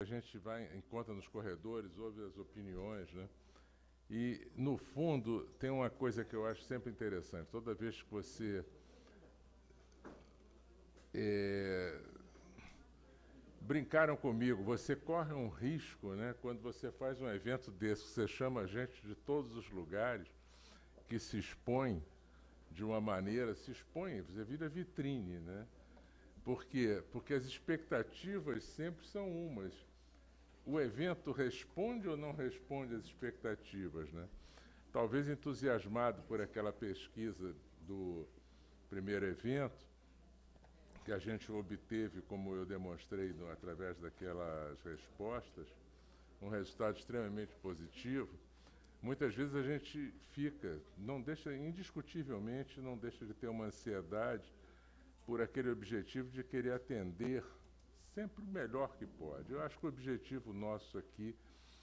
gente vai, encontra nos corredores, ouve as opiniões, né? E, no fundo, tem uma coisa que eu acho sempre interessante. Toda vez que você brincaram comigo, você corre um risco, né, quando você faz um evento desse, você chama gente de todos os lugares, que se expõe de uma maneira, se expõe, você vira vitrine, né? Por quê? Porque as expectativas sempre são umas. O evento responde ou não responde às expectativas, né? Talvez entusiasmado por aquela pesquisa do primeiro evento, que a gente obteve, como eu demonstrei através daquelas respostas, um resultado extremamente positivo. Muitas vezes a gente fica, não deixa, indiscutivelmente, não deixa de ter uma ansiedade por aquele objetivo de querer atender sempre o melhor que pode. Eu acho que o objetivo nosso aqui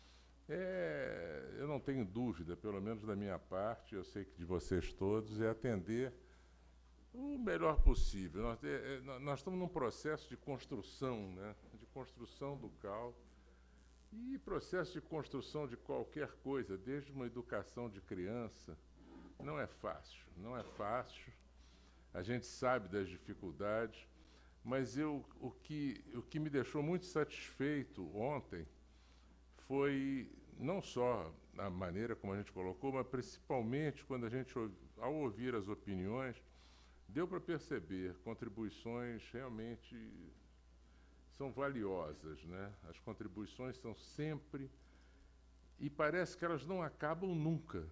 eu não tenho dúvida, pelo menos da minha parte, eu sei que de vocês todos, é atender o melhor possível. Nós estamos num processo de construção, né? De construção do CAL e processo de construção de qualquer coisa, desde uma educação de criança, não é fácil, não é fácil. A gente sabe das dificuldades, mas o que me deixou muito satisfeito ontem foi não só a maneira como a gente colocou, mas principalmente quando a gente, ao ouvir as opiniões, deu para perceber contribuições realmente são valiosas, né? As contribuições são sempre, e parece que elas não acabam nunca.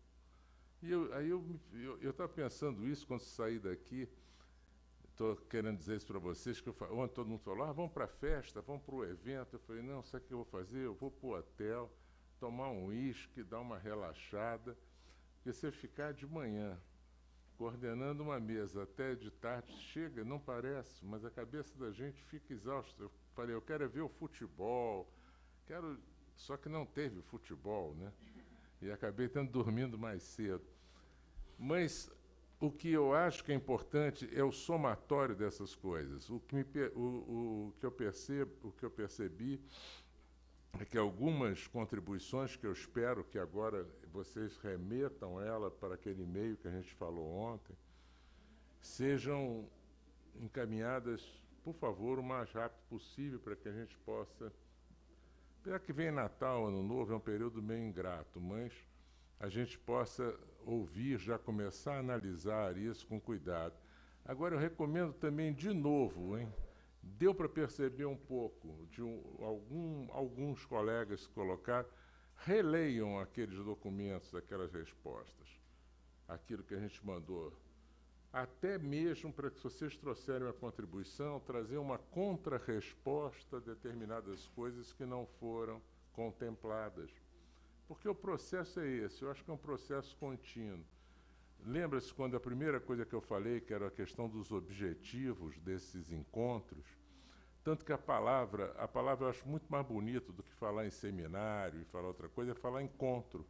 E eu estava pensando isso quando saí daqui, estou querendo dizer isso para vocês, que ontem todo mundo falou, vamos para a festa, vamos para o evento. Eu falei, não, sabe o que eu vou fazer? Eu vou para o hotel, tomar um uísque, dar uma relaxada, porque se eu ficar de manhã coordenando uma mesa até de tarde, chega, não parece, mas a cabeça da gente fica exausta. Eu falei, eu quero ver o futebol, só que não teve o futebol, né? E acabei dormindo mais cedo. Mas o que eu acho que é importante é o somatório dessas coisas. O que eu percebi é que algumas contribuições que eu espero que agora vocês remetam ela para aquele e-mail que a gente falou ontem, sejam encaminhadas, por favor, o mais rápido possível para que a gente possa... Apesar que vem Natal, Ano Novo, é um período meio ingrato, mas a gente possa ouvir, já começar a analisar isso com cuidado. Agora, eu recomendo também, de novo, deu para perceber um pouco, alguns colegas que colocaram, releiam aqueles documentos, aquelas respostas, aquilo que a gente mandou, até mesmo para que, se vocês trouxerem uma contribuição, trazer uma contra-resposta a determinadas coisas que não foram contempladas. Porque o processo é esse, eu acho que é um processo contínuo. Lembra-se quando a primeira coisa que eu falei, que era a questão dos objetivos desses encontros, tanto que a palavra eu acho muito mais bonito do que falar em seminário e falar outra coisa, é falar encontro.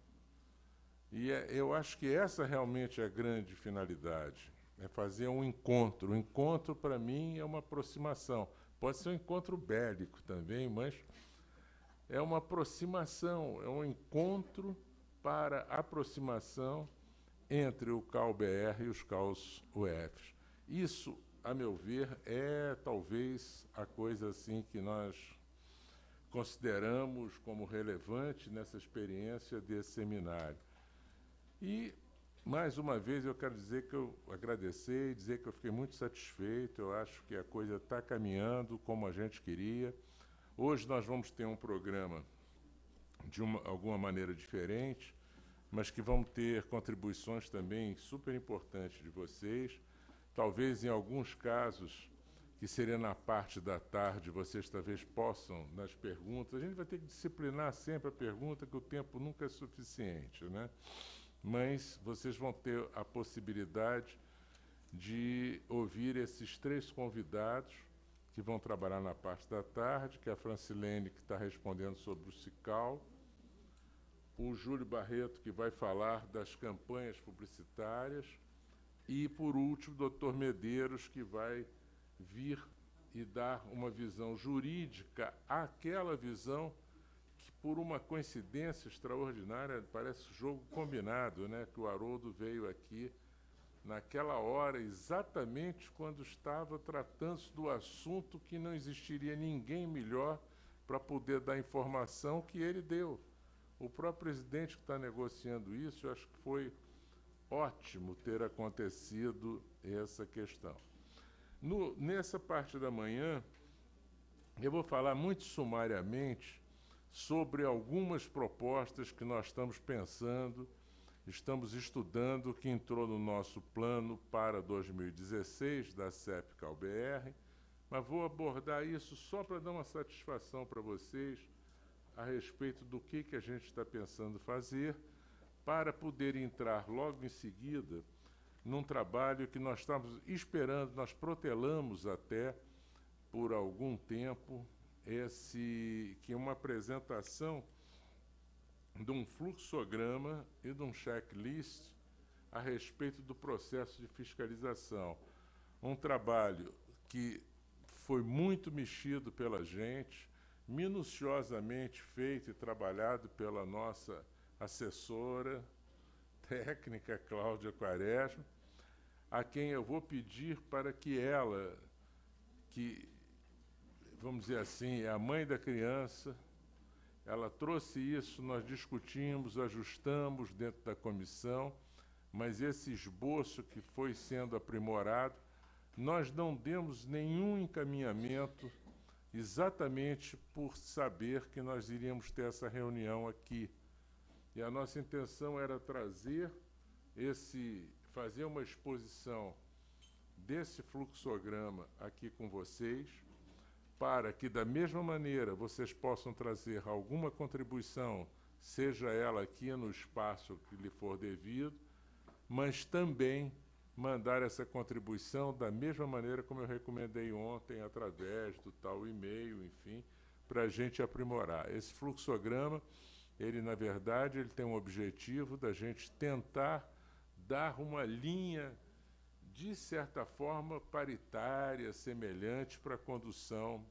E eu acho que essa realmente é a grande finalidade, é fazer um encontro. O encontro, para mim, é uma aproximação. Pode ser um encontro bélico também, mas é uma aproximação, é um encontro para aproximação entre o CAL-BR e os CAUS-UFs. Isso, a meu ver, é talvez a coisa assim que nós consideramos como relevante nessa experiência desse seminário. E, mais uma vez, eu quero dizer que eu agradecer e dizer que eu fiquei muito satisfeito, eu acho que a coisa está caminhando como a gente queria. Hoje nós vamos ter um programa de alguma maneira diferente, mas que vão ter contribuições também super importantes de vocês. Talvez, em alguns casos, que seria na parte da tarde, vocês talvez possam, nas perguntas, a gente vai ter que disciplinar sempre a pergunta, que o tempo nunca é suficiente, né? Mas vocês vão ter a possibilidade de ouvir esses 3 convidados que vão trabalhar na parte da tarde, que é a Francilene, que está respondendo sobre o CICAL, o Júlio Barreto, que vai falar das campanhas publicitárias, e, por último, o Dr. Medeiros, que vai vir e dar uma visão jurídica àquela visão que, por uma coincidência extraordinária, parece jogo combinado, né? Que o Haroldo veio aqui naquela hora, exatamente quando estava tratando-se do assunto que não existiria ninguém melhor para poder dar informação que ele deu. O próprio presidente que está negociando isso, eu acho que foi ótimo ter acontecido essa questão. Nessa parte da manhã, eu vou falar muito sumariamente sobre algumas propostas que nós estamos pensando, estamos estudando, que entrou no nosso plano para 2016, da CEP-CalBR, mas vou abordar isso só para dar uma satisfação para vocês a respeito do que a gente está pensando fazer, para poder entrar logo em seguida num trabalho que nós estamos esperando, nós protelamos até por algum tempo, que é uma apresentação de um fluxograma e de um checklist a respeito do processo de fiscalização. Um trabalho que foi muito mexido pela gente, minuciosamente feito e trabalhado pela nossa assessora técnica, Cláudia Quaresma, a quem eu vou pedir para que ela, que, vamos dizer assim, é a mãe da criança, ela trouxe isso, nós discutimos, ajustamos dentro da comissão, mas esse esboço que foi sendo aprimorado, nós não demos nenhum encaminhamento, exatamente por saber que nós iríamos ter essa reunião aqui. E a nossa intenção era fazer uma exposição desse fluxograma aqui com vocês, para que, da mesma maneira, vocês possam trazer alguma contribuição, seja ela aqui no espaço que lhe for devido, mas também mandar essa contribuição da mesma maneira como eu recomendei ontem, através do tal e-mail, enfim, para a gente aprimorar. Esse fluxograma, ele, na verdade, ele tem um objetivo da gente tentar dar uma linha, de certa forma, paritária, semelhante para a condução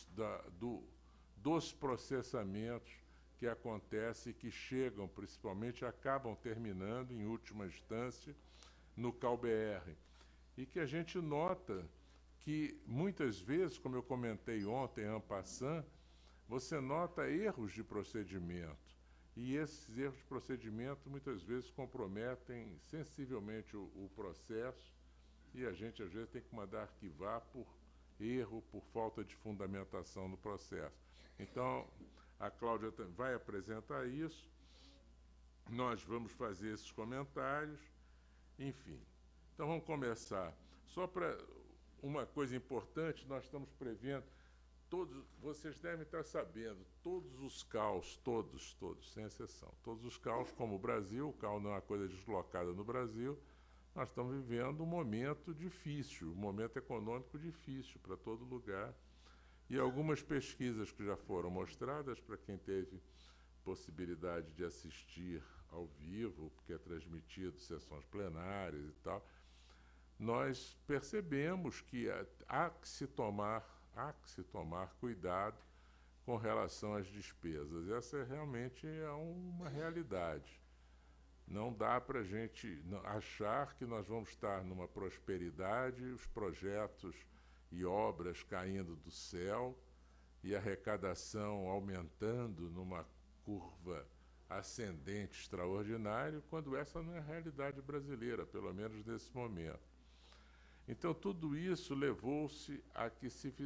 dos processamentos que acontecem e que chegam, principalmente, acabam terminando, em última instância, no CalBR. E que a gente nota que, muitas vezes, como eu comentei ontem, en passant, você nota erros de procedimento. E esses erros de procedimento, muitas vezes, comprometem sensivelmente o processo, e a gente, às vezes, tem que mandar arquivar por erro, por falta de fundamentação no processo. Então, a Cláudia vai apresentar isso, nós vamos fazer esses comentários, enfim. Então, vamos começar. Só para uma coisa importante, nós estamos prevendo, vocês devem estar sabendo, todos os CAUs, todos, sem exceção, todos os CAUs, como o Brasil, o CAU não é uma coisa deslocada no Brasil, nós estamos vivendo um momento difícil, um momento econômico difícil para todo lugar. E algumas pesquisas que já foram mostradas, para quem teve possibilidade de assistir ao vivo, porque é transmitido sessões plenárias e tal, nós percebemos que há que se tomar cuidado com relação às despesas. Essa realmente é uma realidade. Não dá para a gente achar que nós vamos estar numa prosperidade, os projetos e obras caindo do céu e a arrecadação aumentando numa curva ascendente extraordinária, quando essa não é a realidade brasileira, pelo menos nesse momento. Então, tudo isso levou-se a que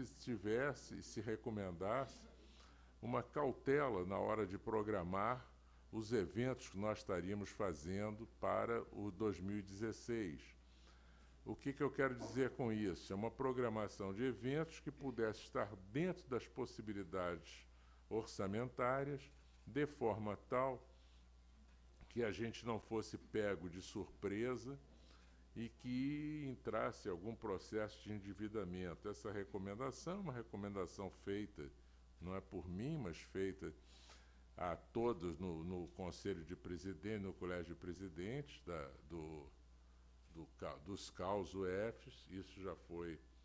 se recomendasse uma cautela na hora de programar os eventos que nós estaríamos fazendo para o 2016. O que eu quero dizer com isso? É uma programação de eventos que pudesse estar dentro das possibilidades orçamentárias, de forma tal que a gente não fosse pego de surpresa e que entrasse algum processo de endividamento. Essa recomendação é uma recomendação feita, não é por mim, mas feita a todos no Conselho de Presidentes, no Colégio de Presidentes dos CAUs UFs. Isso já foi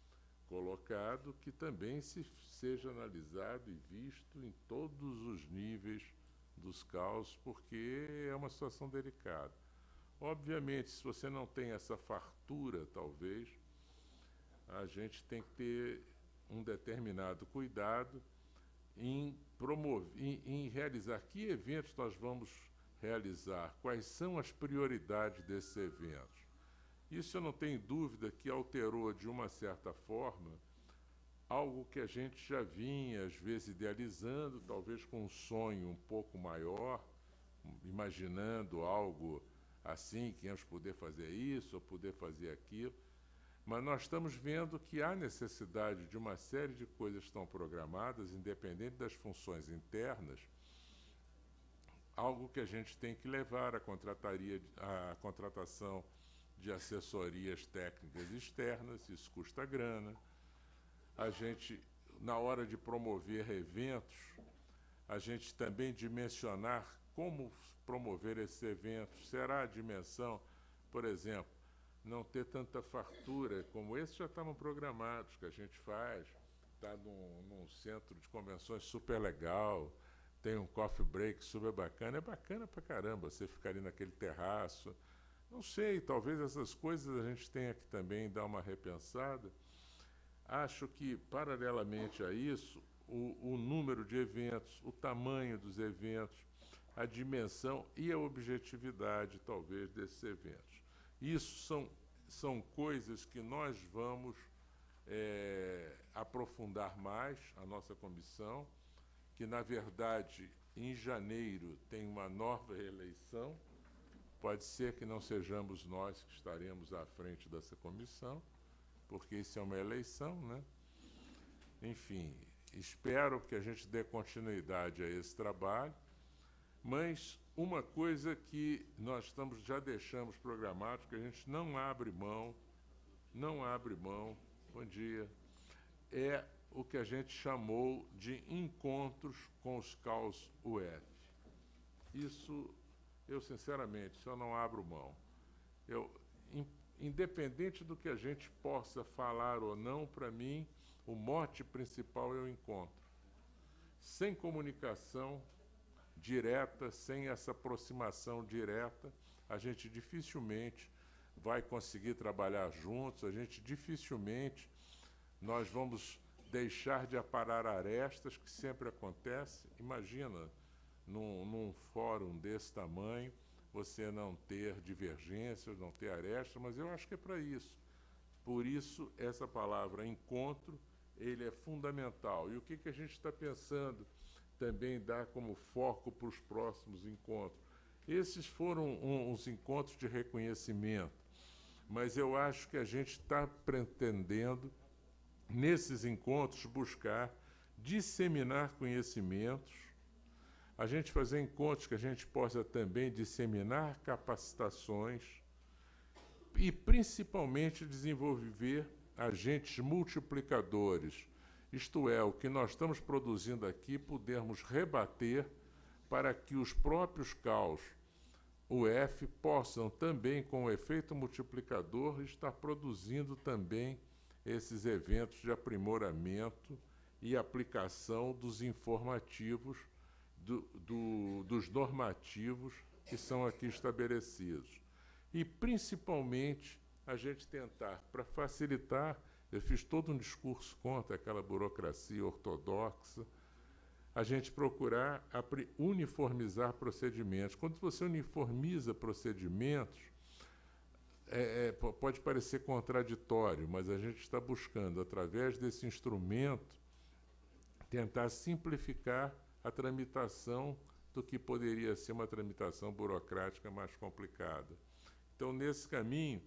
colocado, que também seja analisado e visto em todos os níveis dos CAUs, porque é uma situação delicada. Obviamente, se você não tem essa fartura, talvez, a gente tem que ter um determinado cuidado em promover, em realizar que eventos nós vamos realizar, quais são as prioridades desses eventos. Isso eu não tenho dúvida que alterou, de uma certa forma, algo que a gente já vinha, às vezes, idealizando, talvez com um sonho um pouco maior, imaginando algo assim, que íamos poder fazer isso ou poder fazer aquilo. Mas nós estamos vendo que há necessidade de uma série de coisas que estão programadas, independente das funções internas, algo que a gente tem que levar à contratação de assessorias técnicas externas, isso custa grana. A gente, na hora de promover eventos, a gente também dimensionar como promover esses eventos. Será a dimensão, por exemplo, não ter tanta fartura como esses já estavam programados, que a gente faz, está num centro de convenções super legal, tem um coffee break super bacana, é bacana pra caramba você ficar ali naquele terraço. Não sei, talvez essas coisas a gente tenha que também dar uma repensada. Acho que, paralelamente a isso, o número de eventos, o tamanho dos eventos, a dimensão e a objetividade, talvez, desses eventos. Isso são coisas que nós vamos aprofundar mais, a nossa comissão, que, na verdade, em janeiro tem uma nova eleição. Pode ser que não sejamos nós que estaremos à frente dessa comissão, porque isso é uma eleição, né? Enfim, espero que a gente dê continuidade a esse trabalho, mas uma coisa que nós já deixamos programado, que a gente não abre mão, bom dia, é o que a gente chamou de encontros com os CAUs UF. Isso, eu sinceramente, isso eu não abro mão. Independente do que a gente possa falar ou não, para mim, o mote principal é o encontro. Sem comunicação direta, sem essa aproximação direta, a gente dificilmente vai conseguir trabalhar juntos, a gente dificilmente nós vamos deixar de aparar arestas, que sempre acontece. Imagina, num fórum desse tamanho, você não ter divergências, não ter arestas, mas eu acho que é para isso. Por isso, essa palavra encontro, ele é fundamental. E o que a gente está pensando também dar como foco para os próximos encontros? Esses foram uns encontros de reconhecimento, mas eu acho que a gente está pretendendo, nesses encontros, buscar disseminar conhecimentos, a gente fazer encontros que a gente possa também disseminar capacitações e, principalmente, desenvolver agentes multiplicadores, isto é, o que nós estamos produzindo aqui, podermos rebater para que os próprios CAUs UF possam também, com o efeito multiplicador, estar produzindo também esses eventos de aprimoramento e aplicação dos informativos, dos normativos que são aqui estabelecidos. E, principalmente, a gente tentar, para facilitar, eu fiz todo um discurso contra aquela burocracia ortodoxa, a gente procurar uniformizar procedimentos. Quando você uniformiza procedimentos, pode parecer contraditório, mas a gente está buscando, através desse instrumento, tentar simplificar a tramitação do que poderia ser uma tramitação burocrática mais complicada. Então, nesse caminho,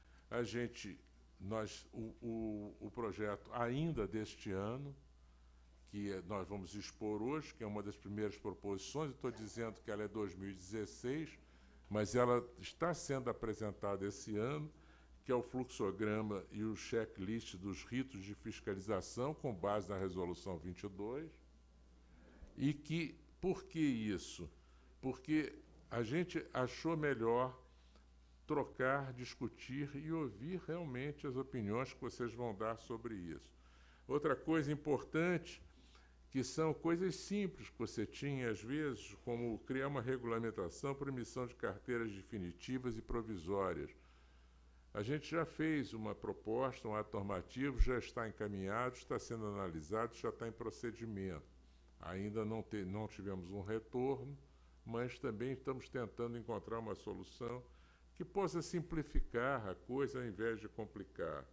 o projeto ainda deste ano, que nós vamos expor hoje, que é uma das primeiras proposições, eu estou dizendo que ela é 2016, mas ela está sendo apresentada esse ano, que é o fluxograma e o checklist dos ritos de fiscalização, com base na Resolução 22, e que, por que isso? Porque a gente achou melhor trocar, discutir e ouvir realmente as opiniões que vocês vão dar sobre isso. Outra coisa importante, que são coisas simples que você tinha, às vezes, como criar uma regulamentação para emissão de carteiras definitivas e provisórias. A gente já fez uma proposta, um ato normativo, já está encaminhado, está sendo analisado, já está em procedimento. Ainda não tivemos um retorno, mas também estamos tentando encontrar uma solução que possa simplificar a coisa ao invés de complicar.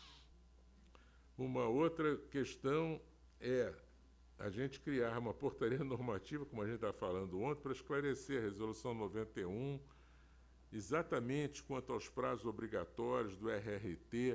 Uma outra questão é a gente criar uma portaria normativa, como a gente estava falando ontem, para esclarecer a Resolução 91, exatamente quanto aos prazos obrigatórios do RRT.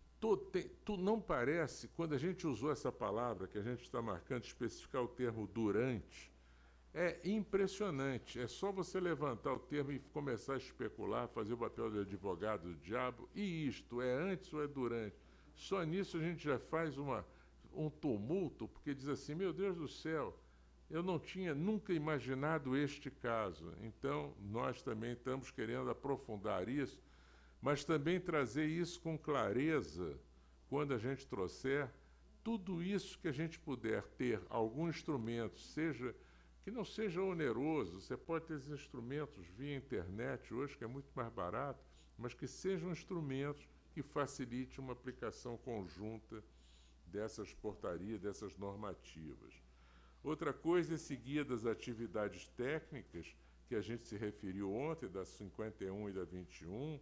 Não parece, quando a gente usou essa palavra, que a gente está marcando, especificar o termo durante, é impressionante. É só você levantar o termo e começar a especular, fazer o papel de advogado do diabo, e isto é antes ou é durante? Só nisso a gente já faz um tumulto, porque diz assim, meu Deus do céu, eu não tinha nunca imaginado este caso. Então, nós também estamos querendo aprofundar isso, mas também trazer isso com clareza, quando a gente trouxer tudo isso que a gente puder ter, algum instrumento, que não seja oneroso, você pode ter esses instrumentos via internet hoje, que é muito mais barato, mas que sejam instrumentos que facilite uma aplicação conjunta dessas portarias, dessas normativas. Outra coisa é seguir das atividades técnicas, que a gente se referiu ontem, da 51 e da 21,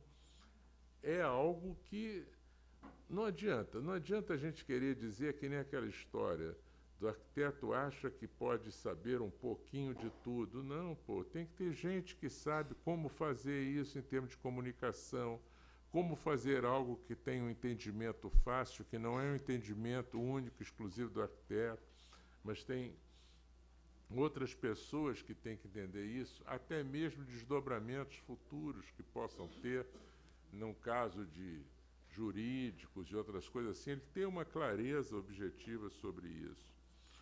é algo que não adianta a gente querer dizer que nem aquela história do arquiteto acha que pode saber um pouquinho de tudo. Não, tem que ter gente que sabe como fazer isso em termos de comunicação, como fazer algo que tenha um entendimento fácil, que não é um entendimento único, exclusivo do arquiteto, mas tem outras pessoas que têm que entender isso, até mesmo desdobramentos futuros que possam ter, num caso de jurídicos e outras coisas assim, ele tem uma clareza objetiva sobre isso.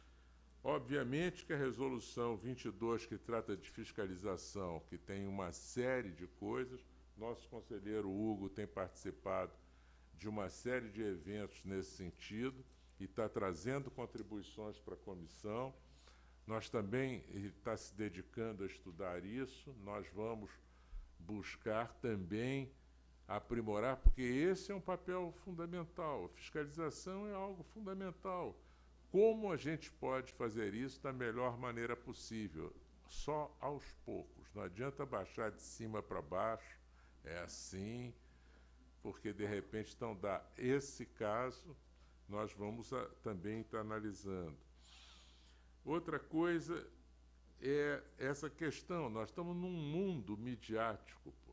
Obviamente que a resolução 22, que trata de fiscalização, que tem uma série de coisas, nosso conselheiro Hugo tem participado de uma série de eventos nesse sentido e está trazendo contribuições para a comissão. Nós também, ele está se dedicando a estudar isso, nós vamos buscar também aprimorar, porque esse é um papel fundamental, a fiscalização é algo fundamental. Como a gente pode fazer isso da melhor maneira possível? Só aos poucos, não adianta baixar de cima para baixo, é assim, porque de repente não dá. Esse caso, nós vamos também estar analisando. Outra coisa é essa questão, nós estamos num mundo midiático, pô.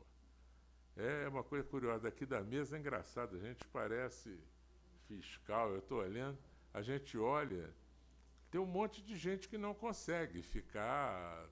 É uma coisa curiosa, aqui da mesa é engraçado, a gente parece fiscal, eu estou olhando, a gente olha, tem um monte de gente que não consegue ficar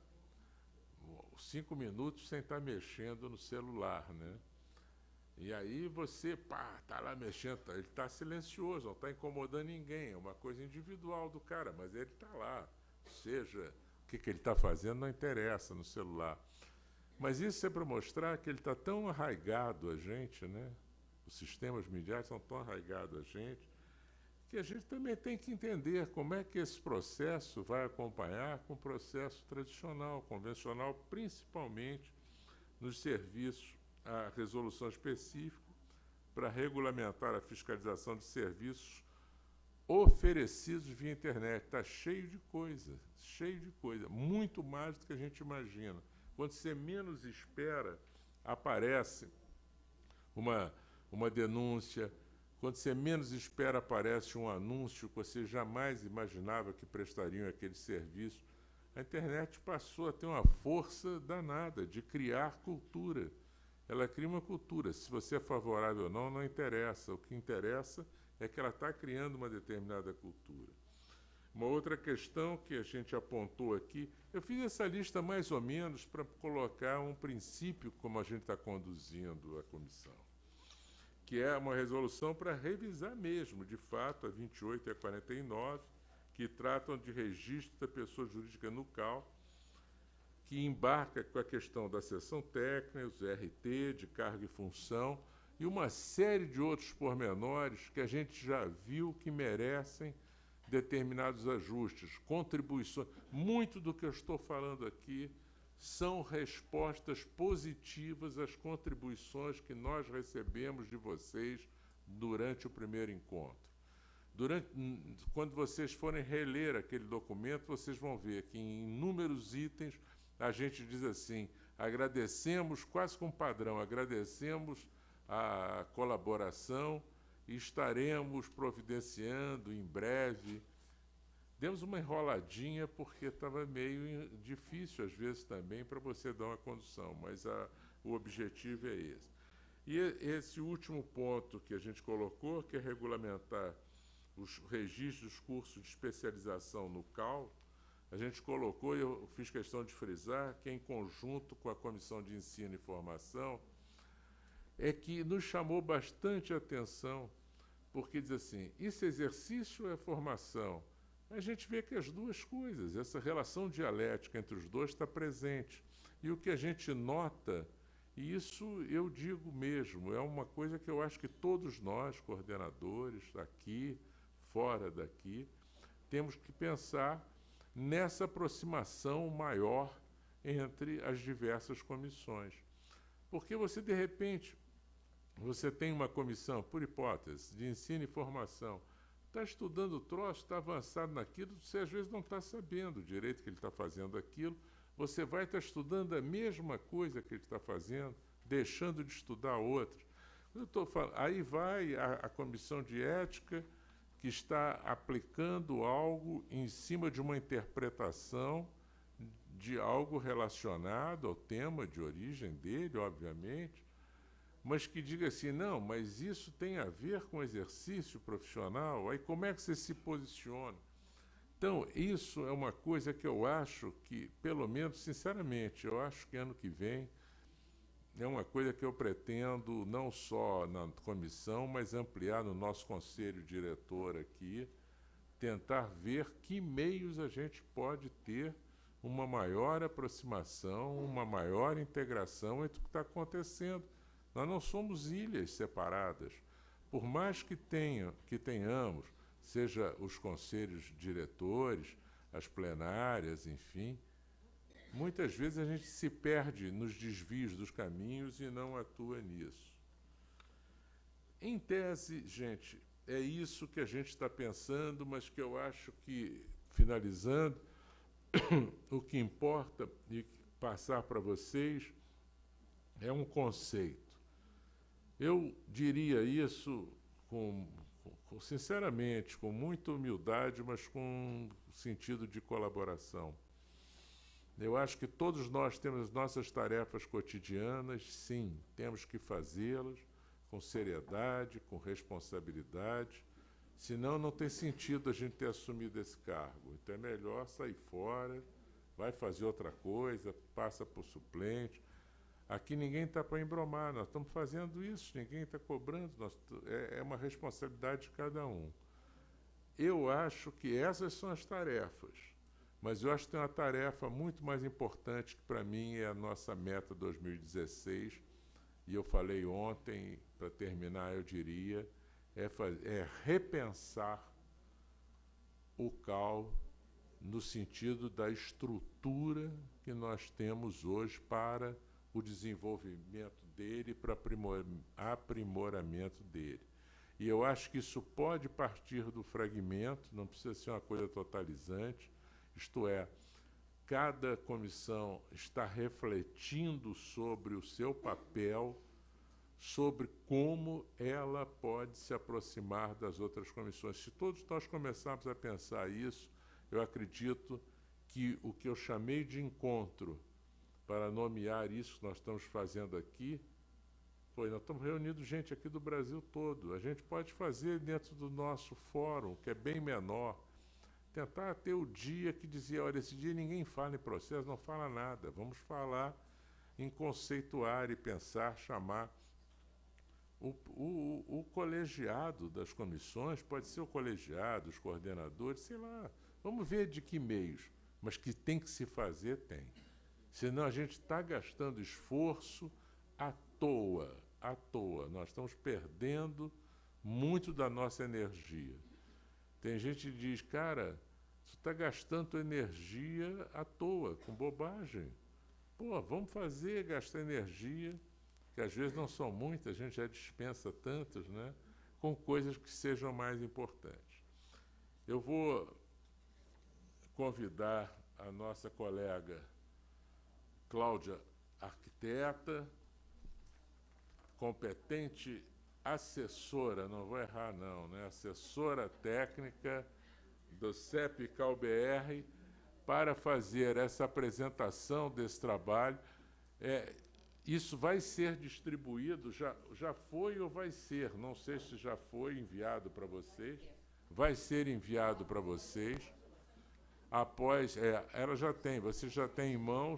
5 minutos sem estar mexendo no celular, né? E aí você, tá lá mexendo, ele está silencioso, não está incomodando ninguém, é uma coisa individual do cara, mas ele está lá. Seja o que ele está fazendo, não interessa no celular. Mas isso é para mostrar que ele está tão arraigado a gente, né? Os sistemas midiáticos são tão arraigados a gente, que a gente também tem que entender como é que esse processo vai acompanhar com o processo tradicional, convencional, principalmente nos serviços, a resolução específica para regulamentar a fiscalização de serviços oferecidos via internet. Está cheio de coisa, muito mais do que a gente imagina. Quando você menos espera, aparece uma denúncia. Quando você menos espera, aparece um anúncio que você jamais imaginava que prestariam aquele serviço. A internet passou a ter uma força danada de criar cultura. Ela cria uma cultura. Se você é favorável ou não, não interessa. O que interessa é que ela está criando uma determinada cultura. Uma outra questão que a gente apontou aqui, eu fiz essa lista mais ou menos para colocar um princípio como a gente está conduzindo a comissão, que é uma resolução para revisar mesmo, de fato, a 28 e a 49, que tratam de registro da pessoa jurídica no CAL, que embarca com a questão da sessão técnica, os RT, de cargo e função, e uma série de outros pormenores que a gente já viu que merecem determinados ajustes, contribuições. Muito do que eu estou falando aqui são respostas positivas às contribuições que nós recebemos de vocês durante o primeiro encontro. Quando vocês forem reler aquele documento, vocês vão ver que em inúmeros itens a gente diz assim: agradecemos, quase com padrão, agradecemos a colaboração e estaremos providenciando em breve. Demos uma enroladinha porque estava meio difícil, às vezes, também, para você dar uma condução, mas o objetivo é esse. E esse último ponto que a gente colocou, que é regulamentar os registros dos cursos de especialização no CAL, a gente colocou, e eu fiz questão de frisar, que em conjunto com a Comissão de Ensino e Formação, é que nos chamou bastante a atenção, porque diz assim, isso é exercício ou é formação? A gente vê que as duas coisas, essa relação dialética entre os dois está presente. E o que a gente nota, e isso eu digo mesmo, é uma coisa que eu acho que todos nós, coordenadores, aqui, fora daqui, temos que pensar nessa aproximação maior entre as diversas comissões. Porque você, de repente, você tem uma comissão, por hipótese, de ensino e formação, está estudando o troço, está avançado naquilo, você às vezes não está sabendo direito que ele está fazendo aquilo, você vai estar estudando a mesma coisa que ele está fazendo, deixando de estudar outras. Eu estou falando, aí vai a comissão de ética, que está aplicando algo em cima de uma interpretação de algo relacionado ao tema de origem dele, obviamente, mas que diga assim, não, mas isso tem a ver com exercício profissional, aí como é que você se posiciona? Então, isso é uma coisa que eu acho que, pelo menos, sinceramente, eu acho que ano que vem é uma coisa que eu pretendo, não só na comissão, mas ampliar no nosso conselho diretor aqui, tentar ver que meios a gente pode ter uma maior aproximação, uma maior integração entre o que está acontecendo. Nós não somos ilhas separadas. Por mais que tenhamos, seja os conselhos diretores, as plenárias, enfim, muitas vezes a gente se perde nos desvios dos caminhos e não atua nisso. Em tese, gente, é isso que a gente está pensando, mas que eu acho que, finalizando, o que importa e passar para vocês é um conceito. Eu diria isso sinceramente, com muita humildade, mas com sentido de colaboração. Eu acho que todos nós temos nossas tarefas cotidianas, sim, temos que fazê-las com seriedade, com responsabilidade, senão não tem sentido a gente ter assumido esse cargo. Então é melhor sair fora, vai fazer outra coisa, passa por suplente. Aqui ninguém está para embromar, nós estamos fazendo isso, ninguém está cobrando, é uma responsabilidade de cada um. Eu acho que essas são as tarefas, mas eu acho que tem uma tarefa muito mais importante que, para mim, é a nossa meta 2016, e eu falei ontem, para terminar, eu diria, é repensar o CAL no sentido da estrutura que nós temos hoje para o desenvolvimento dele, para aprimoramento dele. E eu acho que isso pode partir do fragmento, não precisa ser uma coisa totalizante, isto é, cada comissão está refletindo sobre o seu papel, sobre como ela pode se aproximar das outras comissões. Se todos nós começarmos a pensar isso, eu acredito que o que eu chamei de encontro para nomear isso que nós estamos fazendo aqui, nós estamos reunindo gente aqui do Brasil todo. A gente pode fazer dentro do nosso fórum, que é bem menor, tentar ter o dia que dizia, olha, esse dia ninguém fala em processo, não fala nada, vamos falar em conceituar e pensar, chamar. O colegiado das comissões, pode ser o colegiado, os coordenadores, sei lá, vamos ver de que meios, mas que tem que se fazer, tem. Senão a gente está gastando esforço à toa, à toa. Nós estamos perdendo muito da nossa energia. Tem gente que diz, cara, você está gastando energia à toa, com bobagem. Pô, vamos gastar energia, que às vezes não são muitas, a gente já dispensa tantas, né? Com coisas que sejam mais importantes. Eu vou convidar a nossa colega Cláudia, arquiteta, competente assessora, não vou errar não, né? Assessora técnica do CEP CalBR, para fazer essa apresentação desse trabalho. Isso vai ser distribuído, já foi ou vai ser, não sei se já foi enviado para vocês, vai ser enviado para vocês. Após, ela já tem, você já tem em mãos,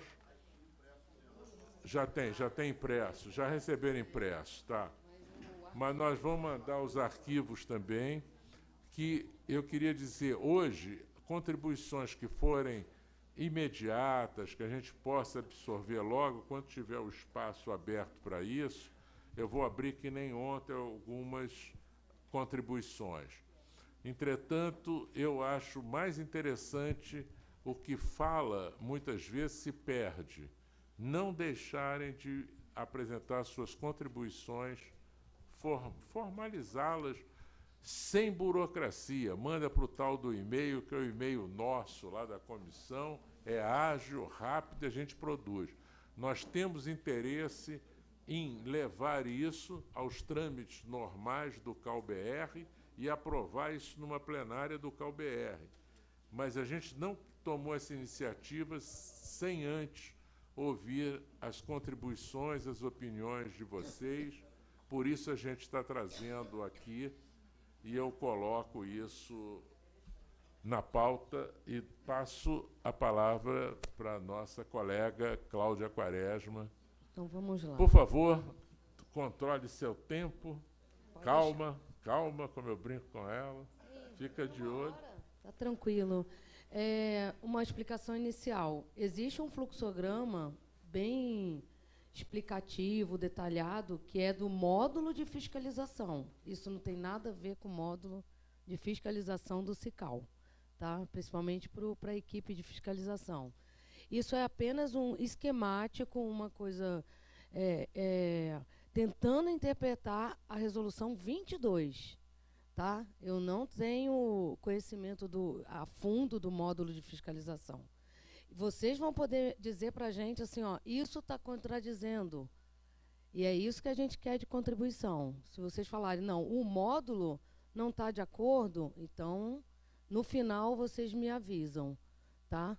já tem impresso, já receberam impresso, tá? Mas nós vamos mandar os arquivos também, que eu queria dizer, hoje, contribuições que forem imediatas, que a gente possa absorver logo, quando tiver o espaço aberto para isso, eu vou abrir, que nem ontem, algumas contribuições. Entretanto, eu acho mais interessante o que fala, muitas vezes se perde, não deixarem de apresentar suas contribuições, formalizá-las sem burocracia. Manda para o tal do e-mail, que é o e-mail nosso, lá da comissão, é ágil, rápido, e a gente produz. Nós temos interesse em levar isso aos trâmites normais do CalBR e aprovar isso numa plenária do CalBR. Mas a gente não tomou essa iniciativa sem antes ouvir as contribuições, as opiniões de vocês. Por isso a gente está trazendo aqui, e eu coloco isso na pauta e passo a palavra para a nossa colega Cláudia Quaresma. Então vamos lá. Por favor, controle seu tempo. Pode calma, calma, como eu brinco com ela. Fica de olho. Está tranquilo. Uma explicação inicial. Existe um fluxograma bem explicativo, detalhado, que é do módulo de fiscalização. Isso não tem nada a ver com o módulo de fiscalização do CICAL, tá? Principalmente para a equipe de fiscalização. Isso é apenas um esquemático, uma coisa tentando interpretar a resolução 22. Tá? Eu não tenho conhecimento a fundo do módulo de fiscalização. Vocês vão poder dizer para a gente assim, ó, isso está contradizendo. E é isso que a gente quer de contribuição. Se vocês falarem, não, o módulo não está de acordo, então, no final, vocês me avisam. Tá?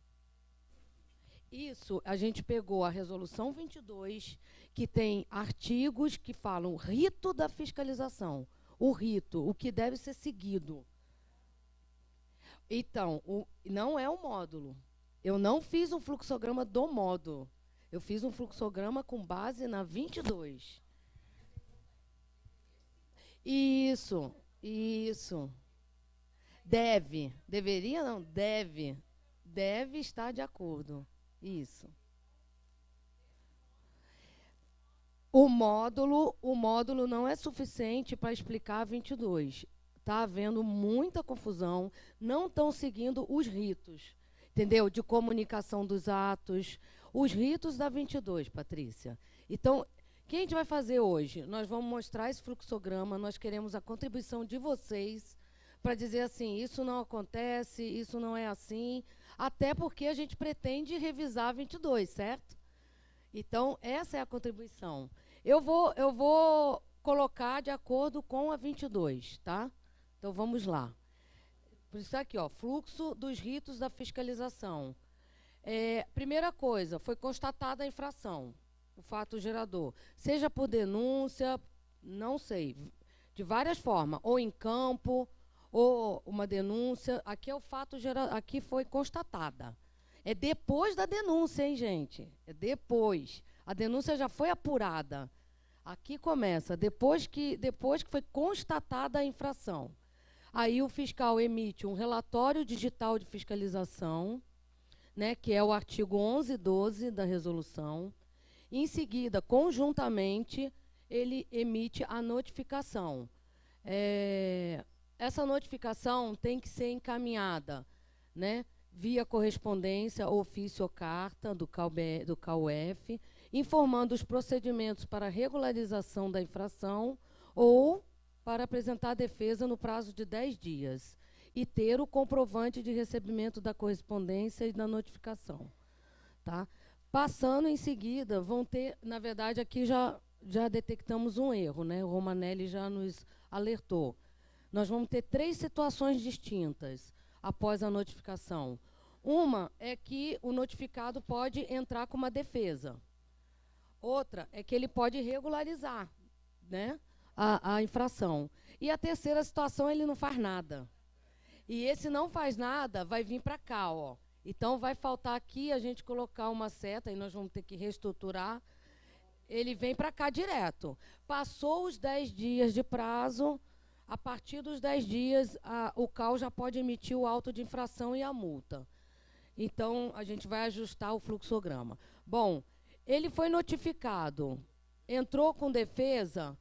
Isso, a gente pegou a resolução 22, que tem artigos que falam rito da fiscalização. O rito, o que deve ser seguido. Então, não é o módulo. Eu não fiz um fluxograma do módulo. Eu fiz um fluxograma com base na 22. Isso. Deveria não, deve estar de acordo. Isso. O módulo não é suficiente para explicar a 22. Está havendo muita confusão, não estão seguindo os ritos, entendeu? De comunicação dos atos, os ritos da 22, Patrícia. Então, o que a gente vai fazer hoje? Nós vamos mostrar esse fluxograma, nós queremos a contribuição de vocês para dizer assim, isso não acontece, isso não é assim, até porque a gente pretende revisar a 22, certo? Então, essa é a contribuição. Eu vou colocar de acordo com a 22, tá? Então, vamos lá. Por isso aqui, ó, fluxo dos ritos da fiscalização. Primeira coisa, foi constatada a infração, o fato gerador. Seja por denúncia, não sei, de várias formas, ou em campo, ou uma denúncia. Aqui é o fato gerador, aqui foi constatada. É depois da denúncia, hein, gente? É depois. A denúncia já foi apurada. Aqui começa, depois que foi constatada a infração. Aí o fiscal emite um relatório digital de fiscalização, né, que é o artigo 11.12 da resolução. Em seguida, conjuntamente, ele emite a notificação. Essa notificação tem que ser encaminhada, né, via correspondência, ofício ou carta do CAUF, informando os procedimentos para regularização da infração ou para apresentar defesa no prazo de 10 dias e ter o comprovante de recebimento da correspondência e da notificação. Tá? Passando em seguida, vão ter, na verdade, aqui já detectamos um erro, né? O Romanelli já nos alertou. Nós vamos ter 3 situações distintas após a notificação. Uma é que o notificado pode entrar com uma defesa. Outra é que ele pode regularizar, né, a infração. E a terceira situação, ele não faz nada. E esse não faz nada vai vir para cá, ó. Então, vai faltar aqui a gente colocar uma seta, e nós vamos ter que reestruturar. Ele vem para cá direto. Passou os 10 dias de prazo, a partir dos 10 dias, o CAU já pode emitir o auto de infração e a multa. Então, a gente vai ajustar o fluxograma. Bom, ele foi notificado, entrou com defesa,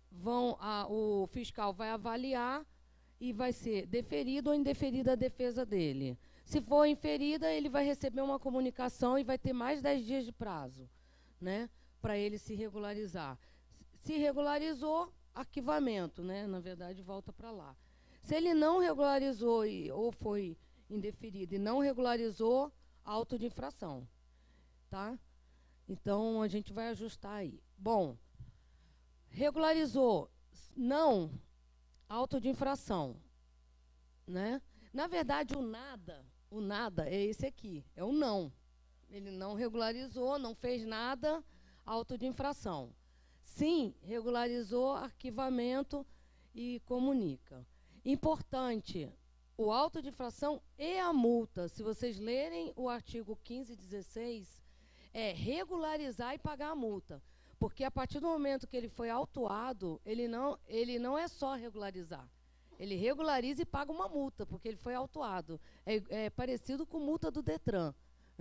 o fiscal vai avaliar e vai ser deferida ou indeferida a defesa dele. Se for inferida, ele vai receber uma comunicação e vai ter mais 10 dias de prazo, né, para ele se regularizar. Se regularizou, arquivamento, né, na verdade, volta para lá. Se ele não regularizou ou foi indeferido e não regularizou, auto de infração. Tá? Então, a gente vai ajustar aí. Bom, regularizou, não, auto de infração. Né? Na verdade, o nada é esse aqui, é o não. Ele não regularizou, não fez nada, auto de infração. Sim, regularizou, arquivamento e comunica. Importante, o auto de infração e a multa, se vocês lerem o artigo 15 e 16, é regularizar e pagar a multa. Porque a partir do momento que ele foi autuado, ele não é só regularizar. Ele regulariza e paga uma multa, porque ele foi autuado. É parecido com multa do Detran.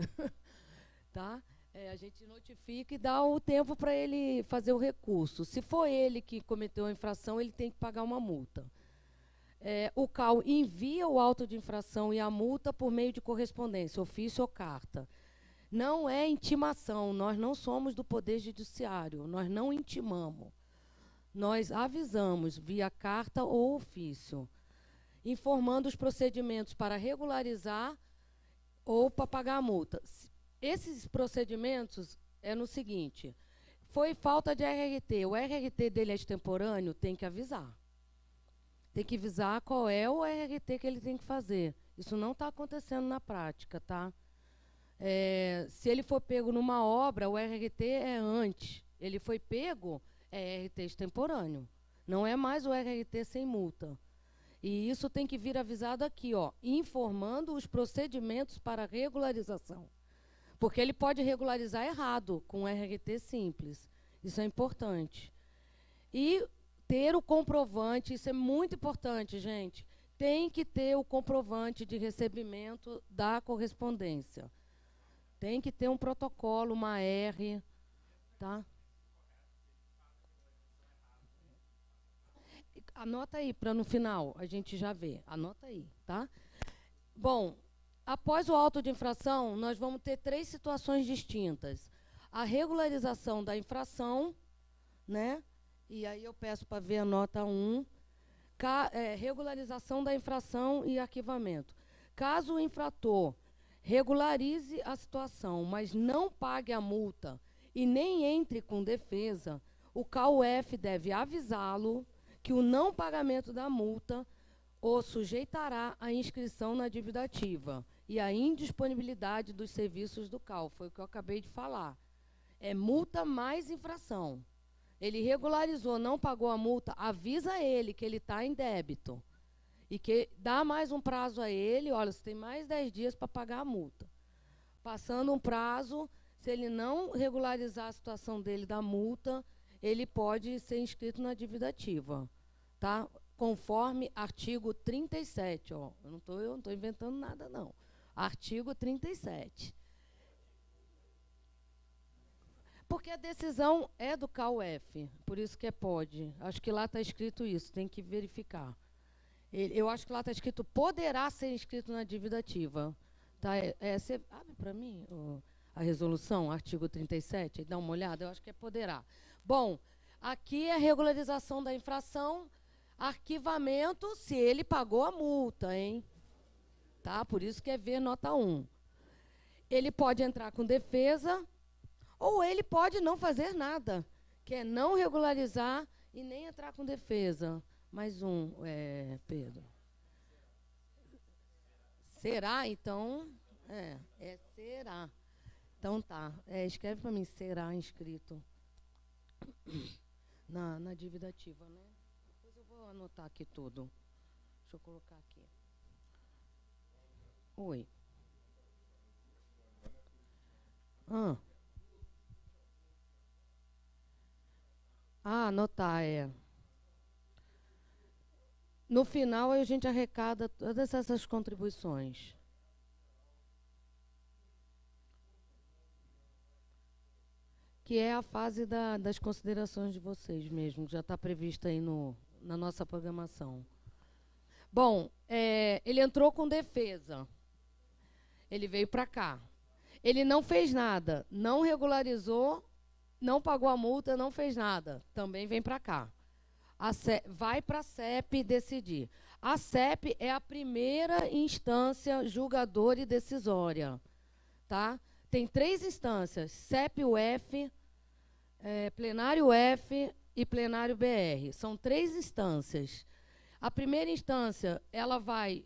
Tá? A gente notifica e dá o tempo para ele fazer o recurso. Se for ele que cometeu a infração, ele tem que pagar uma multa. O CAU envia o auto de infração e a multa por meio de correspondência, ofício ou carta. Não é intimação, nós não somos do Poder Judiciário, nós não intimamos. Nós avisamos via carta ou ofício, informando os procedimentos para regularizar ou para pagar a multa. Esses procedimentos é no seguinte: foi falta de RRT, o RRT dele é extemporâneo, tem que avisar. Tem que avisar qual é o RRT que ele tem que fazer. Isso não está acontecendo na prática, tá? Se ele for pego numa obra, o RRT é antes. Ele foi pego, é RT extemporâneo. Não é mais o RRT sem multa. E isso tem que vir avisado aqui, ó, informando os procedimentos para regularização. Porque ele pode regularizar errado, com RRT simples. Isso é importante. E ter o comprovante, isso é muito importante, gente. Tem que ter o comprovante de recebimento da correspondência. Tem que ter um protocolo, uma R, tá? Anota aí, para no final a gente já ver. Anota aí, tá? Bom, após o auto de infração, nós vamos ter 3 situações distintas. A regularização da infração, né? E aí eu peço para ver a nota 1. Regularização da infração e arquivamento. Caso o infrator regularize a situação, mas não pague a multa e nem entre com defesa, o CAUF deve avisá-lo que o não pagamento da multa o sujeitará à inscrição na dívida ativa e à indisponibilidade dos serviços do CAU. Foi o que eu acabei de falar. É multa mais infração. Ele regularizou, não pagou a multa, avisa ele que ele está em débito. E que dá mais um prazo a ele, olha, você tem mais 10 dias para pagar a multa. Passando um prazo, se ele não regularizar a situação dele da multa, ele pode ser inscrito na dívida ativa, tá? Conforme artigo 37, ó. Eu não estou inventando nada, não. Artigo 37. Porque a decisão é do CAUF, por isso que é pode. Acho que lá está escrito isso, tem que verificar. Eu acho que lá está escrito poderá ser inscrito na dívida ativa. Tá? Você abre para mim a resolução, artigo 37, dá uma olhada, eu acho que é poderá. Bom, aqui é a regularização da infração, arquivamento se ele pagou a multa, hein? Tá? Por isso que é ver nota 1. Ele pode entrar com defesa, ou ele pode não fazer nada, que é não regularizar e nem entrar com defesa. Mais um, Pedro. Será, então? Será. Então tá. Escreve para mim, será inscrito na dívida ativa, né? Depois eu vou anotar aqui tudo. Deixa eu colocar aqui. Oi. Anotar, No final, a gente arrecada todas essas contribuições. Que é a fase das considerações de vocês mesmo, que já está prevista aí na nossa programação. Bom, ele entrou com defesa. Ele veio para cá. Ele não fez nada, não regularizou, não pagou a multa, não fez nada. Também vem para cá. Vai para a CEP decidir. A CEP é a primeira instância julgadora e decisória. Tá? Tem 3 instâncias, CEP-UF, plenário-F e plenário-BR. São 3 instâncias. A primeira instância, ela vai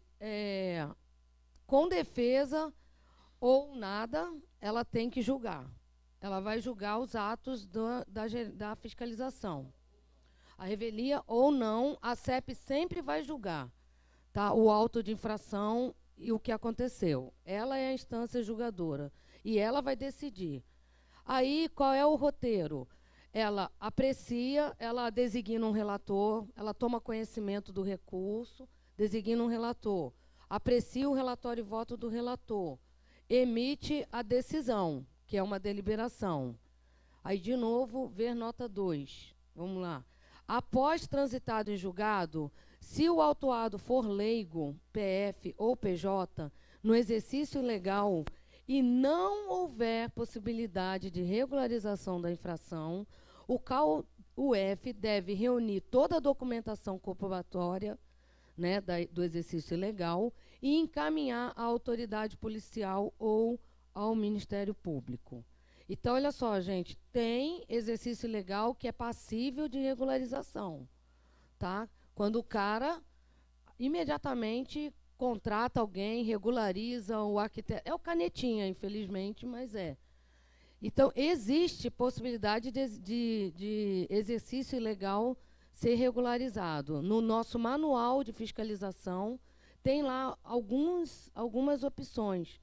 com defesa ou nada, ela tem que julgar. Ela vai julgar os atos da fiscalização. A revelia ou não, a CEP sempre vai julgar, tá? O auto de infração e o que aconteceu. Ela é a instância julgadora e ela vai decidir. Aí, qual é o roteiro? Ela aprecia, ela designa um relator, ela toma conhecimento do recurso, designa um relator, aprecia o relatório e voto do relator, emite a decisão, que é uma deliberação. Aí, de novo, ver nota 2. Vamos lá. Após transitado em julgado, se o autuado for leigo, PF ou PJ, no exercício ilegal e não houver possibilidade de regularização da infração, o CAUF deve reunir toda a documentação comprobatória, né, do exercício ilegal e encaminhar à autoridade policial ou ao Ministério Público. Então, olha só, gente, tem exercício ilegal que é passível de regularização, tá? Quando o cara imediatamente contrata alguém, regulariza o arquiteto. É o canetinha, infelizmente, mas é. Então, existe possibilidade de exercício ilegal ser regularizado. No nosso manual de fiscalização, tem lá algumas opções.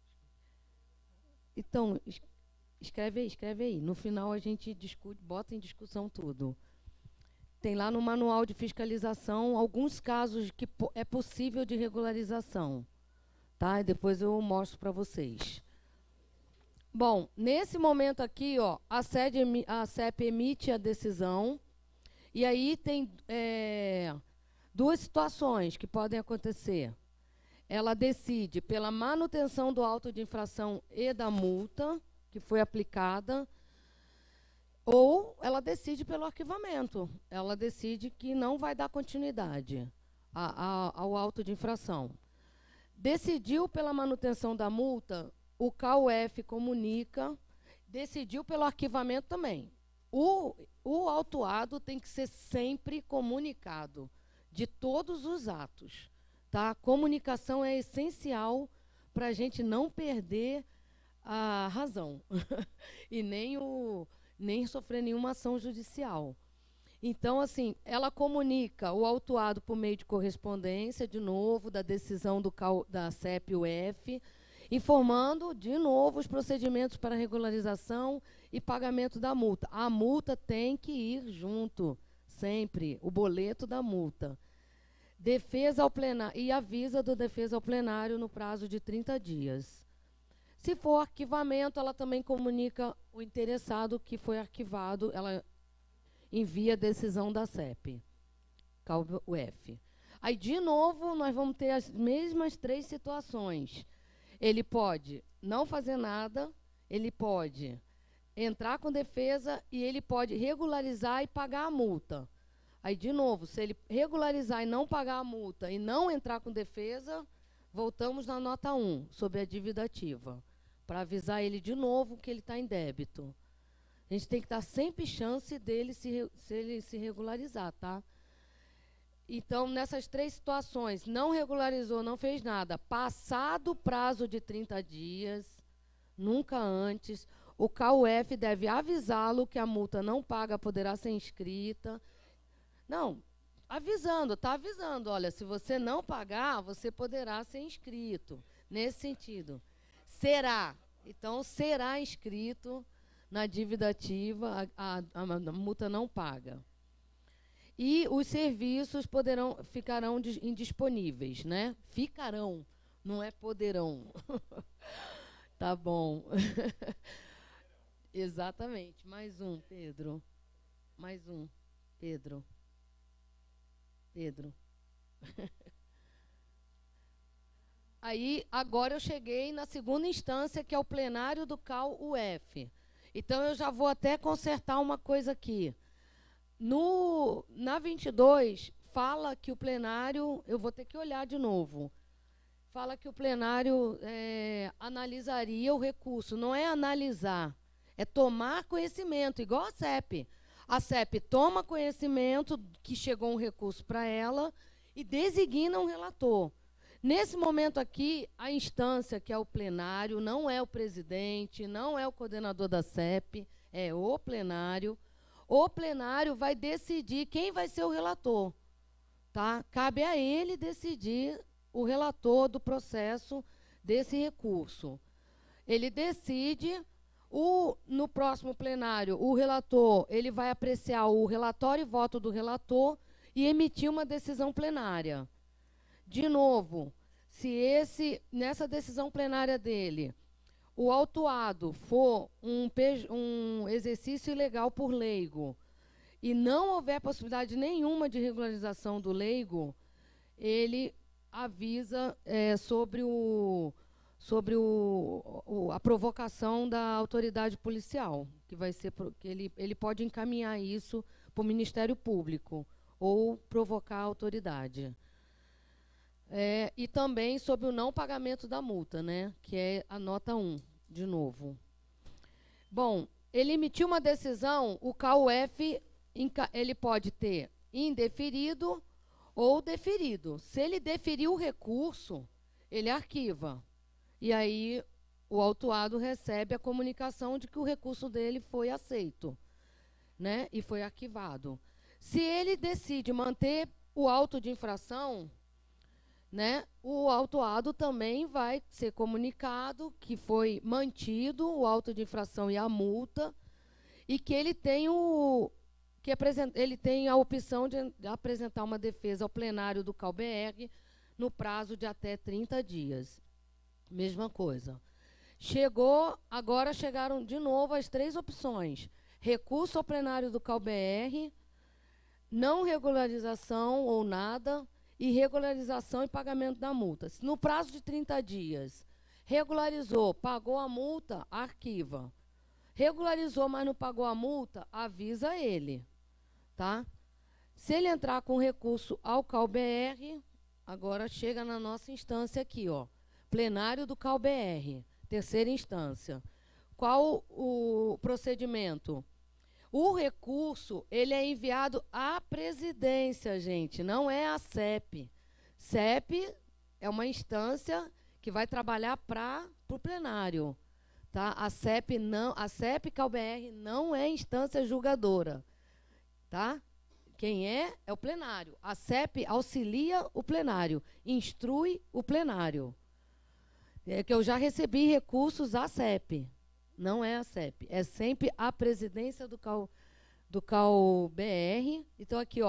Então, escreve aí. No final, a gente discute, bota em discussão tudo. Tem lá no manual de fiscalização alguns casos que é possível de regularização. Tá? E depois eu mostro para vocês. Bom, nesse momento aqui, ó, a CEP emite a decisão. E aí tem 2 situações que podem acontecer. Ela decide pela manutenção do auto de infração e da multa que foi aplicada, ou ela decide pelo arquivamento. Ela decide que não vai dar continuidade ao auto de infração. Decidiu pela manutenção da multa, o CAUF comunica, decidiu pelo arquivamento também. O autuado tem que ser sempre comunicado de todos os atos. Tá? A comunicação é essencial para a gente não perder a razão e nem sofrer nenhuma ação judicial. Então, assim, ela comunica o autuado por meio de correspondência, de novo, da decisão da CEP-UF, informando, de novo, os procedimentos para regularização e pagamento da multa. A multa tem que ir junto, sempre, o boleto da multa. defesa ao plenário, e avisa do defesa ao plenário no prazo de 30 dias. Se for arquivamento, ela também comunica o interessado que foi arquivado, ela envia a decisão da CEP, CAU-UF. Aí, de novo, nós vamos ter as mesmas 3 situações. Ele pode não fazer nada, ele pode entrar com defesa e ele pode regularizar e pagar a multa. Aí, de novo, se ele regularizar e não pagar a multa e não entrar com defesa, voltamos na nota 1, sobre a dívida ativa, para avisar ele de novo que ele está em débito. A gente tem que dar sempre chance dele se ele se regularizar, tá? Então, nessas 3 situações, não regularizou, não fez nada, passado o prazo de 30 dias, nunca antes, o CAU-UF deve avisá-lo que a multa não paga poderá ser inscrita. Não, avisando, está avisando, olha, se você não pagar, você poderá ser inscrito. Nesse sentido. Será. Então, será inscrito na dívida ativa, a multa não paga. E os serviços ficarão indisponíveis, né? Ficarão, não é poderão. Tá bom. Exatamente. Mais um, Pedro. Mais um, Pedro. Pedro. Aí, agora eu cheguei na segunda instância, que é o plenário do CAU-UF. Então, eu já vou até consertar uma coisa aqui. Na 22, fala que o plenário... Eu vou ter que olhar de novo. Fala que o plenário analisaria o recurso. Não é analisar, é tomar conhecimento, igual a CEP. A CEP toma conhecimento que chegou um recurso para ela e designa um relator. Nesse momento aqui, a instância, que é o plenário, não é o presidente, não é o coordenador da CEP, é o plenário. O plenário vai decidir quem vai ser o relator. Tá? Cabe a ele decidir o relator do processo desse recurso. Ele decide, no próximo plenário, o relator ele vai apreciar o relatório e voto do relator e emitir uma decisão plenária. De novo, se nessa decisão plenária dele, o autuado for um exercício ilegal por leigo e não houver possibilidade nenhuma de regularização do leigo, ele avisa sobre a provocação da autoridade policial, que vai ser que ele pode encaminhar isso para o Ministério Público ou provocar a autoridade. E também sobre o não pagamento da multa, né, que é a nota 1, de novo. Bom, ele emitiu uma decisão, o CAU-UF ele pode ter indeferido ou deferido. Se ele deferir o recurso, ele arquiva. E aí o autuado recebe a comunicação de que o recurso dele foi aceito, né, e foi arquivado. Se ele decide manter o auto de infração, né, o autuado também vai ser comunicado que foi mantido o auto de infração e a multa e que ele tem a opção de apresentar uma defesa ao plenário do CAU-BR no prazo de até 30 dias. Mesma coisa. Agora chegaram de novo as 3 opções. Recurso ao plenário do CAU-BR, não regularização ou nada, e regularização e pagamento da multa. Se no prazo de 30 dias regularizou, pagou a multa, arquiva. Regularizou, mas não pagou a multa, avisa ele. Tá? Se ele entrar com recurso ao CAU-BR, agora chega na nossa instância aqui, ó, plenário do CAU-BR, terceira instância. Qual o procedimento? O recurso, ele é enviado à presidência, gente, não é à CEP. CEP é uma instância que vai trabalhar para o plenário. Tá? A CEP CAU-BR não é instância julgadora. Tá? Quem é o plenário. A CEP auxilia o plenário, instrui o plenário. É que eu já recebi recursos à CEP. Não é a CEP, é sempre a presidência do CAU-BR. Então, aqui, ó,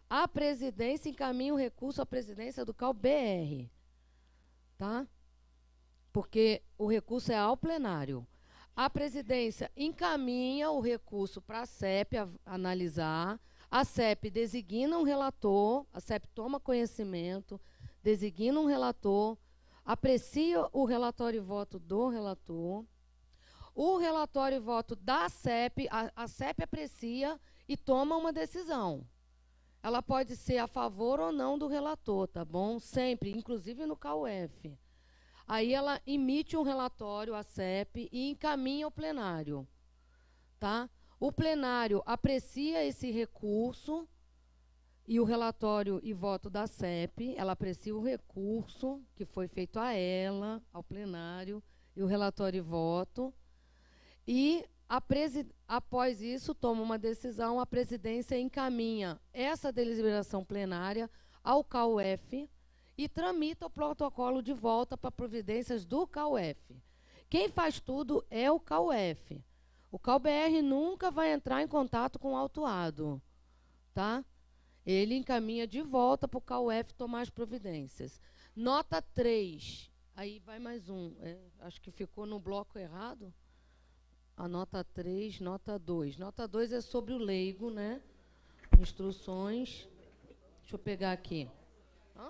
A presidência encaminha o recurso à presidência do CAU-BR, tá? Porque o recurso é ao plenário. A presidência encaminha o recurso para a CEP analisar, a CEP designa um relator, a CEP toma conhecimento, designa um relator, aprecia o relatório e voto do relator, o relatório e voto da CEP, a CEP aprecia e toma uma decisão. Ela pode ser a favor ou não do relator, tá bom? Sempre, inclusive no CAUF. Aí ela emite um relatório à CEP e encaminha ao plenário, tá? O plenário aprecia esse recurso e o relatório e voto da CEP, ela aprecia o recurso que foi feito a ela, ao plenário, e o relatório e voto. E, após isso, toma uma decisão, a presidência encaminha essa deliberação plenária ao CAUF e tramita o protocolo de volta para providências do CAUF. Quem faz tudo é o CAUF. O CAU-BR nunca vai entrar em contato com o autuado, tá? Ele encaminha de volta para o CAUF tomar as providências. Nota 3. Aí vai mais um. Acho que ficou no bloco errado. A nota 3, nota 2. Nota 2 é sobre o leigo, né? Instruções. Deixa eu pegar aqui. Hã?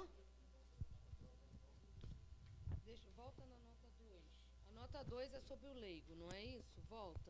Volta na nota 2. A nota 2 é sobre o leigo, não é isso? Volta.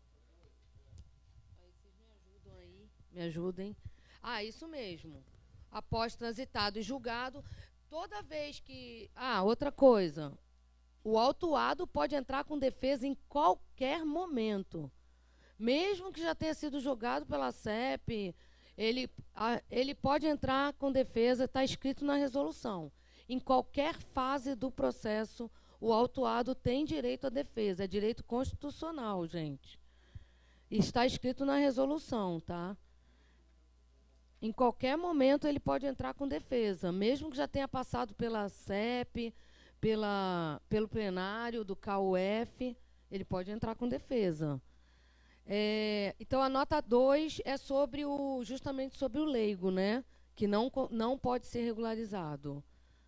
Aí vocês me ajudam aí. Me ajudem. Ah, isso mesmo. Após transitado e julgado, toda vez que... Ah, outra coisa. O autuado pode entrar com defesa em qualquer momento. Mesmo que já tenha sido julgado pela CEP, ele pode entrar com defesa, está escrito na resolução. Em qualquer fase do processo, o autuado tem direito à defesa. É direito constitucional, gente. Está escrito na resolução, tá? Em qualquer momento ele pode entrar com defesa, mesmo que já tenha passado pela CEP, pelo plenário do CAUF, ele pode entrar com defesa. Então, a nota 2 é sobre justamente sobre o leigo, né? Que não pode ser regularizado.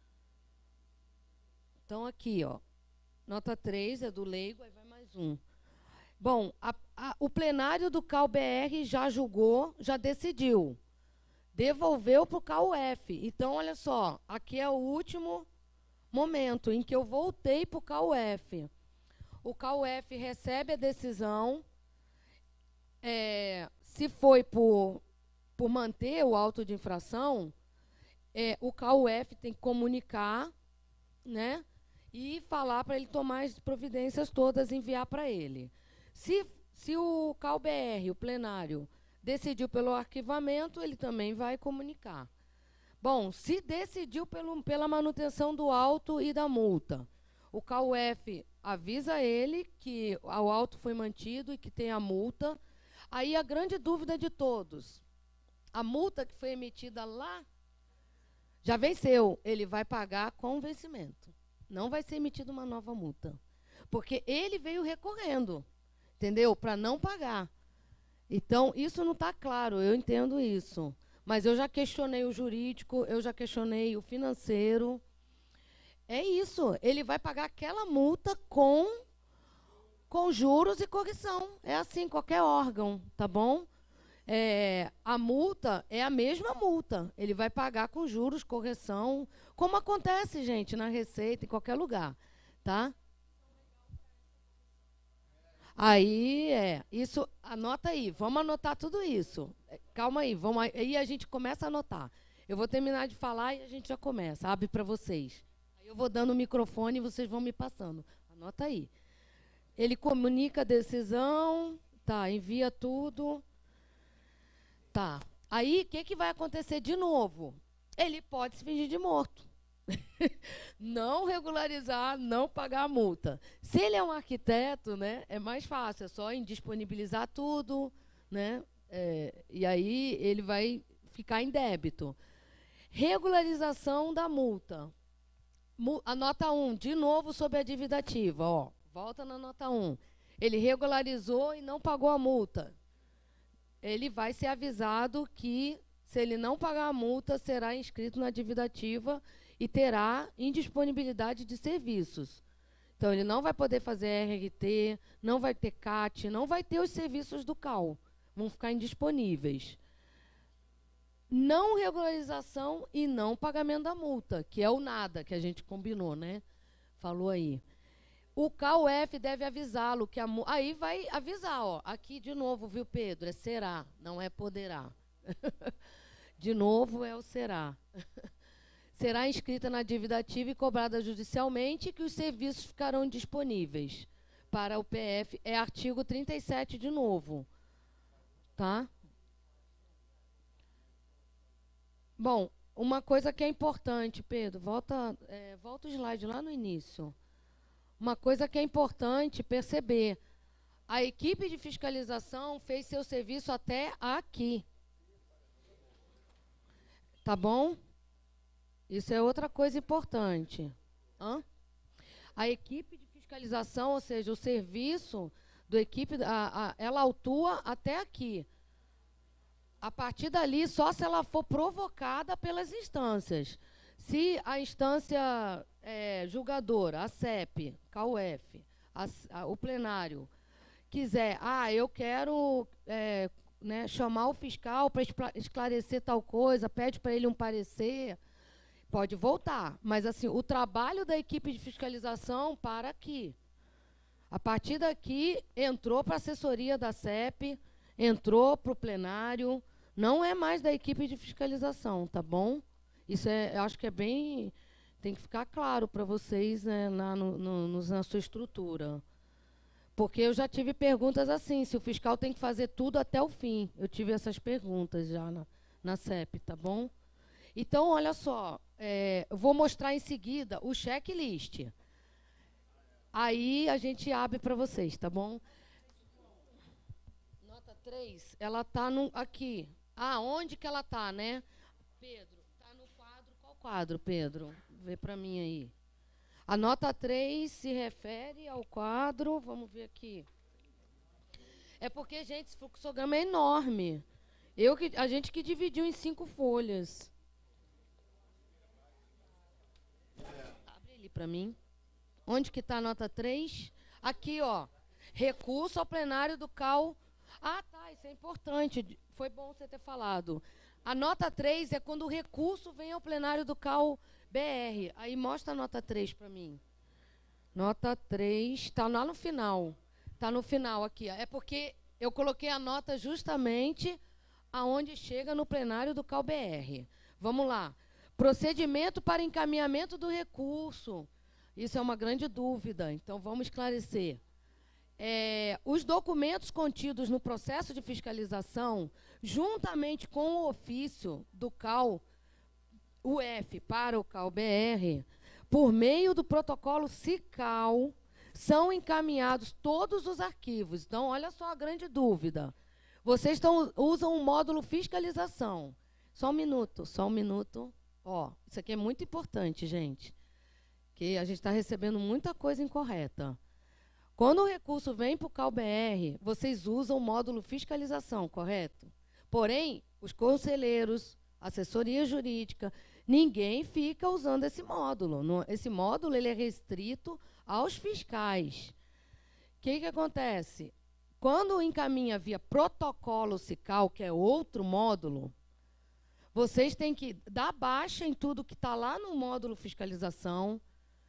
Então, aqui, ó, nota 3 é do leigo, aí vai mais um. Bom, o plenário do CAU-BR já julgou, já decidiu. Devolveu para o CAUF. Então, olha só, aqui é o último momento em que eu voltei para o CAUF. O CAUF recebe a decisão. Se foi por manter o auto de infração, o CAUF tem que comunicar, né, e falar para ele tomar as providências todas, enviar para ele. Se o CAU-BR, o plenário, decidiu pelo arquivamento, ele também vai comunicar. Bom, se decidiu pela manutenção do auto e da multa, o CAUF avisa ele que o auto foi mantido e que tem a multa. Aí a grande dúvida de todos, a multa que foi emitida lá já venceu, ele vai pagar com vencimento. Não vai ser emitida uma nova multa, porque ele veio recorrendo, entendeu? Para não pagar. Então, isso não está claro, eu entendo isso. Mas eu já questionei o jurídico, eu já questionei o financeiro. É isso, ele vai pagar aquela multa com juros e correção. É assim, qualquer órgão, tá bom? A multa é a mesma multa. Ele vai pagar com juros, correção, como acontece, gente, na Receita, em qualquer lugar, tá? Aí, isso, anota aí, vamos anotar tudo isso. Calma aí, aí a gente começa a anotar. Eu vou terminar de falar e a gente já começa, abre para vocês. Aí eu vou dando o microfone e vocês vão me passando. Anota aí. Ele comunica a decisão, tá, envia tudo. Tá. Aí, o que vai acontecer de novo? Ele pode se fingir de morto. Não regularizar, não pagar a multa. Se ele é um arquiteto, né, é mais fácil, é só indisponibilizar tudo, né, e aí ele vai ficar em débito. Regularização da multa. A nota 1, de novo sobre a dívida ativa. Ó, volta na nota 1. Ele regularizou e não pagou a multa. Ele vai ser avisado que Se ele não pagar a multa, será inscrito na dívida ativa e terá indisponibilidade de serviços. Então, ele não vai poder fazer RRT, não vai ter CAT, não vai ter os serviços do CAL. Vão ficar indisponíveis. Não regularização e não pagamento da multa, que é o nada que a gente combinou, né? Falou aí. O CAUF deve avisá-lo que a multa... Aí vai avisar, ó. Aqui de novo, viu, Pedro? É será, não é poderá. De novo é o será. Será inscrita na dívida ativa e cobrada judicialmente, que os serviços ficarão disponíveis para o PF. É artigo 37 de novo. Tá? Bom, uma coisa que é importante, Pedro, volta o slide lá no início. Uma coisa que é importante perceber. A equipe de fiscalização fez seu serviço até aqui. Tá bom? Isso é outra coisa importante. Hã? A equipe de fiscalização, ou seja, o serviço do equipe, ela autua até aqui. A partir dali, só se ela for provocada pelas instâncias. Se a instância julgadora, a CEP, CAUF, o plenário, quiser, eu quero chamar o fiscal para esclarecer tal coisa, pede para ele um parecer, pode voltar. Mas, assim, o trabalho da equipe de fiscalização para aqui. A partir daqui, entrou para a assessoria da CEP, entrou para o plenário, não é mais da equipe de fiscalização, tá bom? Isso eu acho que é bem... Tem que ficar claro para vocês, né, na sua estrutura. Porque eu já tive perguntas assim, se o fiscal tem que fazer tudo até o fim. Eu tive essas perguntas já na CEP, tá bom? Então, olha só, eu vou mostrar em seguida o checklist. Aí a gente abre para vocês, tá bom? Nota 3, ela está aqui. Onde que ela está, né? Pedro, está no quadro. Qual quadro, Pedro? Vê para mim aí. A nota 3 se refere ao quadro, vamos ver aqui. É porque, gente, esse fluxograma é enorme. A gente que dividiu em 5 folhas. Abre ele para mim. Onde que está a nota 3? Aqui, ó. Recurso ao plenário do CAU. Tá, isso é importante. Foi bom você ter falado. A nota 3 é quando o recurso vem ao plenário do CAU BR. Aí mostra a nota 3 para mim. Nota 3, está lá no final. Está no final aqui. É porque eu coloquei a nota justamente aonde chega no plenário do CAU BR. Vamos lá. Procedimento para encaminhamento do recurso. Isso é uma grande dúvida, então vamos esclarecer. Os documentos contidos no processo de fiscalização, juntamente com o ofício do CAU UF para o CAU BR, por meio do protocolo SICAL, são encaminhados todos os arquivos. Então, olha só a grande dúvida. Vocês usam o módulo fiscalização. Só um minuto. Isso aqui é muito importante, gente. Que a gente está recebendo muita coisa incorreta. Quando o recurso vem para o CAU BR, vocês usam o módulo fiscalização, correto? Porém, os conselheiros, assessoria jurídica, ninguém fica usando esse módulo. Esse módulo ele é restrito aos fiscais. O que acontece? Quando encaminha via protocolo SICAL, que é outro módulo, vocês têm que dar baixa em tudo que está lá no módulo fiscalização,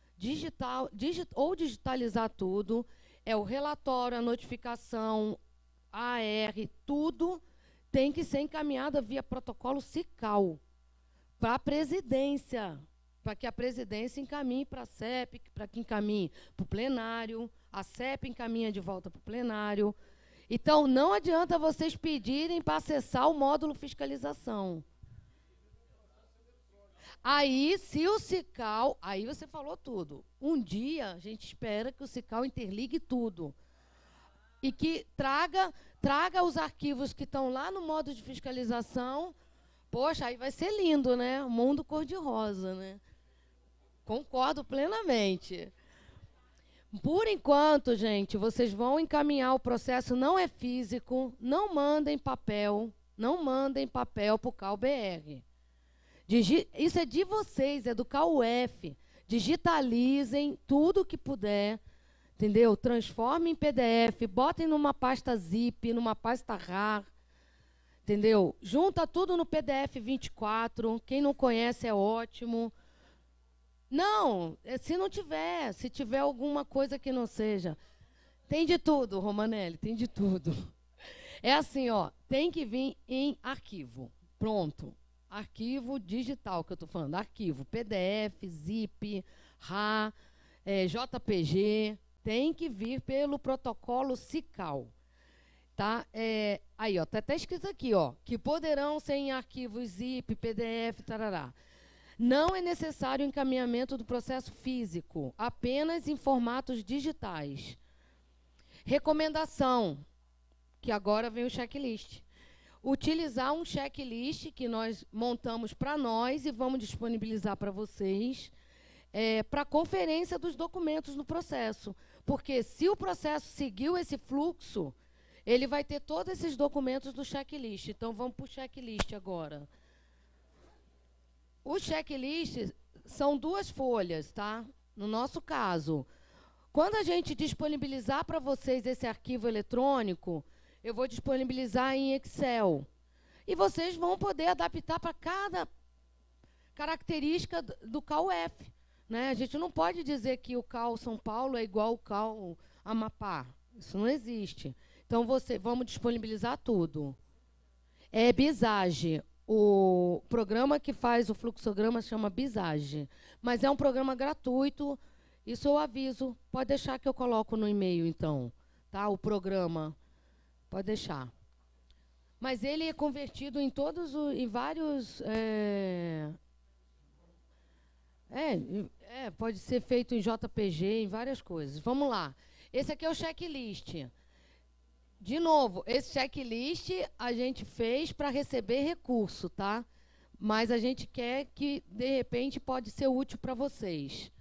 digitalizar tudo, o relatório, a notificação, AR, tudo tem que ser encaminhado via protocolo SICAL para a presidência, para que a presidência encaminhe para a CEP, para que encaminhe para o plenário, a CEP encaminha de volta para o plenário. Então, não adianta vocês pedirem para acessar o módulo fiscalização. Aí, se o SICAL... Aí você falou tudo. Um dia, a gente espera que o SICAL interligue tudo. E que traga os arquivos que estão lá no módulo de fiscalização. Poxa, aí vai ser lindo, né? O mundo cor-de-rosa, né? Concordo plenamente. Por enquanto, gente, vocês vão encaminhar o processo, não é físico, não mandem papel, Não mandem papel para o CAU-BR. Isso é de vocês, é do CAU-F. Digitalizem tudo que puder, entendeu? Transformem em PDF, botem numa pasta zip, numa pasta RAR, entendeu? Junta tudo no PDF 24. Quem não conhece é ótimo. Não, se não tiver, se tiver alguma coisa que não seja. Tem de tudo, Romanelli, tem de tudo. É assim, ó, tem que vir em arquivo. Pronto. Arquivo digital que eu estou falando. Arquivo, PDF, zip, RAR, JPG. Tem que vir pelo protocolo SICAL. Tá? Aí, ó, tá até escrito aqui, ó, que poderão ser em arquivos zip, PDF, tarará. Não é necessário encaminhamento do processo físico, apenas em formatos digitais. Recomendação, que agora vem o checklist. Utilizar um checklist que nós montamos para nós e vamos disponibilizar para vocês, para conferência dos documentos no processo. Porque se o processo seguiu esse fluxo, ele vai ter todos esses documentos do checklist. Então, vamos para o checklist agora. O checklist são 2 folhas, tá? No nosso caso, quando a gente disponibilizar para vocês esse arquivo eletrônico, eu vou disponibilizar em Excel. E vocês vão poder adaptar para cada característica do CAU-F. Né? A gente não pode dizer que o CAU São Paulo é igual ao CAU Amapá. Isso não existe. Então, vamos disponibilizar tudo. É Bizage. O programa que faz o fluxograma chama Bizage. Mas é um programa gratuito. Isso eu aviso. Pode deixar que eu coloco no e-mail, então. Tá? O programa. Pode deixar. Mas ele é convertido em vários... pode ser feito em JPG, em várias coisas. Vamos lá. Esse aqui é o checklist. De novo, esse checklist a gente fez para receber recurso, tá? Mas a gente quer que, de repente, pode ser útil para vocês.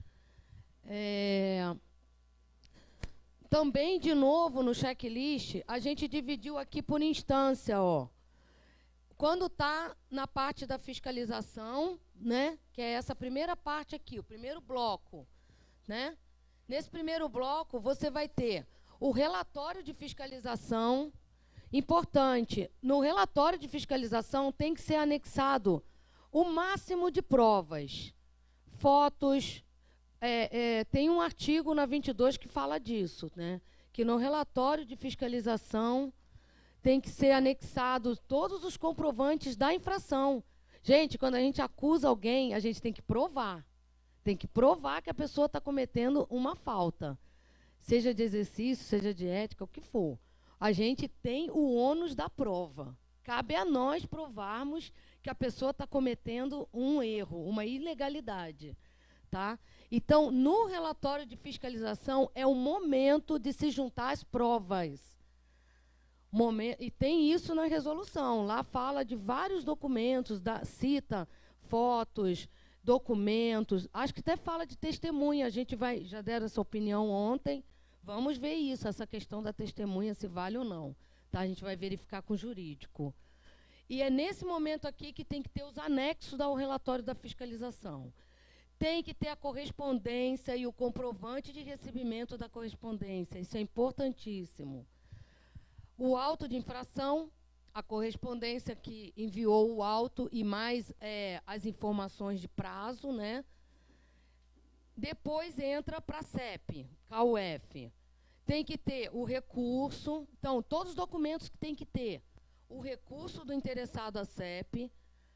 Também, de novo, no checklist, a gente dividiu aqui por instância, ó. Quando está na parte da fiscalização, né, que é essa primeira parte aqui, o primeiro bloco, né? Nesse primeiro bloco, você vai ter o relatório de fiscalização. Importante, no relatório de fiscalização tem que ser anexado o máximo de provas, fotos. Tem um artigo na 22 que fala disso, né? Que no relatório de fiscalização tem que ser anexado todos os comprovantes da infração. Gente, quando a gente acusa alguém, a gente tem que provar. Tem que provar que a pessoa está cometendo uma falta. Seja de exercício, seja de ética, o que for. A gente tem o ônus da prova. Cabe a nós provarmos que a pessoa está cometendo um erro, uma ilegalidade. Tá? Então, no relatório de fiscalização, é o momento de se juntar as provas. E tem isso na resolução. Lá fala de vários documentos, cita fotos, documentos. Acho que até fala de testemunha. A gente já deram essa opinião ontem. Vamos ver isso, essa questão da testemunha, se vale ou não. Tá? A gente vai verificar com o jurídico. E é nesse momento aqui que tem que ter os anexos ao relatório da fiscalização. Tem que ter a correspondência e o comprovante de recebimento da correspondência. Isso é importantíssimo. O auto de infração, a correspondência que enviou o auto e mais as informações de prazo, né? Depois entra para a CEP, CAU-F. Tem que ter o recurso. Então, todos os documentos que tem que ter. O recurso do interessado à CEP,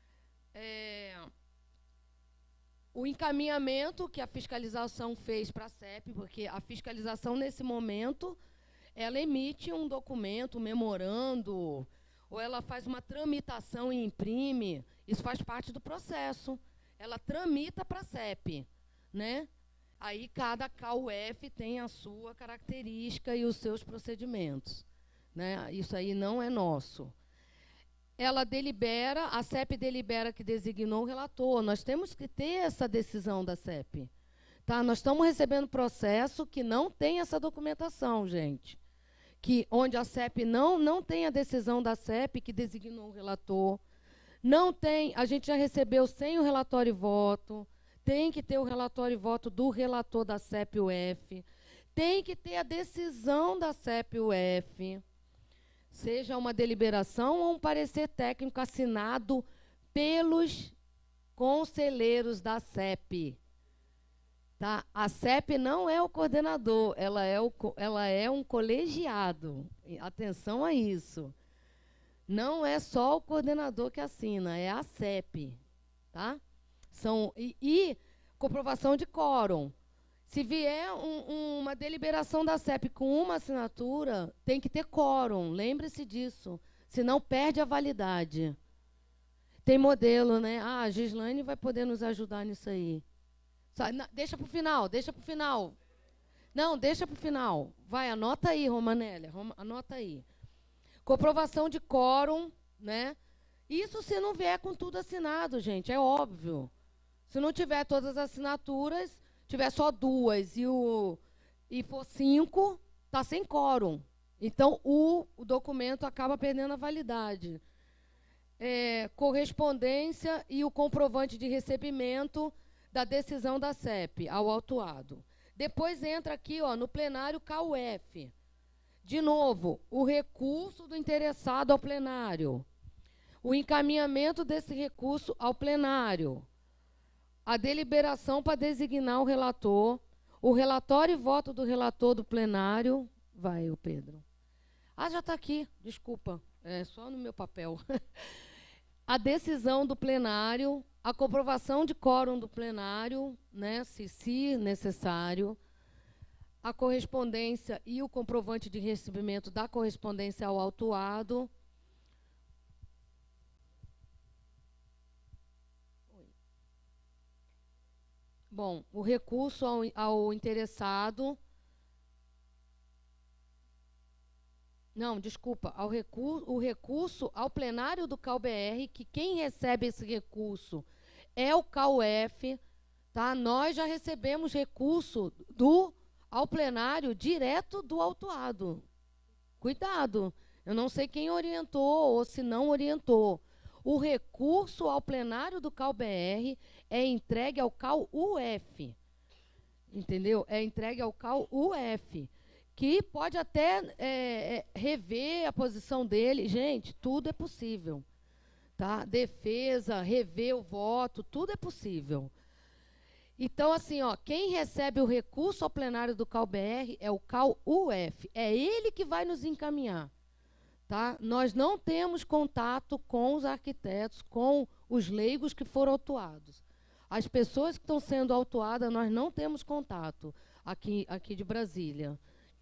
o encaminhamento que a fiscalização fez para a CEP, porque a fiscalização, nesse momento, ela emite um documento, um memorando, ou ela faz uma tramitação e imprime. Isso faz parte do processo. Ela tramita para a CEP. Né? Aí, cada CAU-F tem a sua característica e os seus procedimentos. Né? Isso aí não é nosso. Ela delibera, a CEP delibera que designou o relator. Nós temos que ter essa decisão da CEP. Tá? Nós estamos recebendo processo que não tem essa documentação, gente. onde a CEP não tem a decisão da CEP que designou o relator. Não tem, a gente já recebeu sem o relatório e voto, tem que ter o relatório e voto do relator da CEP-UF, tem que ter a decisão da CEP-UF, seja uma deliberação ou um parecer técnico assinado pelos conselheiros da CEP. Tá? A CEP não é o coordenador, ela é um colegiado. Atenção a isso. Não é só o coordenador que assina, é a CEP. Tá? E comprovação de quórum. Se vier uma deliberação da CEP com uma assinatura, tem que ter quórum, lembre-se disso, senão perde a validade. Tem modelo, né? A Gislaine vai poder nos ajudar nisso aí. Deixa para o final, deixa para o final. Não, deixa para o final. Vai, anota aí, Romanélia, anota aí. Comprovação de quórum, né? Isso se não vier com tudo assinado, gente, é óbvio. Se não tiver todas as assinaturas, tiver só 2 e for 5, está sem quórum. Então, o documento acaba perdendo a validade. Correspondência e o comprovante de recebimento da decisão da CEP ao autuado. Depois entra aqui, ó, no plenário CAUF. De novo, o recurso do interessado ao plenário. O encaminhamento desse recurso ao plenário. A deliberação para designar o relator. O relatório e voto do relator do plenário. Vai, o Pedro. Ah, já está aqui, desculpa. É só no meu papel. A decisão do plenário, a comprovação de quórum do plenário, né, se necessário, a correspondência e o comprovante de recebimento da correspondência ao autuado. Bom, o recurso ao interessado. Não, desculpa, o recurso ao plenário do CAU-BR, que quem recebe esse recurso é o CAUF, tá? Nós já recebemos recurso ao plenário direto do autuado. Cuidado, eu não sei quem orientou ou se não orientou. O recurso ao plenário do CAU-BR é entregue ao CAU-UF. Entendeu? É entregue ao CAU-UF, que pode até rever a posição dele. Gente, tudo é possível. Tá? Defesa, rever o voto, tudo é possível. Então, assim, ó, quem recebe o recurso ao plenário do CAU-BR é o CAU-UF. É ele que vai nos encaminhar. Tá? Nós não temos contato com os arquitetos, com os leigos que foram autuados. As pessoas que estão sendo autuadas, nós não temos contato aqui de Brasília.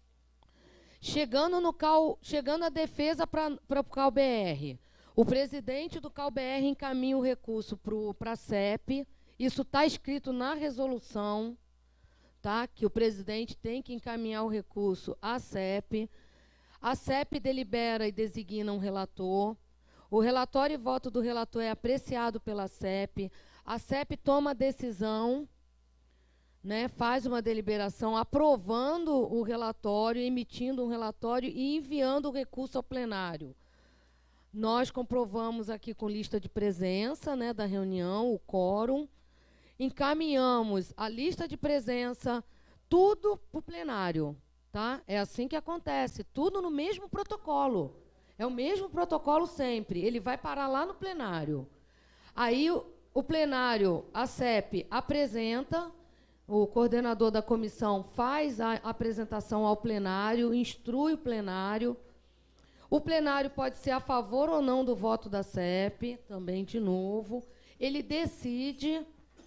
Chegando a defesa para o CAU-BR, o presidente do CAU-BR encaminha o recurso para a CEP. Isso está escrito na resolução, tá? Que o presidente tem que encaminhar o recurso à CEP. A CEP delibera e designa um relator. O relatório e voto do relator é apreciado pela CEP. A CEP toma a decisão, né, faz uma deliberação aprovando o relatório, emitindo um relatório e enviando o recurso ao plenário. Nós comprovamos aqui com lista de presença, né, da reunião, o quórum. Encaminhamos a lista de presença, tudo para o plenário. Tá? É assim que acontece, tudo no mesmo protocolo. É o mesmo protocolo sempre. Ele vai parar lá no plenário. Aí o plenário, a CEP, apresenta, o coordenador da comissão faz a apresentação ao plenário, instrui o plenário. O plenário pode ser a favor ou não do voto da CEP, também de novo. Ele decide,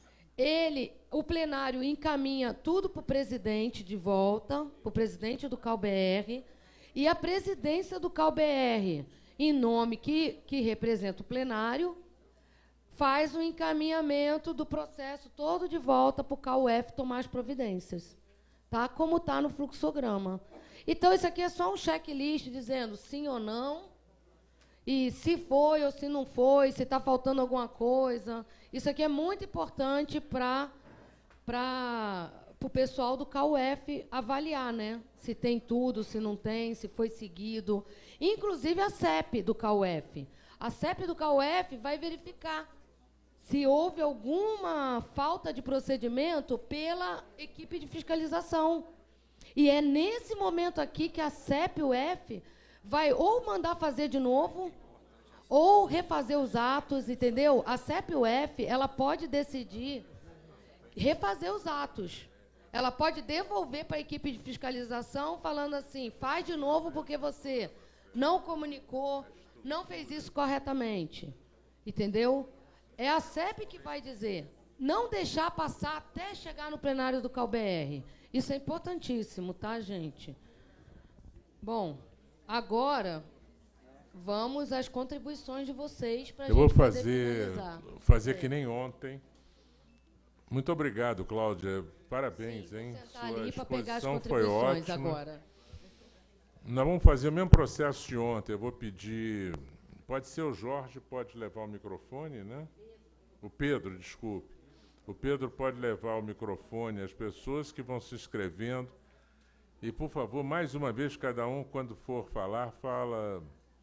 o plenário encaminha tudo para o presidente de volta, para o presidente do CAU-BR, e a presidência do CAU-BR, em nome que representa o plenário, faz o encaminhamento do processo todo de volta para o CAU-F tomar as providências, tá? Como está no fluxograma. Então, isso aqui é só um checklist dizendo sim ou não, e se foi ou se não foi, se está faltando alguma coisa. Isso aqui é muito importante para para o pessoal do CAUF avaliar, né? Se tem tudo, se não tem, se foi seguido. Inclusive a CEP do CAUF. A CEP do CAUF vai verificar se houve alguma falta de procedimento pela equipe de fiscalização. E é nesse momento aqui que a CEP-UF vai ou mandar fazer de novo, ou refazer os atos, entendeu? A CEP-UF, ela pode decidir refazer os atos. Ela pode devolver para a equipe de fiscalização, falando assim, faz de novo porque você não comunicou, não fez isso corretamente. Entendeu? É a CEP que vai dizer, não deixar passar até chegar no plenário do CAU-BR. Isso é importantíssimo, tá, gente? Bom, agora vamos às contribuições de vocês para a gente poder fazer que nem ontem. Muito obrigado, Cláudia. Parabéns, sim, hein? Sua ali exposição foi ótima. Agora. Nós vamos fazer o mesmo processo de ontem. Eu vou pedir... Pode ser o Jorge, pode levar o microfone, né? O Pedro, desculpe. O Pedro pode levar o microfone às pessoas que vão se inscrevendo. E, por favor, mais uma vez, cada um, quando for falar, fala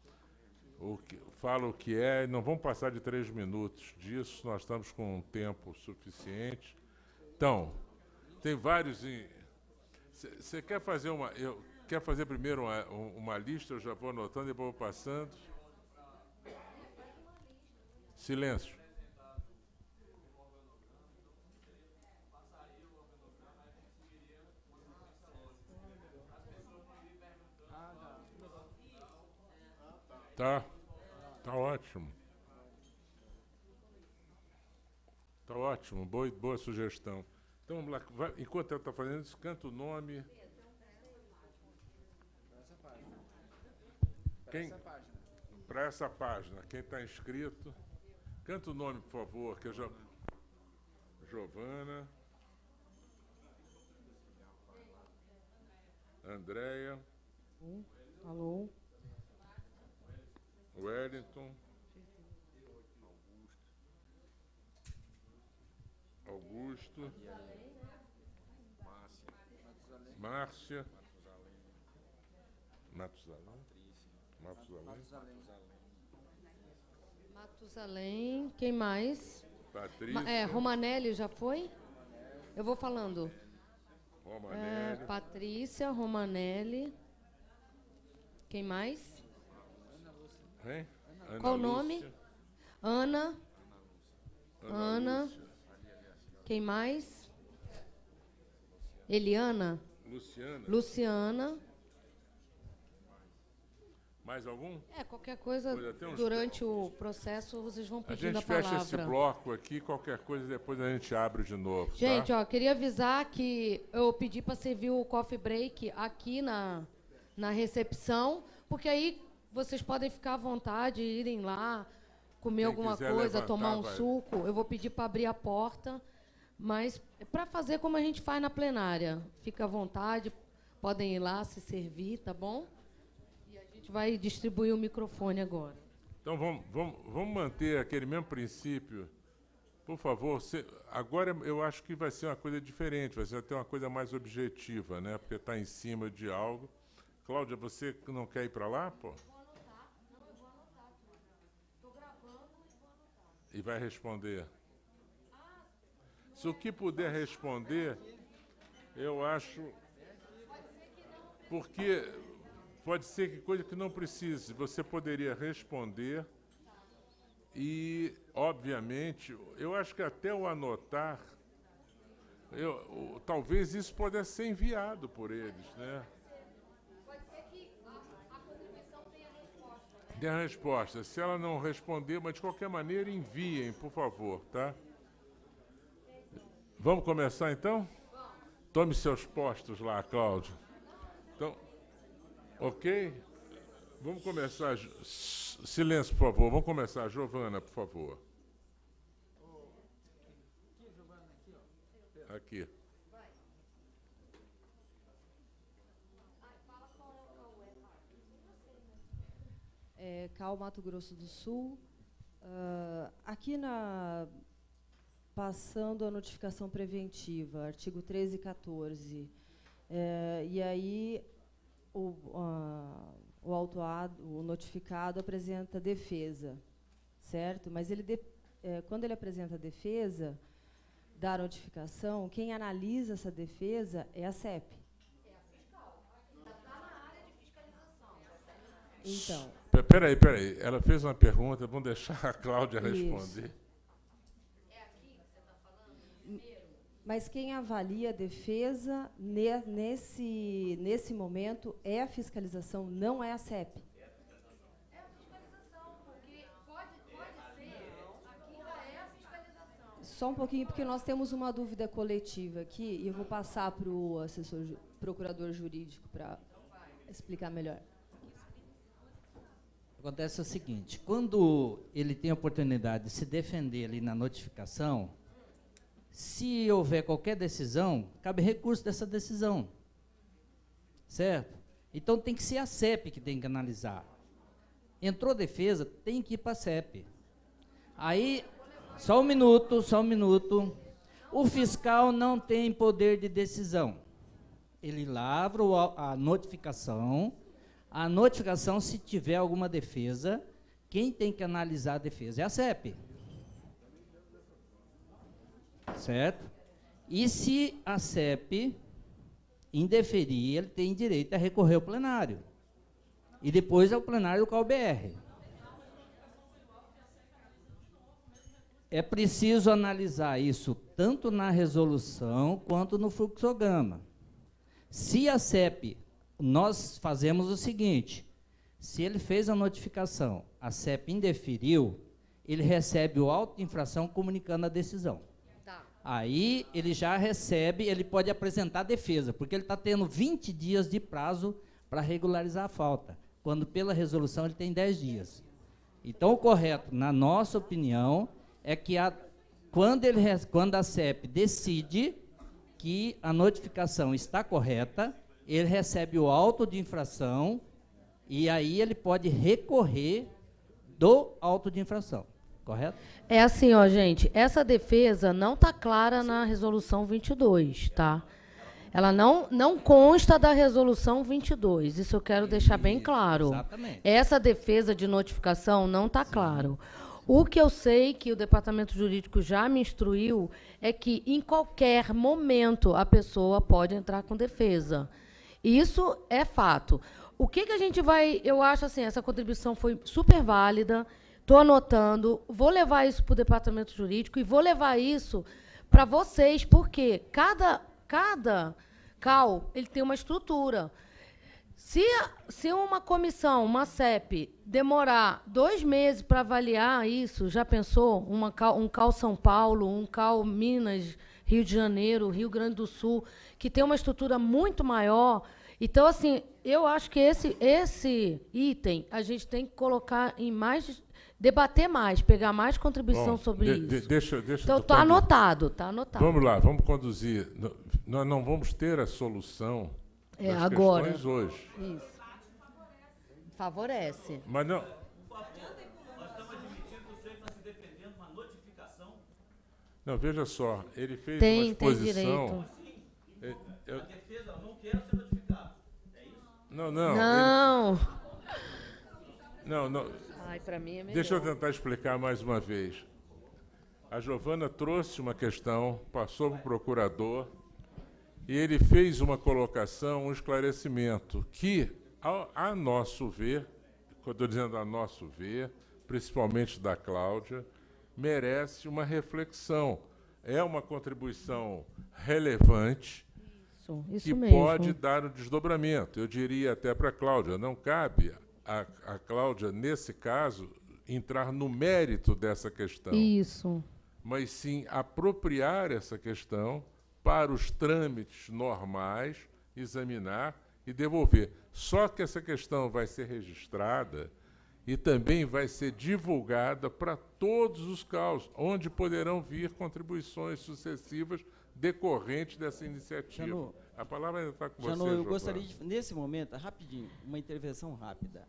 o que é. Não vamos passar de 3 minutos disso, nós estamos com um tempo suficiente. Então, tem vários... Você quer fazer uma... Quer fazer primeiro uma lista? Eu já vou anotando e vou passando. Silêncio. Tá ótimo. Tá ótimo, boa sugestão. Então, vamos lá. Enquanto ela está fazendo isso, canta o nome. Para essa página. Quem está inscrito, canta o nome, por favor, que é Giovana, Andréia, alô, Wellington, Augusto, Márcia, Matusalém, quem mais? Patrícia. Romanelli já foi? Eu vou falando. Romanelli. Patrícia, Romanelli. Quem mais? Hein? Qual o nome? Ana. Ana. Quem mais? Eliana? Luciana. Mais algum? Qualquer coisa, durante o processo, vocês vão pedindo a palavra. A gente fecha esse bloco aqui, qualquer coisa, depois a gente abre de novo. Gente, tá? Queria avisar que eu pedi para servir o coffee break aqui na recepção, porque vocês podem ficar à vontade, irem lá, comer alguma coisa, tomar um suco. Eu vou pedir para abrir a porta, mas para fazer como a gente faz na plenária. Fica à vontade, podem ir lá se servir, tá bom? A gente vai distribuir o microfone agora. Então, vamos manter aquele mesmo princípio. Por favor, agora eu acho que vai ser uma coisa diferente, vai ser até uma coisa mais objetiva, né? Porque está em cima de algo. Cláudia, você não quer ir para lá, pô? Eu vou anotar. Não, eu vou anotar. Estou gravando e vou anotar. E vai responder. Se o que puder responder, eu acho... Porque pode ser que coisa que não precise, você poderia responder e, obviamente, eu acho que até o anotar, talvez isso pudesse ser enviado por eles, né? Pode ser que a contribuição tenha resposta. Tem a resposta. Se ela não responder, mas de qualquer maneira, enviem, por favor, tá? Vamos começar, então? Tome seus postos lá, Cláudio. Então, ok? Vamos começar. Silêncio, por favor. Vamos começar. Giovana, por favor. Aqui. CAU Mato Grosso do Sul. Aqui na passando a notificação preventiva, artigo 13 e 14. E aí o autuado, o notificado apresenta defesa, certo? Mas quando ele apresenta a defesa da notificação, quem analisa essa defesa é a CEP. É a fiscal. Já está na área de fiscalização. Então. Peraí. Ela fez uma pergunta, vamos deixar a Cláudia responder. É aqui que você está falando? Mas quem avalia a defesa nesse momento é a fiscalização, não é a CEP. É a fiscalização, porque pode ser, aqui já é a fiscalização. Só um pouquinho, porque nós temos uma dúvida coletiva aqui, e eu vou passar para o procurador jurídico para explicar melhor. Acontece o seguinte, quando ele tem a oportunidade de se defender ali na notificação, se houver qualquer decisão, cabe recurso dessa decisão, certo? Então tem que ser a CEP que tem que analisar. Entrou defesa, tem que ir para a CEP. Aí, só um minuto, o fiscal não tem poder de decisão. Ele lavra a notificação, se tiver alguma defesa, quem tem que analisar a defesa é a CEP. Certo? E se a CEP indeferir, ele tem direito a recorrer ao plenário. E depois ao plenário do CAU-BR. É preciso analisar isso tanto na resolução quanto no fluxograma. Se a CEP, nós fazemos o seguinte, se ele fez a notificação, a CEP indeferiu, ele recebe o auto de infração comunicando a decisão. Aí ele já recebe, ele pode apresentar a defesa, porque ele está tendo 20 dias de prazo para regularizar a falta, quando pela resolução ele tem 10 dias. Então o correto, na nossa opinião, é que quando a CEP decide que a notificação está correta, ele recebe o auto de infração e aí ele pode recorrer do auto de infração. Correto? É assim, ó, gente, essa defesa não está clara na resolução 22, tá? Ela não consta da resolução 22, isso eu quero deixar bem claro. Exatamente. Essa defesa de notificação não está claro. O que eu sei que o Departamento Jurídico já me instruiu é que em qualquer momento a pessoa pode entrar com defesa. Isso é fato. O que a gente vai... Eu acho assim, essa contribuição foi super válida. Estou anotando, vou levar isso para o Departamento Jurídico e vou levar isso para vocês, porque cada CAU ele tem uma estrutura. Se uma comissão, uma CEP, demorar 2 meses para avaliar isso, já pensou? Um CAU São Paulo, um CAU Minas, Rio de Janeiro, Rio Grande do Sul, que tem uma estrutura muito maior. Então, assim, eu acho que esse item a gente tem que colocar em mais... debater mais, pegar mais contribuição sobre isso. Deixa então, está anotado, Vamos lá, vamos conduzir. Nós não vamos ter a solução das agora. Questões hoje. Isso. Favorece. Mas não... Nós estamos admitindo que o senhor está se defendendo uma notificação? Não, veja só, ele fez uma exposição... Tem direito. A defesa, não quero ser notificado. É isso? Não. Não. Ai, para mim é melhor. Deixa eu tentar explicar mais uma vez. A Giovana trouxe uma questão, passou para o procurador, e ele fez uma colocação, um esclarecimento, que, a nosso ver, quando estou dizendo a nosso ver, principalmente da Cláudia, merece uma reflexão. É uma contribuição relevante, isso que mesmo. pode dar um desdobramento. Eu diria até para a Cláudia, não cabe a Cláudia, nesse caso, entrar no mérito dessa questão. Isso. Mas sim apropriar essa questão para os trâmites normais, examinar e devolver. Só que essa questão vai ser registrada e também vai ser divulgada para todos os CAUs, onde poderão vir contribuições sucessivas decorrentes dessa iniciativa. Janot, a palavra ainda está com você, Janot, eu Giovana. gostaria de, nesse momento, rapidinho, uma intervenção rápida.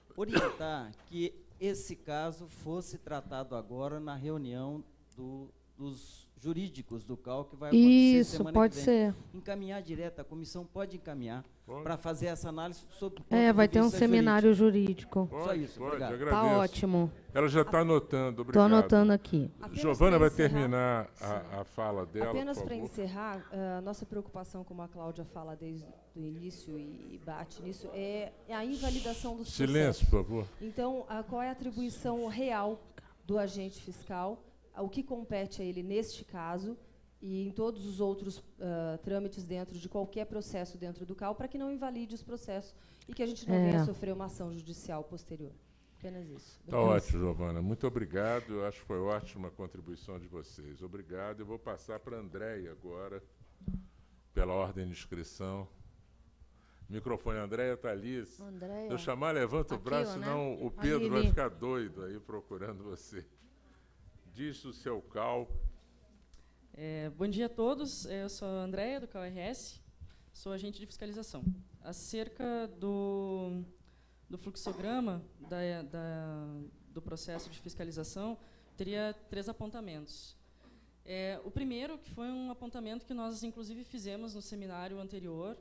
Orientar que esse caso fosse tratado agora na reunião dos jurídicos do CAL, que vai acontecer Isso, semana pode que vem. ser. Encaminhar direto, a comissão pode encaminhar Pode. para fazer essa análise sobre o É, ponto vai de ter um vista seminário jurídico. Pode, Só isso, pode, obrigado. agradeço. Tá ótimo. Ela já está anotando, Estou obrigado. anotando aqui. Apenas Giovana pra vai encerrar- terminar Sim. a fala dela, Apenas por para favor. encerrar, a nossa preocupação, como a Cláudia fala desde o início e bate nisso, é a invalidação dos Silêncio, processos. por favor. Então, qual é a atribuição real do agente fiscal, o que compete a ele neste caso e em todos os outros trâmites dentro de qualquer processo dentro do CAL, para que não invalide os processos e que a gente não venha a sofrer uma ação judicial posterior. Apenas isso. Está Obrigada. ótimo, Giovana. Muito obrigado. Eu acho que foi ótima a contribuição de vocês. Obrigado. Eu vou passar para a Andréia agora, pela ordem de inscrição. Microfone, Andréia Thalys. Andréia. Se eu chamar, levanta o Aqui, braço, ó, né? senão o Ali, Pedro vai ali. ficar doido aí procurando você. Diz o seu CAL. Bom dia a todos, eu sou a Andréia, do CAL-RS, sou agente de fiscalização. Acerca do fluxograma do processo de fiscalização, teria 3 apontamentos. O primeiro, que foi um apontamento que nós, inclusive, fizemos no seminário anterior,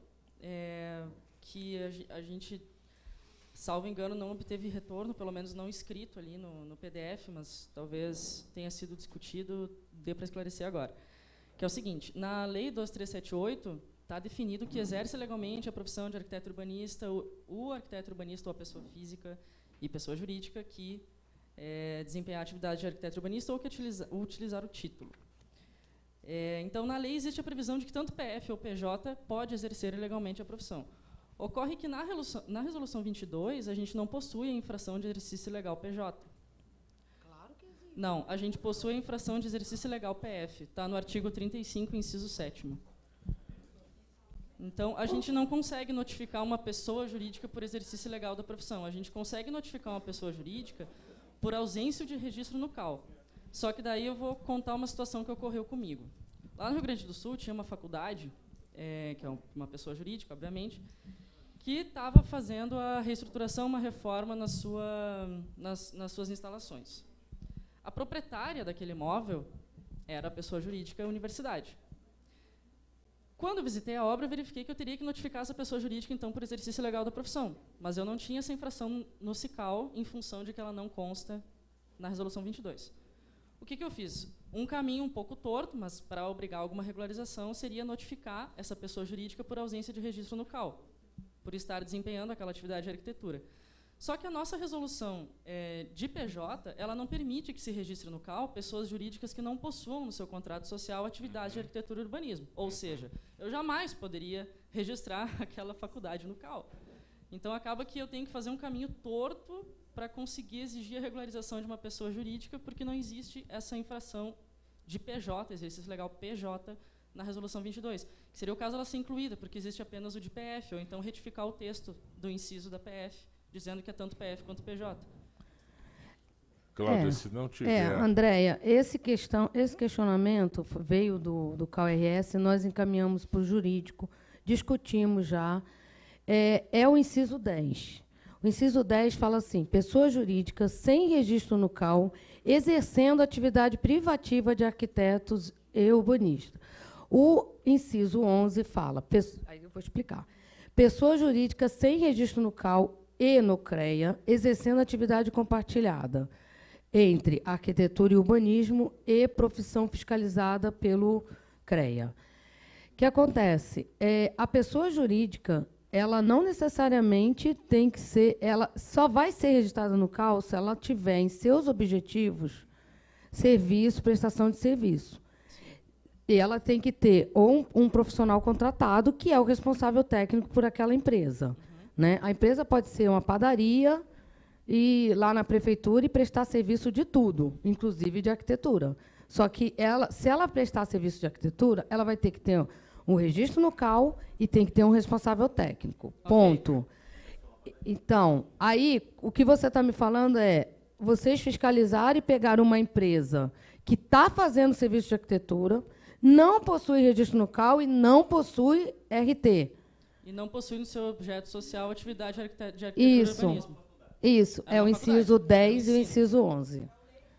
que a gente, salvo engano, não obteve retorno, pelo menos não escrito ali no PDF, mas talvez tenha sido discutido, dê para esclarecer agora. Que é o seguinte, na Lei 12378, está definido que exerce legalmente a profissão de arquiteto urbanista, o arquiteto urbanista ou a pessoa física e pessoa jurídica que desempenhar a atividade de arquiteto urbanista ou que utilizar o título. Então, na lei existe a previsão de que tanto PF ou PJ pode exercer legalmente a profissão. Ocorre que na Resolução 22, a gente não possui a infração de exercício legal PJ. Claro que existe. Não, a gente possui a infração de exercício legal PF. Está no artigo 35, inciso 7º. Então, a gente não consegue notificar uma pessoa jurídica por exercício legal da profissão. A gente consegue notificar uma pessoa jurídica por ausência de registro no CAL. Só que daí eu vou contar uma situação que ocorreu comigo. Lá no Rio Grande do Sul tinha uma faculdade, que é uma pessoa jurídica, obviamente, que estava fazendo a reestruturação, uma reforma nas suas instalações. A proprietária daquele imóvel era a pessoa jurídica e a universidade. Quando eu visitei a obra, eu verifiquei que eu teria que notificar essa pessoa jurídica, então, por exercício legal da profissão. Mas eu não tinha essa infração no SICAL, em função de que ela não consta na Resolução 22. O que eu fiz? Um caminho um pouco torto, mas para obrigar alguma regularização, seria notificar essa pessoa jurídica por ausência de registro no CAL, por estar desempenhando aquela atividade de arquitetura. Só que a nossa resolução de PJ, ela não permite que se registre no CAL pessoas jurídicas que não possuam no seu contrato social atividade de arquitetura e urbanismo. Ou seja, eu jamais poderia registrar aquela faculdade no CAL. Então, acaba que eu tenho que fazer um caminho torto para conseguir exigir a regularização de uma pessoa jurídica, porque não existe essa infração de PJ, exercício legal PJ, na Resolução 22, que seria o caso ela ser incluída, porque existe apenas o de PF, ou então retificar o texto do inciso da PF, dizendo que é tanto PF quanto PJ. Cláudia, se não tiver... Andréia, esse questionamento veio do CAL-RS, nós encaminhamos para o jurídico, discutimos já, é o inciso 10. O inciso 10 fala assim, pessoa jurídica sem registro no CAL, exercendo atividade privativa de arquitetos e urbanistas. O inciso 11 fala, aí eu vou explicar, pessoa jurídica sem registro no CAL e no CREA, exercendo atividade compartilhada entre arquitetura e urbanismo e profissão fiscalizada pelo CREA. O que acontece? A pessoa jurídica, ela não necessariamente tem que ser, ela só vai ser registrada no CAL se ela tiver em seus objetivos serviço, prestação de serviço. E ela tem que ter ou um profissional contratado, que é o responsável técnico por aquela empresa. Né? A empresa pode ser uma padaria, ir lá na prefeitura e prestar serviço de tudo, inclusive de arquitetura. Só que, se ela prestar serviço de arquitetura, ela vai ter que ter um registro no CAL e tem que ter um responsável técnico. Ponto. Então, aí, o que você está me falando é vocês fiscalizarem e pegar uma empresa que está fazendo serviço de arquitetura, não possui registro no CAL e não possui RT. E não possui no seu objeto social atividade de arquitetura Isso. e urbanismo. Isso, é o inciso 10 e o ensino. inciso 11.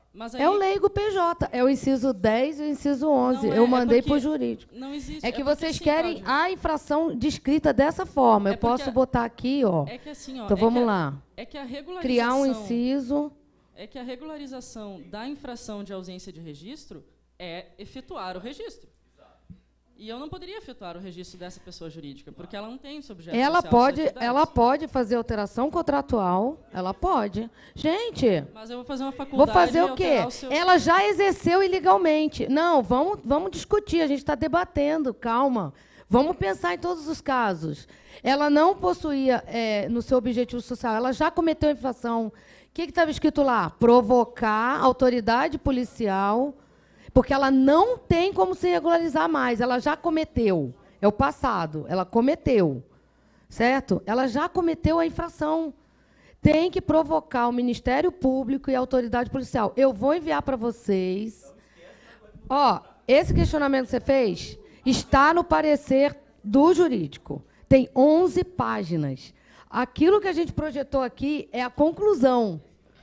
Mas aí, É o leigo PJ, é o inciso 10 e o inciso 11. Não, Eu é mandei porque para o jurídico. não existe. É que porque, vocês assim, querem Cláudio, a infração descrita dessa forma. É Eu posso porque- botar aqui, ó. É que assim, ó. Então é vamos que lá. É que a regularização. Criar um inciso. É que a regularização da infração de ausência de registro é efetuar o registro. E eu não poderia efetuar o registro dessa pessoa jurídica, porque ela não tem subjeto Ela social pode, atividades. ela pode fazer alteração contratual. Ela pode. Gente, Mas eu vou fazer uma vou faculdade fazer e o quê? alterar o seu... Ela já exerceu ilegalmente. Não, vamos discutir. A gente está debatendo. Calma. Vamos pensar em todos os casos. Ela não possuía no seu objetivo social. Ela já cometeu infração. O que estava escrito lá? Provocar autoridade policial, porque ela não tem como se regularizar mais. Ela já cometeu. É o passado. Ela cometeu. Certo? Ela já cometeu a infração. Tem que provocar o Ministério Público e a autoridade policial. Eu vou enviar para vocês. Ó, esse questionamento que você fez está no parecer do jurídico. Tem 11 páginas. Aquilo que a gente projetou aqui é a conclusão.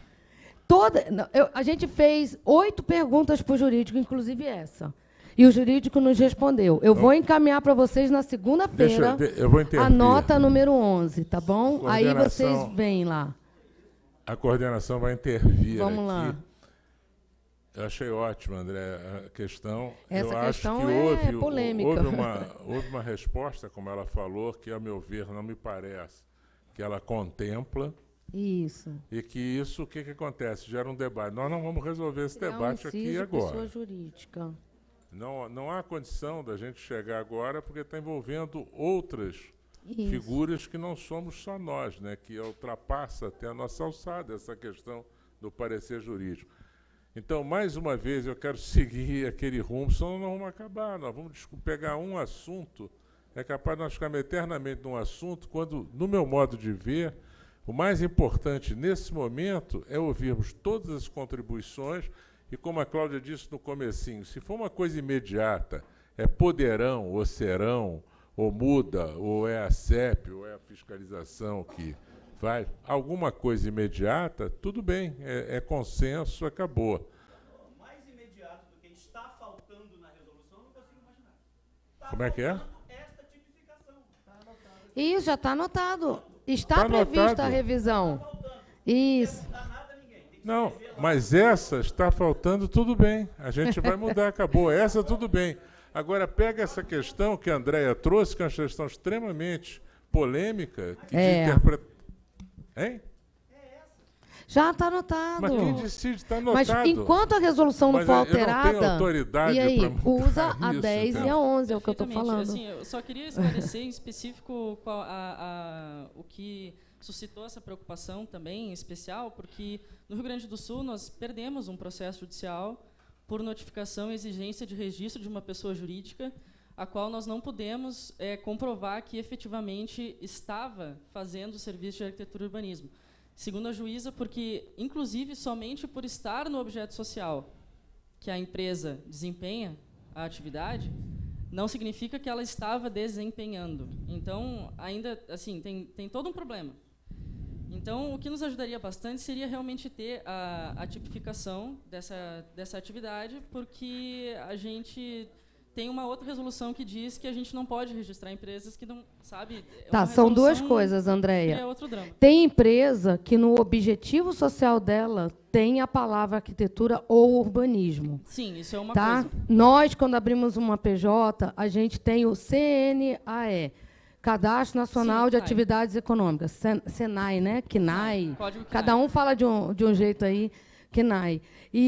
A gente fez 8 perguntas para o jurídico, inclusive essa. E o jurídico nos respondeu. Eu vou encaminhar para vocês na segunda-feira Eu vou intervir. a nota número 11, tá bom? Aí vocês Coordenação. vêm lá. A coordenação vai intervir Vamos aqui. lá. Eu achei ótimo, André, a questão. Essa eu questão acho que é houve, polêmica. houve uma resposta, como ela falou, que, a meu ver, não me parece, que ela contempla Isso. e que isso, o que acontece? Gera um debate. Nós não vamos resolver esse Criar debate um aqui e inciso, agora. pessoa jurídica. Não há condição da gente chegar agora, porque está envolvendo outras Isso. figuras que não somos só nós, né, que ultrapassa até a nossa alçada essa questão do parecer jurídico. Então, mais uma vez, eu quero seguir aquele rumo, senão não vamos acabar. Nós vamos pegar um assunto, é capaz de nós ficarmos eternamente num assunto, quando, no meu modo de ver, o mais importante nesse momento é ouvirmos todas as contribuições e, como a Cláudia disse no comecinho, se for uma coisa imediata, é poderão, ou serão, ou muda, ou é a CEP, ou é a fiscalização que faz, alguma coisa imediata, tudo bem, é consenso, acabou. Mais imediato do que está faltando na resolução, não consigo imaginar. Como é que é? Esta tipificação. Isso, já está anotado. Está Tá prevista anotado. a revisão. Isso. Não, mas essa está faltando, tudo bem. A gente vai mudar, acabou. Essa, tudo bem. Agora, pega essa questão que a Andréia trouxe, que é uma questão extremamente polêmica, que de interpretação. Hein? Já está anotado. Mas quem decide? Está Mas anotado. enquanto a resolução não Mas for eu não tenho alterada, autoridade e aí, pra mudar usa a isso, 10 e então. a 11, é o que eu estou Perfeitamente. falando. Assim, eu só queria esclarecer em específico o que suscitou essa preocupação também, em especial, porque no Rio Grande do Sul nós perdemos um processo judicial por notificação e exigência de registro de uma pessoa jurídica, a qual nós não pudemos comprovar que efetivamente estava fazendo o serviço de arquitetura e urbanismo. Segundo a juíza, porque, inclusive, somente por estar no objeto social que a empresa desempenha a atividade, não significa que ela estava desempenhando. Então, ainda assim, tem todo um problema. Então, o que nos ajudaria bastante seria realmente ter a tipificação dessa atividade, porque a gente tem uma outra resolução que diz que a gente não pode registrar empresas que não, sabe... Tá, são duas coisas, É Andréia. outro drama. Tem empresa que no objetivo social dela tem a palavra arquitetura ou urbanismo. Sim, isso é uma Tá? coisa. Nós, quando abrimos uma PJ, a gente tem o CNAE, Cadastro Nacional Sim, de CNAE. Atividades Econômicas, Senai, né? KNAI. Código KNAI. Cada um fala de um jeito aí, KNAI.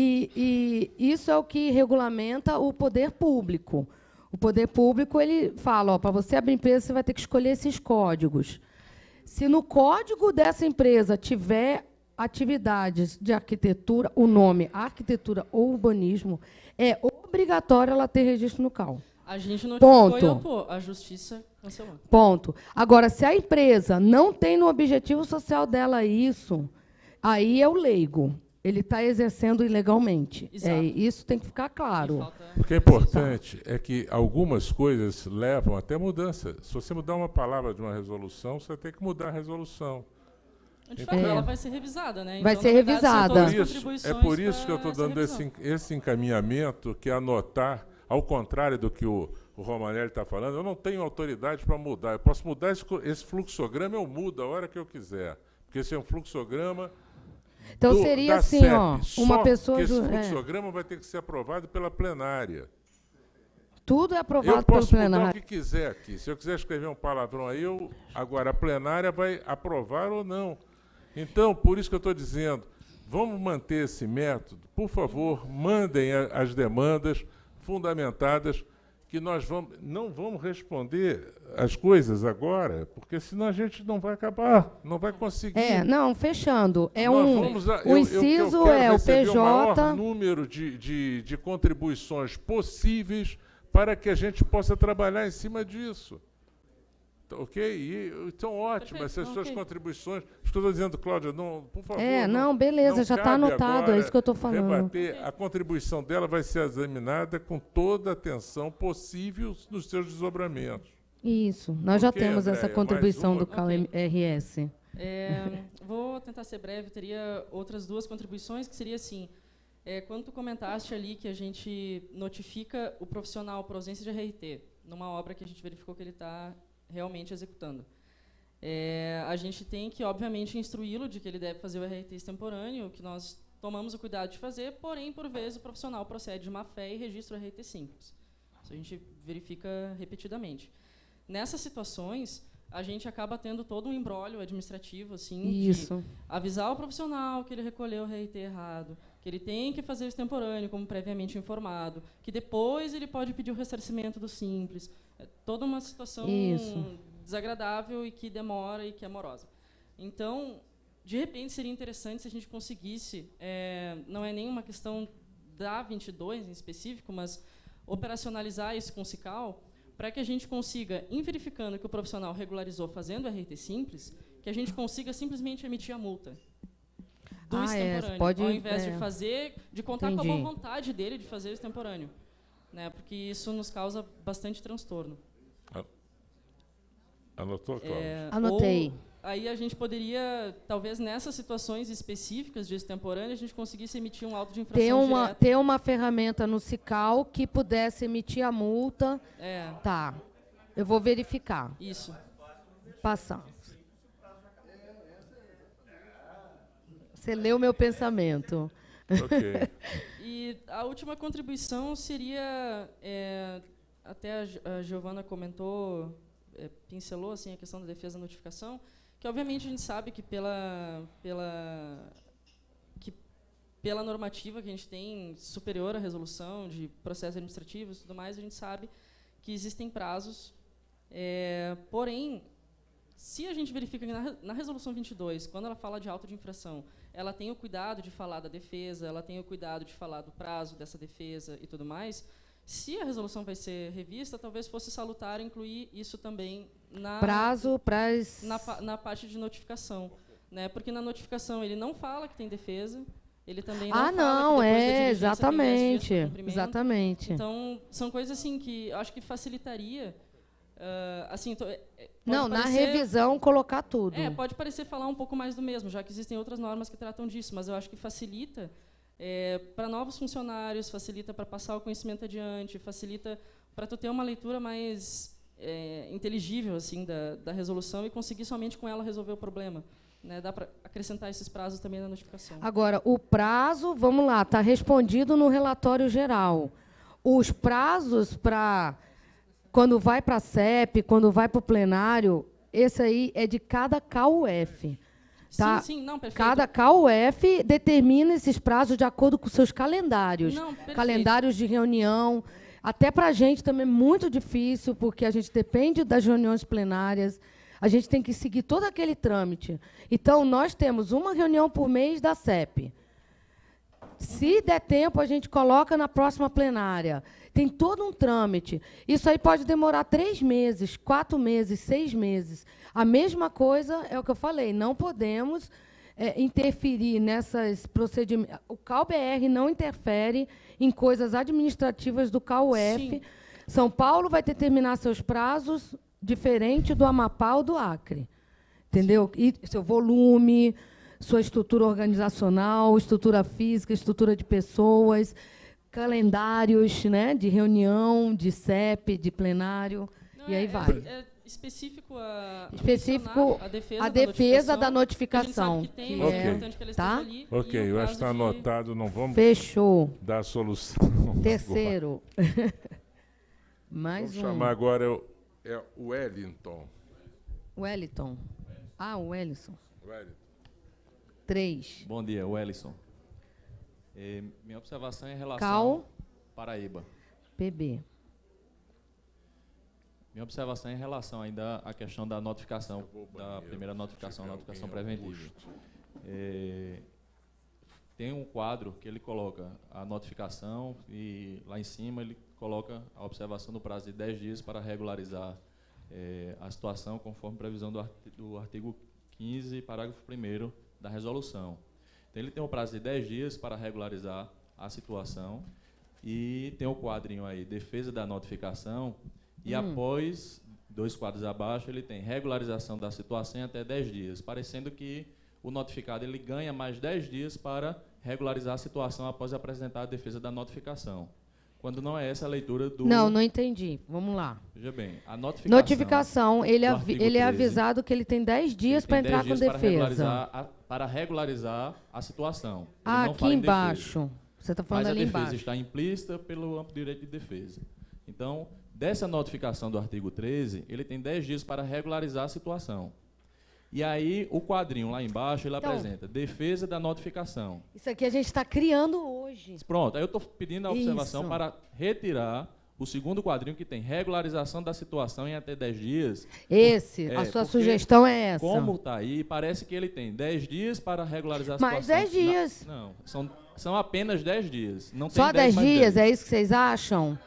E isso é o que regulamenta o poder público. O poder público, ele fala, para você abrir empresa, você vai ter que escolher esses códigos. Se no código dessa empresa tiver atividades de arquitetura, o nome arquitetura ou urbanismo, é obrigatório ela ter registro no CAL. A gente notificou Ponto. e opô, a justiça cancelou. Ponto. Agora, se a empresa não tem no objetivo social dela isso, aí é o leigo. Ele está exercendo ilegalmente. Exato. Isso tem que ficar E claro. falta- O que é importante é que algumas coisas levam até mudança. Se você mudar uma palavra de uma resolução, você tem que mudar a resolução. De fato, ela vai ser revisada, né? Vai então, ser na verdade, são revisada. todas as É contribuições por isso que eu pra estou dando revisão. esse encaminhamento, que é anotar, ao contrário do que o Romanelli está falando, eu não tenho autoridade para mudar. Eu posso mudar esse fluxograma, eu mudo a hora que eu quiser. Porque esse é um fluxograma Então seria da assim, CEP. ó, Só uma pessoa... que esse fluxograma vai ter que ser aprovado pela plenária. Tudo é Eu aprovado pelo posso mudar o plenário. que quiser aqui. Se eu quiser escrever um palavrão aí, agora a plenária vai aprovar ou não. Então, por isso que eu estou dizendo, vamos manter esse método. Por favor, mandem as demandas fundamentadas, que nós não vamos responder as coisas agora, porque senão a gente não vai acabar, não vai conseguir. Não, fechando. O Eu inciso quero é o receber o maior PJ... número de contribuições possíveis para que a gente possa trabalhar em cima disso. Ok? Então, ótimo, essas suas contribuições. Isso que eu estou dizendo, Cláudia, não, por favor. beleza, já está anotado, é isso que eu estou falando. Rebater, a contribuição dela vai ser examinada com toda a atenção possível nos seus desdobramentos. Isso, nós já Ok, temos Andréia, essa contribuição mais do uma? CalRS. Vou tentar ser breve, teria outras duas contribuições, que seria assim, quando tu comentaste ali que a gente notifica o profissional por ausência de RRT, numa obra que a gente verificou que ele está realmente executando. A gente tem que, obviamente, instruí-lo de que ele deve fazer o RRT extemporâneo, que nós tomamos o cuidado de fazer, porém, por vezes, o profissional procede de má fé e registra o RRT simples. Isso a gente verifica repetidamente. Nessas situações, a gente acaba tendo todo um imbróglio administrativo, assim, de avisar o profissional que ele recolheu o RRT errado, que ele tem que fazer o extemporâneo, como previamente informado, que depois ele pode pedir o ressarcimento do simples. É toda uma situação desagradável e que demora e que é morosa. Então, de repente, seria interessante se a gente conseguisse, não é nenhuma questão da 22 em específico, mas operacionalizar isso com o SICAL, para que a gente consiga, em verificando que o profissional regularizou fazendo o RT simples, que a gente consiga simplesmente emitir a multa do extemporâneo, ao invés de contar com a boa vontade dele de fazer o extemporâneo. Né, porque isso nos causa bastante transtorno. Anotou, Cláudia? Anotei. Aí a gente poderia, talvez nessas situações específicas de extemporâneo, a gente conseguisse emitir um auto de infração ter uma ferramenta no SICAL que pudesse emitir a multa. Tá. Eu vou verificar. Isso. Passar. Você leu meu pensamento. Ok. E a última contribuição seria, até a Giovana comentou, pincelou assim, a questão da defesa da notificação, que obviamente a gente sabe que pela normativa que a gente tem superior à resolução de processos administrativos e tudo mais, a gente sabe que existem prazos, porém, se a gente verifica que na resolução 22, quando ela fala de auto de infração, ela tem o cuidado de falar da defesa, ela tem o cuidado de falar do prazo dessa defesa e tudo mais, se a resolução vai ser revista, talvez fosse salutar incluir isso também na parte de notificação, né? Porque na notificação ele não fala que tem defesa, ele também não fala que depois da diligência tem 10 dias para cumprimento. Exatamente. Então, são coisas assim que eu acho que facilitaria. Na revisão colocar tudo. Pode parecer falar um pouco mais do mesmo, já que existem outras normas que tratam disso, mas eu acho que facilita para novos funcionários, facilita para passar o conhecimento adiante, facilita para tu ter uma leitura mais inteligível assim da resolução e conseguir somente com ela resolver o problema. Né? Dá para acrescentar esses prazos também na notificação. Agora, o prazo, vamos lá, está respondido no relatório geral. Os prazos para... Quando vai para a CEP, quando vai para o plenário, esse aí é de cada KUF. Tá? Sim, não, perfeito. Cada KUF determina esses prazos de acordo com seus calendários. Calendários de reunião. Até para a gente também é muito difícil, porque a gente depende das reuniões plenárias. A gente tem que seguir todo aquele trâmite. Então, nós temos uma reunião por mês da CEP. Se der tempo, a gente coloca na próxima plenária. Tem todo um trâmite. Isso aí pode demorar 3 meses, 4 meses, 6 meses. A mesma coisa é o que eu falei, não podemos interferir nessas procedimentos. O CAL-BR não interfere em coisas administrativas do CAUF. Sim. São Paulo vai determinar seus prazos diferente do Amapá ou do Acre. entendeu? E seu volume, sua estrutura organizacional, estrutura física, estrutura de pessoas, calendários, né, de reunião, de CEP, de plenário, Não, e aí vai. É específico Específico a defesa da notificação. A gente sabe que tem, que mas é é importante que ela tá? esteja ali. Ok, e o eu acho que prazo está de- anotado, não vamos Fechou. dar a solução. Terceiro. Mais Vamos um. chamar agora o Wellington. Wellington. Ah, o Wellington. Wellington. 3. Bom dia, Wellington. Minha observação é em relação Cal. Paraíba. PB. Minha observação é em relação ainda à questão da notificação, da primeira notificação, notificação preventiva. Tem um quadro que ele coloca a notificação e lá em cima ele coloca a observação do prazo de 10 dias para regularizar a situação conforme previsão do artigo 15, parágrafo 1º da resolução. Então, ele tem um prazo de 10 dias para regularizar a situação e tem o quadrinho aí, defesa da notificação, e após, 2 quadros abaixo, ele tem regularização da situação em até 10 dias, parecendo que o notificado ele ganha mais 10 dias para regularizar a situação após apresentar a defesa da notificação. Quando não é essa a leitura do... Não entendi. Vamos lá. Veja bem, a notificação... Notificação, ele do artigo é 13, avisado que ele tem 10 dias para entrar com defesa. Para regularizar a situação. Ele Ah, não aqui fala em defesa. embaixo. Você está falando Mas a ali defesa embaixo. está implícita pelo amplo direito de defesa. Então, dessa notificação do artigo 13, ele tem 10 dias para regularizar a situação. E aí, o quadrinho lá embaixo, ele Então, apresenta defesa da notificação. Isso aqui a gente está criando hoje. Pronto, aí eu estou pedindo a observação Isso. para retirar o segundo quadrinho que tem regularização da situação em até 10 dias. Esse, a sua porque sugestão é essa. Como está aí, parece que ele tem 10 dias para regularizar a Mais situação. 10 dias. Não, são apenas 10 dias. Não Só tem 10 mais dias, é isso que vocês acham?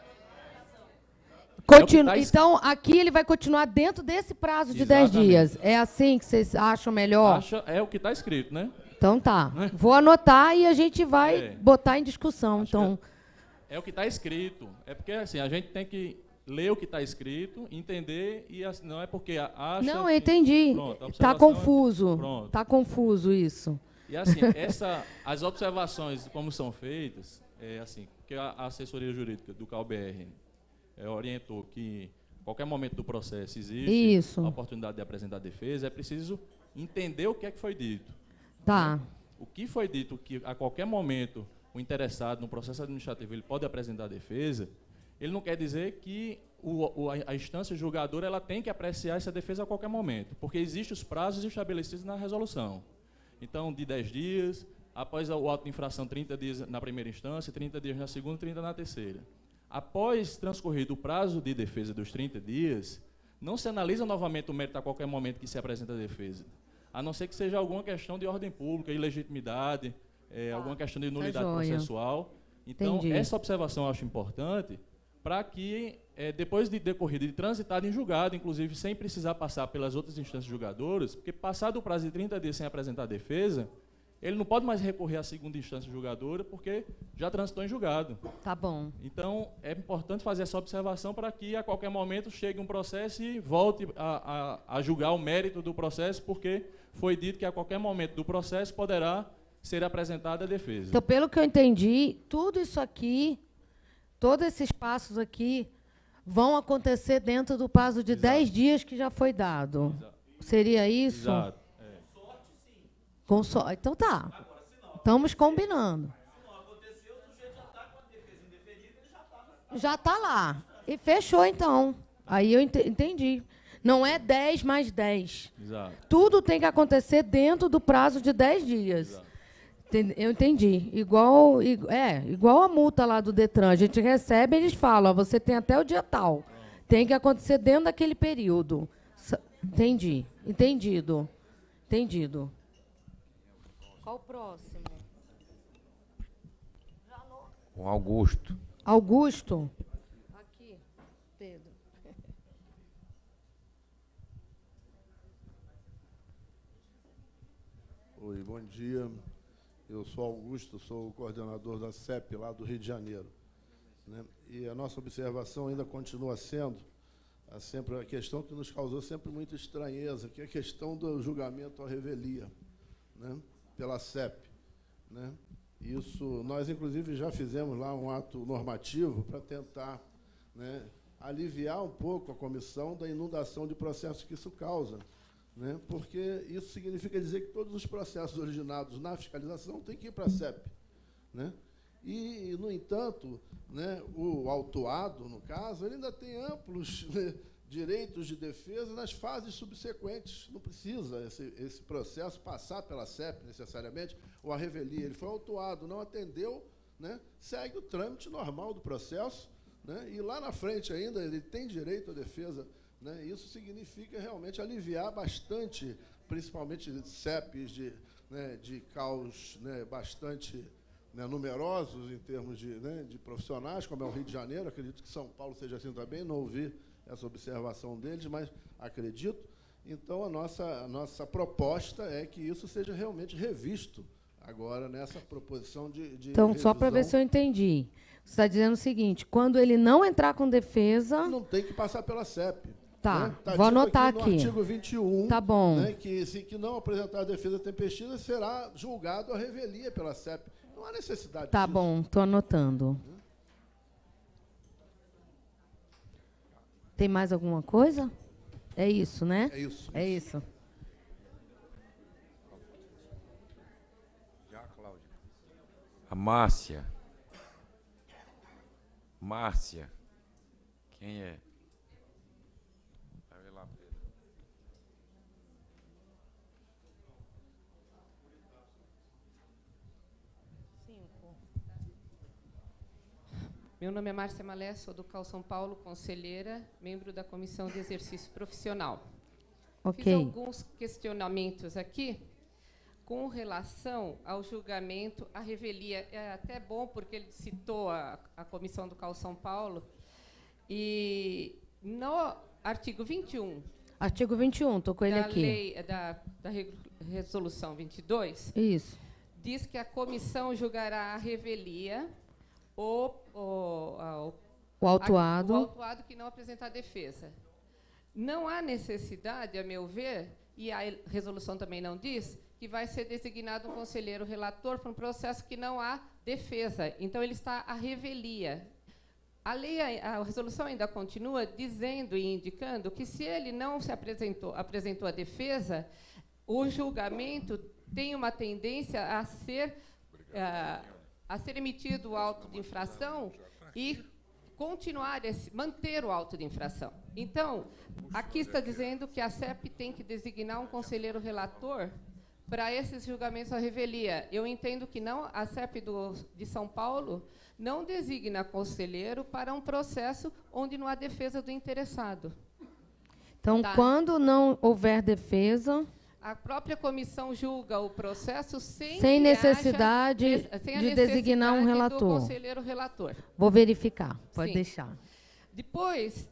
o que tá Então, aqui ele vai continuar dentro desse prazo de 10 Exatamente. dias. É assim que vocês acham melhor? É o que está escrito, né? Então tá. Vou anotar e a gente vai botar em discussão. Então, É o que está escrito. É porque assim, a gente tem que ler o que está escrito, entender, e assim, não é porque acha... não, eu entendi. Pronto, a Está observação confuso. Pronto. Está confuso isso. E assim, as observações como são feitas, assim, que a assessoria jurídica do CalBR orientou que a qualquer momento do processo existe Isso. a oportunidade de apresentar defesa, é preciso entender o que é que foi dito. Tá. O que foi dito que a qualquer momento o interessado no processo administrativo ele pode apresentar defesa, ele não quer dizer que a instância julgadora ela tem que apreciar essa defesa a qualquer momento, porque existem os prazos estabelecidos na resolução. Então, de 10 dias, após o auto de infração, 30 dias na primeira instância, 30 dias na segunda, 30 na terceira. Após transcorrido o prazo de defesa dos 30 dias, não se analisa novamente o mérito a qualquer momento que se apresenta a defesa, a não ser que seja alguma questão de ordem pública, ilegitimidade, alguma questão de nulidade processual. Então, Entendi. essa observação eu acho importante para que, depois de decorrido e transitado em julgado, inclusive sem precisar passar pelas outras instâncias julgadoras, porque passado o prazo de 30 dias sem apresentar a defesa, ele não pode mais recorrer à segunda instância julgadora, porque já transitou em julgado. Tá bom. Então, é importante fazer essa observação para que, a qualquer momento, chegue um processo e volte a julgar o mérito do processo, porque foi dito que, a qualquer momento do processo, poderá ser apresentada a defesa. Então, pelo que eu entendi, tudo isso aqui, todos esses passos aqui, vão acontecer dentro do prazo de 10 dias que já foi dado. Seria isso? Exato. Com sorte. Então tá. Estamos combinando. Já está lá. E fechou, então. Aí eu entendi. Não é 10 mais 10. Exato. Tudo tem que acontecer dentro do prazo de 10 dias. Exato. Eu entendi. Igual a multa lá do Detran. A gente recebe, eles falam, ó, você tem até o dia tal. Tem que acontecer dentro daquele período. Entendi. Entendido. Entendido. Qual o próximo? O Augusto. Augusto? Aqui, Pedro. Oi, bom dia. Eu sou Augusto, sou o coordenador da CEP lá do Rio de Janeiro, né? E a nossa observação ainda continua sendo sempre a questão que nos causou sempre muita estranheza, que é a questão do julgamento à revelia, né, pela CEP, né? Isso, nós, inclusive, já fizemos lá um ato normativo para tentar, né, aliviar um pouco a comissão da inundação de processos que isso causa, né, porque isso significa dizer que todos os processos originados na fiscalização têm que ir para a CEP, né? E, no entanto, né, o autuado, no caso, ele ainda tem amplos, né, direitos de defesa nas fases subsequentes. Não precisa esse processo passar pela CEP, necessariamente, ou a revelia. Ele foi autuado, não atendeu, né, segue o trâmite normal do processo, né, e lá na frente ainda ele tem direito à defesa, né. Isso significa realmente aliviar bastante, principalmente CEPs de caos, né, bastante, né, numerosos em termos de profissionais, como é o Rio de Janeiro. Acredito que São Paulo seja assim também, não ouvi essa observação deles, mas acredito. Então, a nossa proposta é que isso seja realmente revisto agora nessa proposição de Então, revisão. só para ver se eu entendi. Você está dizendo o seguinte, quando ele não entrar com defesa... Não tem que passar pela CEP. Tá, né? Tá, vou anotar aqui. aqui. No artigo 21, tá bom. Né, que não apresentar a defesa tempestiva será julgado a revelia pela CEP. Não há necessidade disso. Tá bom, estou anotando. Tem mais alguma coisa? É isso, né? É isso. É isso. Já, Cláudia. A Márcia. Márcia. Quem é? Vai ver lá, Pedro. Meu nome é Márcia Malé, sou do CAU São Paulo, conselheira, membro da Comissão de Exercício Profissional. Ok. Fiz alguns questionamentos aqui com relação ao julgamento, à revelia. É até bom, porque ele citou a Comissão do CAU São Paulo. E no artigo 21... Artigo 21, estou com ele aqui. Da Resolução 22... Isso. Diz que a comissão julgará a revelia o autuado. O autuado que não apresentar defesa. Não há necessidade, a meu ver, e a resolução também não diz, que vai ser designado um conselheiro relator para um processo que não há defesa. Então, ele está à revelia. A resolução ainda continua dizendo e indicando que, se ele não se apresentou a defesa, o julgamento tem uma tendência a ser emitido o auto de infração e manter o auto de infração. Então, aqui está dizendo que a CEP tem que designar um conselheiro relator para esses julgamentos à revelia. Eu entendo que não, a CEP de São Paulo não designa conselheiro para um processo onde não há defesa do interessado. Então, quando não houver defesa... A própria comissão julga o processo sem necessidade de designar um relator. Do conselheiro relator. Vou verificar, pode Sim. deixar. Depois,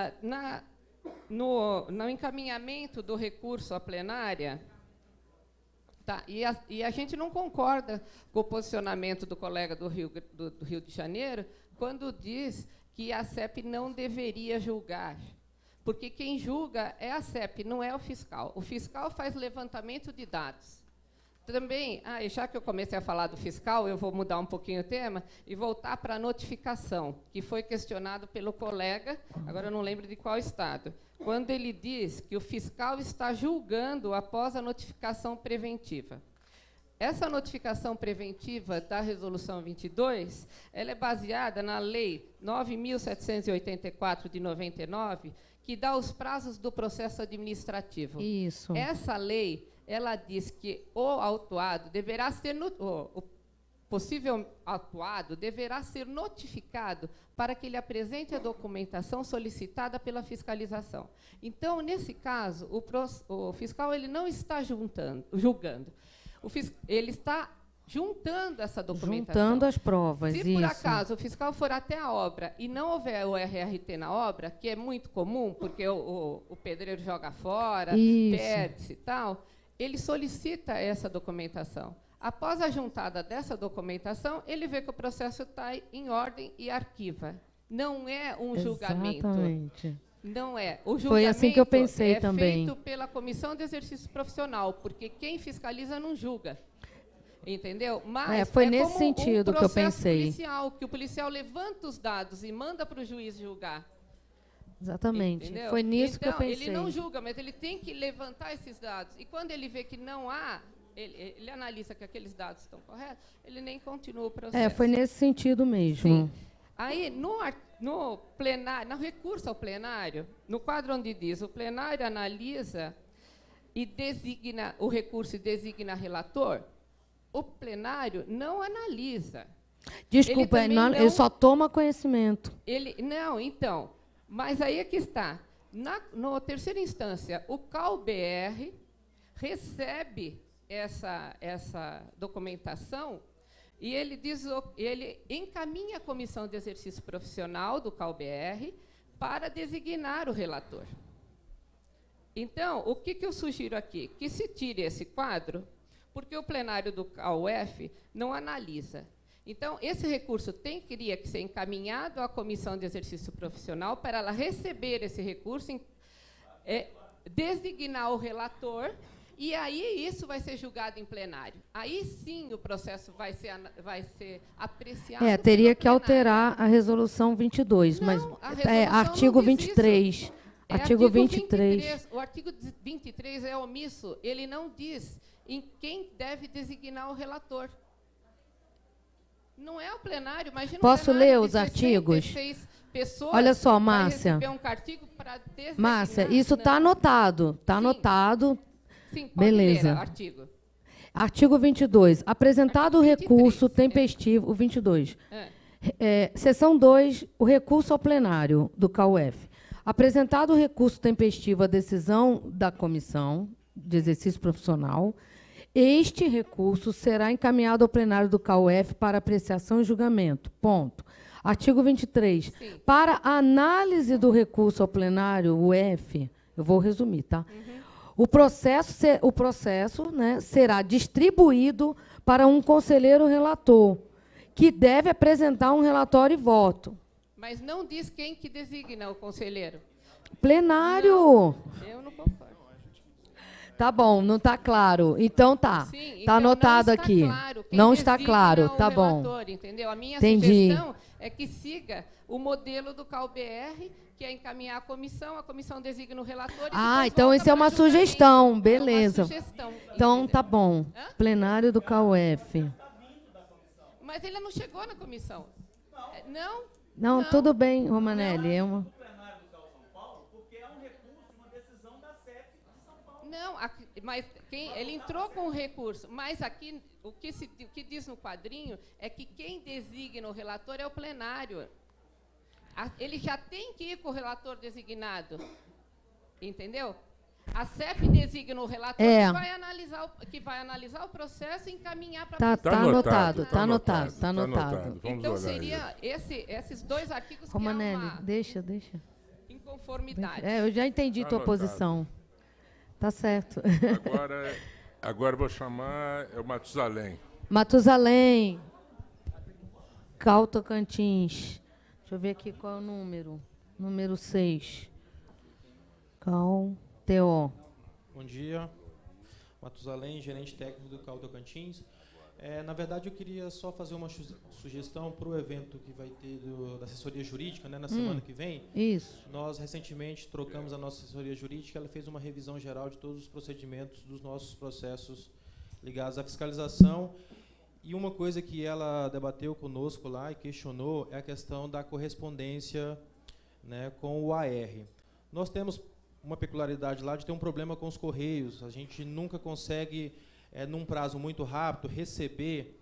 no encaminhamento do recurso à plenária, tá, e a gente não concorda com o posicionamento do colega do Rio de Janeiro, quando diz que a CEP não deveria julgar. Porque quem julga é a CEP, não é o fiscal. O fiscal faz levantamento de dados. Também, já que eu comecei a falar do fiscal, eu vou mudar um pouquinho o tema e voltar para a notificação, que foi questionado pelo colega, agora eu não lembro de qual estado, quando ele diz que o fiscal está julgando após a notificação preventiva. Essa notificação preventiva da Resolução 22, ela é baseada na Lei 9.784, de 99, que dá os prazos do processo administrativo. Isso. Essa lei, ela diz que o autuado deverá ser... o possível autuado deverá ser notificado para que ele apresente a documentação solicitada pela fiscalização. Então, nesse caso, o fiscal ele não está julgando. Ele está juntando essa documentação. Juntando as provas, Se, por acaso, o fiscal for até a obra e não houver o RRT na obra, que é muito comum, porque o pedreiro joga fora, perde-se e tal, ele solicita essa documentação. Após a juntada dessa documentação, ele vê que o processo está em ordem e arquiva. Não é um julgamento. Não é. O julgamento Foi assim que eu pensei também. feito pela Comissão de Exercício Profissional, porque quem fiscaliza não julga. Entendeu? Mas foi nesse como sentido que eu pensei. Policial, que o policial levanta os dados e manda para o juiz julgar. Exatamente. Entendeu? Foi nisso então, que eu pensei. Ele não julga, mas ele tem que levantar esses dados. E quando ele vê que não há, ele analisa que aqueles dados estão corretos, ele nem continua o processo. Foi nesse sentido mesmo. Sim. Aí, no plenário, no recurso ao plenário, no quadro onde diz o plenário analisa e designa o recurso e designa relator, o plenário não analisa. Desculpa, ele só toma conhecimento. Então, mas aí é que está. Na terceira instância, o CAU-BR recebe essa documentação e ele encaminha a Comissão de Exercício Profissional do CAU-BR para designar o relator. Então, o que eu sugiro aqui? Que se tire esse quadro, porque o plenário do CAU-F não analisa. Então, esse recurso teria que ser encaminhado à Comissão de Exercício Profissional para ela receber esse recurso, designar o relator, e aí isso vai ser julgado em plenário. Aí sim o processo vai ser apreciado. Teria que alterar a resolução 22, mas artigo 23. Artigo 23. O artigo 23 é omisso, ele não diz em quem deve designar o relator. Não é o plenário, imagina. Posso ler os artigos? Olha só, Márcia. Márcia, isso está anotado. Está anotado. Sim, pode beleza. Ler o artigo. Artigo 22. Apresentado o recurso tempestivo. O 22. Seção 2, o recurso ao plenário do CAU-F. Apresentado o recurso tempestivo à decisão da Comissão de Exercício Profissional, este recurso será encaminhado ao plenário do CAU-F para apreciação e julgamento. Ponto. Artigo 23. Sim. Para análise do recurso ao plenário, o F, eu vou resumir, tá? O processo, né, será distribuído para um conselheiro relator, que deve apresentar um relatório e voto. Mas não diz quem que designa o conselheiro. Plenário. Não, eu não concordo. Tá bom, não está claro. Então tá. Sim, tá anotado aqui. Claro. Não está claro, tá bom. Entendeu? A minha Entendi. sugestão é que siga o modelo do CAU-BR, que é encaminhar a comissão designa o relator. Então isso é uma sugestão, beleza. É uma sugestão, então tá bom. Plenário do CAU-F. Mas ele não chegou na comissão. Não, tudo bem, Romanelli. Não, mas ele entrou com o recurso, mas aqui o que diz no quadrinho é que quem designa o relator é o plenário. Ele já tem que ir com o relator designado, entendeu? A CEP designa o relator que vai analisar o processo e encaminhar para a Tá anotado. Então seria esses dois artigos Romanelli, que há uma deixa. inconformidade. Eu já entendi tua posição. Tá certo. Agora vou chamar o Matusalém. Matusalém. CAU Tocantins. Deixa eu ver aqui qual é o número. Número 6. CAU TO. Bom dia. Matusalém, gerente técnico do CAU Tocantins. Na verdade, eu queria só fazer uma sugestão para o evento que vai ter da assessoria jurídica, né, na semana que vem. Isso. Nós, recentemente, trocamos a nossa assessoria jurídica, ela fez uma revisão geral de todos os procedimentos dos nossos processos ligados à fiscalização. E uma coisa que ela debateu conosco lá e questionou é a questão da correspondência, né, com o AR. Nós temos uma peculiaridade lá de ter um problema com os Correios. A gente nunca consegue, num prazo muito rápido, receber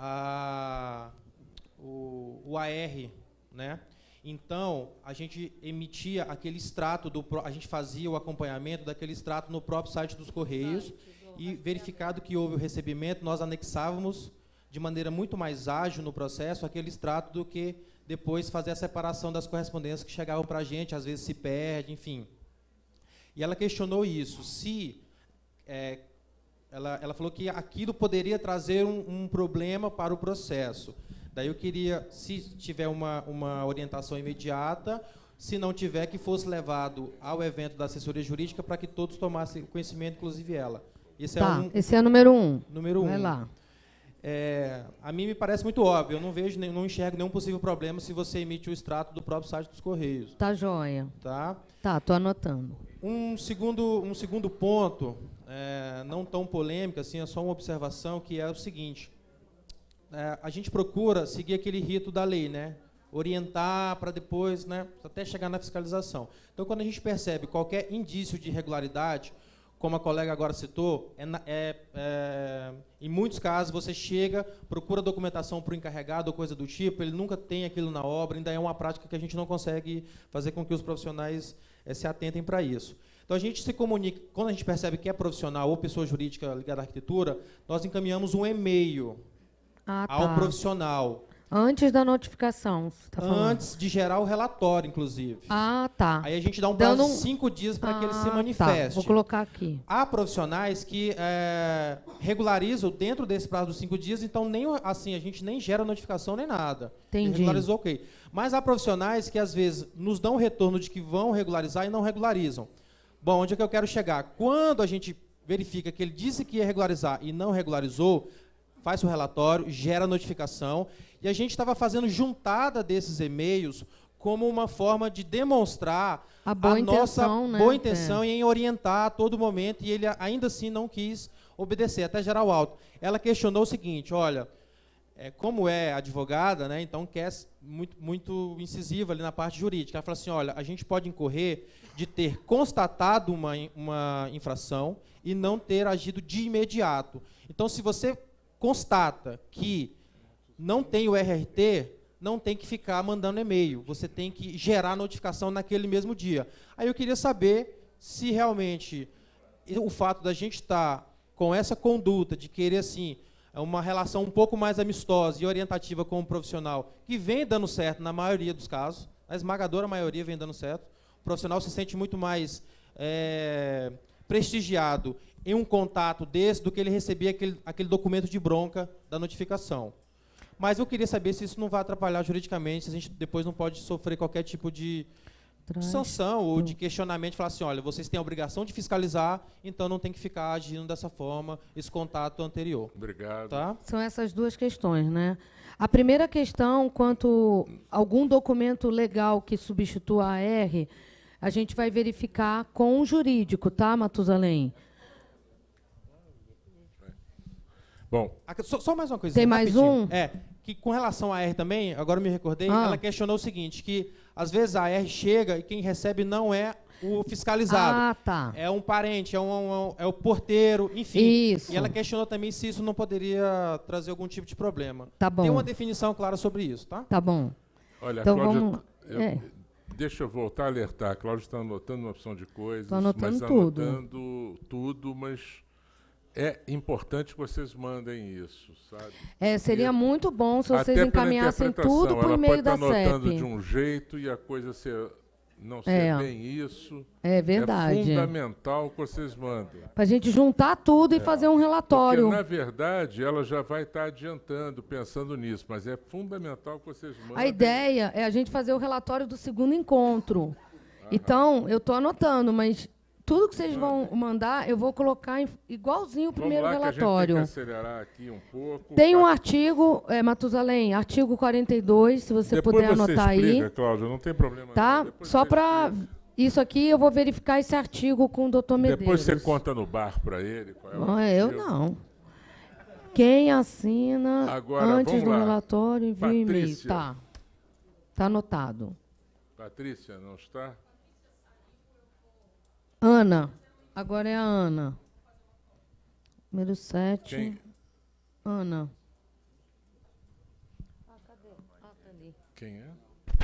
o AR, né? Então, a gente emitia aquele extrato, a gente fazia o acompanhamento daquele extrato no próprio site dos Correios e, verificado que houve o recebimento, nós anexávamos de maneira muito mais ágil no processo aquele extrato do que depois fazer a separação das correspondências que chegavam para a gente, às vezes se perde, enfim. E ela questionou isso, se... Ela falou que aquilo poderia trazer um problema para o processo. Daí eu queria, se tiver uma orientação imediata, Se não tiver, que fosse levado ao evento da assessoria jurídica para que todos tomassem conhecimento, inclusive ela. Esse esse é o número 1. Número 1. Vai lá. A mim me parece muito óbvio. Eu não vejo, não enxergo nenhum possível problema se você emite o extrato do próprio site dos Correios. Tá joia. Tá? Tá, tô anotando. Um segundo ponto, não tão polêmico, assim, é só uma observação, que é o seguinte. A gente procura seguir aquele rito da lei, né? Orientar para depois, né, até chegar na fiscalização. Então, quando a gente percebe qualquer indício de irregularidade, como a colega agora citou, em muitos casos você chega, procura documentação para o encarregado ou coisa do tipo, ele nunca tem aquilo na obra, ainda é uma prática que a gente não consegue fazer com que os profissionais se atentem para isso. Então, a gente se comunica, quando a gente percebe que é profissional ou pessoa jurídica ligada à arquitetura, nós encaminhamos um e-mail ao profissional. Antes da notificação, você tá falando? Antes de gerar o relatório, inclusive. Ah, tá. Aí a gente dá um prazo de 5 dias para que ele se manifeste. Tá. Vou colocar aqui. Há profissionais que regularizam dentro desse prazo dos 5 dias, então nem assim a gente nem gera notificação nem nada. Entendi. Regularizou, ok. Mas há profissionais que às vezes nos dão retorno de que vão regularizar e não regularizam. Bom, onde é que eu quero chegar? Quando a gente verifica que ele disse que ia regularizar e não regularizou, faz o relatório, gera notificação, e a gente estava fazendo juntada desses e-mails como uma forma de demonstrar a nossa boa intenção em orientar a todo momento, e ele ainda assim não quis obedecer, até gerar o auto. Ela questionou o seguinte, olha, como é advogada, né, então quer muito incisiva ali na parte jurídica, ela falou assim, olha, a gente pode incorrer de ter constatado uma infração e não ter agido de imediato. Então, se você constata que não tem o RRT, não tem que ficar mandando e-mail. Você tem que gerar notificação naquele mesmo dia. Aí eu queria saber se realmente o fato da gente estar com essa conduta de querer, assim, uma relação um pouco mais amistosa e orientativa com o profissional, que vem dando certo na maioria dos casos, a esmagadora maioria vem dando certo, o profissional se sente muito mais prestigiado em um contato desse do que ele receber aquele documento de bronca da notificação. Mas eu queria saber se isso não vai atrapalhar juridicamente, se a gente depois não pode sofrer qualquer tipo de sanção ou de questionamento, falar assim, olha, vocês têm a obrigação de fiscalizar, então não tem que ficar agindo dessa forma, esse contato anterior. Obrigado. Tá? São essas duas questões, né? A primeira questão, quanto algum documento legal que substitua a AR, a gente vai verificar com o jurídico, tá, Matusalém? Bom. Só mais uma coisa. Tem mais um? Que com relação à AR também, agora me recordei, ela questionou o seguinte, que às vezes a AR chega e quem recebe não é o fiscalizado. Ah, tá. É um parente, é o porteiro, enfim. Isso. E ela questionou também se isso não poderia trazer algum tipo de problema. Tá bom. Tem uma definição clara sobre isso, tá? Tá bom. Olha, então, Cláudia, vamos... deixa eu voltar a alertar. A Cláudia está anotando uma opção de coisas. Estou anotando mas tudo. Anotando tudo, mas é importante que vocês mandem isso, sabe? Seria muito bom se vocês encaminhassem tudo por e-mail da CEP. Ela pode estar anotando de um jeito e a coisa não ser bem isso. É verdade. É fundamental que vocês mandem. Para a gente juntar tudo e fazer um relatório. Porque, na verdade, ela já vai estar adiantando, pensando nisso, mas é fundamental que vocês mandem. A ideia é a gente fazer o relatório do segundo encontro. Então, eu estou anotando, mas tudo que vocês vão mandar, eu vou colocar igualzinho o primeiro relatório. Que a gente tem que acelerar aqui um pouco. Tem um artigo, Matusalém, artigo 42, se você Depois puder você anotar explica, aí. Cláudia, não tem problema. Tá? Só para isso aqui, eu vou verificar esse artigo com o doutor Medeiros. Depois você conta no bar para ele. Qual é eu não. Quem assina agora, antes do relatório, envia o e-mail. Tá. Tá anotado. Patrícia, não está? Ana. Agora é a Ana. Número 7. Quem? Ana. Cadê? Tá ali. Quem é?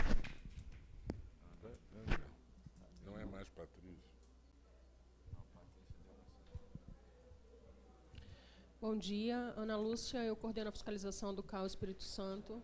Não é mais Patrícia. Bom dia, Ana Lúcia, eu coordeno a fiscalização do CAU Espírito Santo.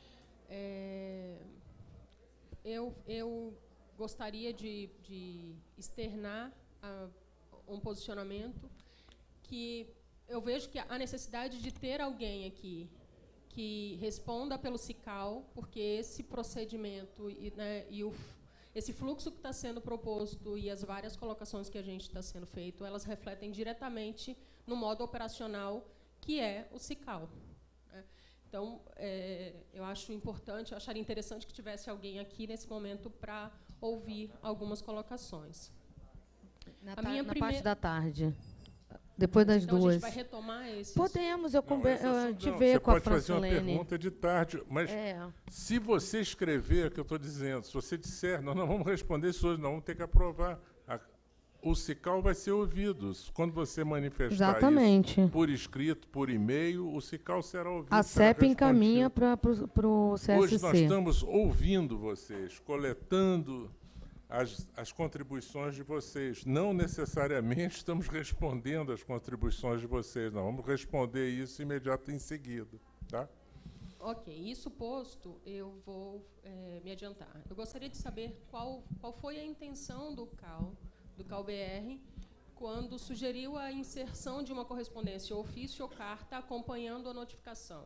Eu gostaria de externar um posicionamento que eu vejo que há necessidade de ter alguém aqui que responda pelo CICAL, porque esse procedimento esse fluxo que está sendo proposto e as várias colocações que a gente está sendo feito, elas refletem diretamente no modo operacional que é o SICAL. Né? Então, eu acho importante, eu acharia interessante que tivesse alguém aqui nesse momento para ouvir algumas colocações. Na parte da tarde. Depois das então, duas. A gente vai retomar esses... Podemos, eu te ver com a Francelene. Você pode fazer uma pergunta de tarde, mas se você escrever o que eu estou dizendo, se você disser, nós não vamos responder isso hoje, nós vamos ter que aprovar. O SICAL vai ser ouvido. Quando você manifestar isso por escrito, por e-mail, o SICAL será ouvido. A CEP encaminha para o CSC. Hoje nós estamos ouvindo vocês, coletando as contribuições de vocês. Não necessariamente estamos respondendo às contribuições de vocês. Nós vamos responder isso em seguida. Tá? Ok. Isso posto, eu vou me adiantar. Eu gostaria de saber qual foi a intenção do CAL-BR, quando sugeriu a inserção de uma correspondência ofício ou carta acompanhando a notificação.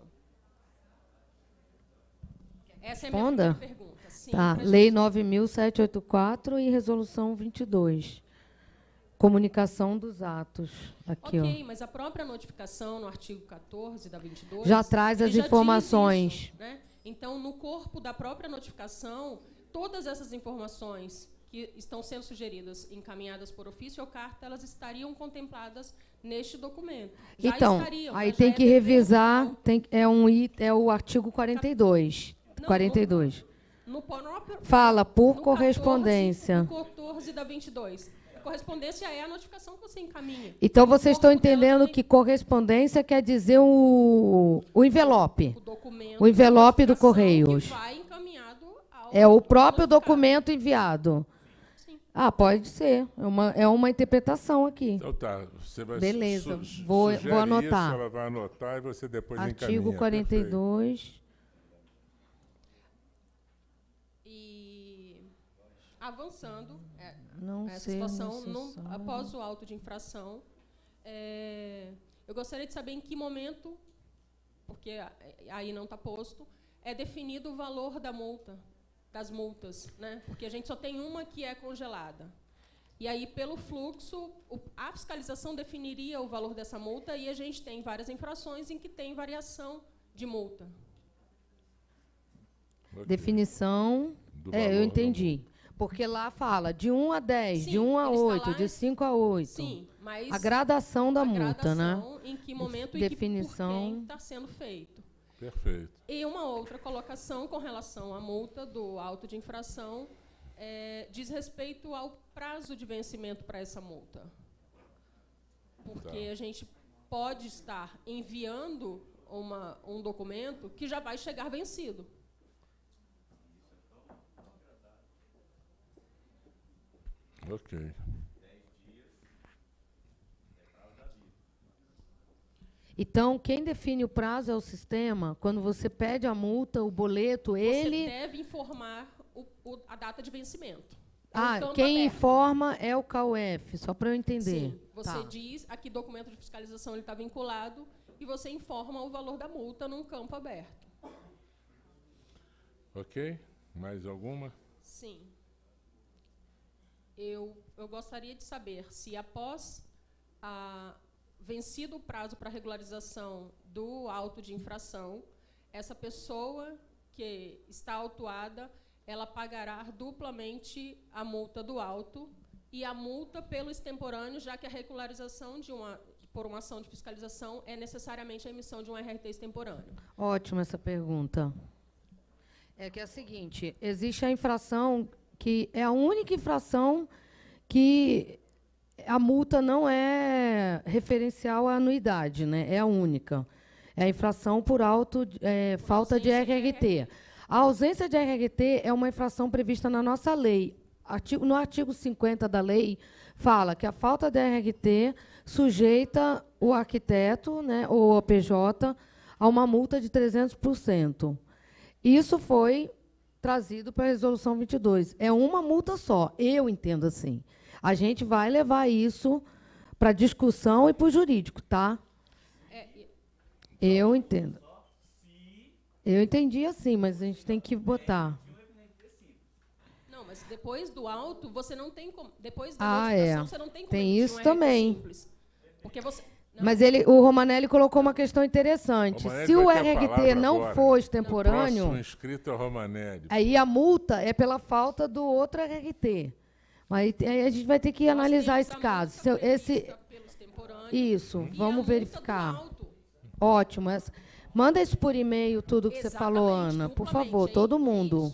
Essa é a minha primeira pergunta. Sim, tá. Lei 9.784 e Resolução 22. Comunicação dos atos. Aqui, ok, mas a própria notificação, no artigo 14 da 22... já traz as informações. Isso, né? Então, no corpo da própria notificação, todas essas informações que estão sendo sugeridas, encaminhadas por ofício ou carta, elas estariam contempladas neste documento. Já então, estariam, aí tem que revisar, é o artigo 42. Não, 42. No próprio, fala por no correspondência. 14 da 22. Correspondência é a notificação que você encaminha. Então, vocês estão entendendo que correspondência quer dizer o envelope. O envelope do Correios. Que vai encaminhado ao é o próprio documento enviado. Sim. Ah, pode ser. É uma interpretação aqui. Então tá. Você vai beleza. Vou anotar. Isso, ela vai anotar e você depois artigo encaminha. Artigo 42. Perfeito. Avançando, essa situação após o auto de infração, eu gostaria de saber em que momento, porque aí não está posto, é definido o valor da multa, das multas, né? Porque a gente só tem uma que é congelada. E aí, pelo fluxo, a fiscalização definiria o valor dessa multa e a gente tem várias infrações em que tem variação de multa. Okay. Definição, eu entendi. Porque lá fala de 1 a 10, sim, de 1 a 8, de 5 a 8. Sim, mas a gradação da multa, né? Em que momento definição e por quem está sendo feito. Perfeito. E uma outra colocação com relação à multa do auto de infração diz respeito ao prazo de vencimento para essa multa. Porque a gente pode estar enviando um documento que já vai chegar vencido. Ok. Então, quem define o prazo é o sistema. Quando você pede a multa, o boleto, você deve informar a data de vencimento. Quem informa é o CAUF, só para eu entender. Sim, você diz, aqui documento de fiscalização está vinculado, e você informa o valor da multa num campo aberto. Ok. Mais alguma? Sim. Eu gostaria de saber se, após vencido o prazo para regularização do auto de infração, essa pessoa que está autuada, ela pagará duplamente a multa do auto e a multa pelo extemporâneo, já que a regularização por uma ação de fiscalização é necessariamente a emissão de um RRT extemporâneo. Ótima essa pergunta. É que é a seguinte, existe a infração que é a única infração que a multa não é referencial à anuidade, né? É a única. É a infração por falta de RRT. A ausência de RRT é uma infração prevista na nossa lei. No artigo 50 da lei, fala que a falta de RRT sujeita o arquiteto, né, ou a PJ, a uma multa de 300%. Isso foi trazido para a Resolução 22. É uma multa só, eu entendo assim. A gente vai levar isso para discussão e para o jurídico, tá? Eu entendo. Eu entendi assim, mas a gente tem que botar. mas depois do auto, você não tem como... Depois da Ah, notificação, você não tem como tem emitir isso um RT também. simples. Porque você... Não. Mas o Romanelli colocou uma questão interessante. Romanelli Se o vai ter a RT palavra não agora. for O extemporâneo, próximo inscrito é o Romanelli. aí a multa é pela falta do outro RT. Aí a gente vai ter que analisar esse caso. Isso, vamos verificar. Ótimo. Manda isso por e-mail, tudo que você falou, Ana. Por favor, todo mundo.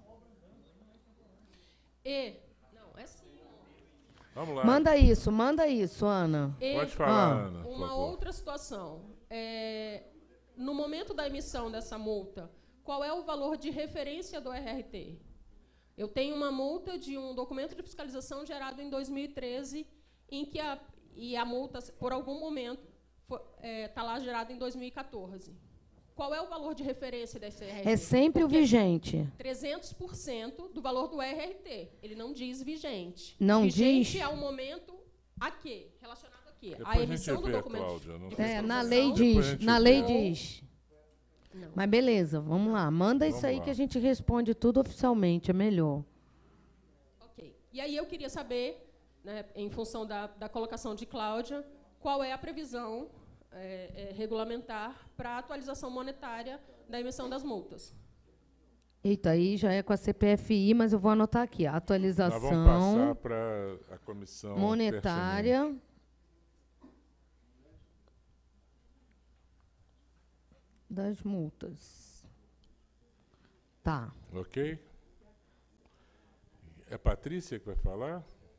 Vamos lá. Manda isso, Ana. Pode falar, Ana. Uma outra situação. No momento da emissão dessa multa, qual é o valor de referência do RRT? Eu tenho uma multa de um documento de fiscalização gerado em 2013, em que a multa, por algum momento, está lá gerada em 2014. Qual é o valor de referência desse RRT? É sempre o vigente. 300% do valor do RRT. Ele não diz vigente. Não vigente diz? é o momento a quê? Relacionado a quê? Depois a emissão do documento. Cláudia, na lei diz. Na lei diz. Não. Mas beleza, vamos lá. Manda isso aí que a gente responde tudo oficialmente, é melhor. Ok. E aí eu queria saber, né, em função da colocação de Cláudia, qual é a previsão regulamentar para a atualização monetária da emissão das multas. Eita, aí já é com a CPFI, mas eu vou anotar aqui. A atualização Nós vamos passar para a comissão monetária pertinente. das multas. Tá. Ok? É a Patrícia que vai falar?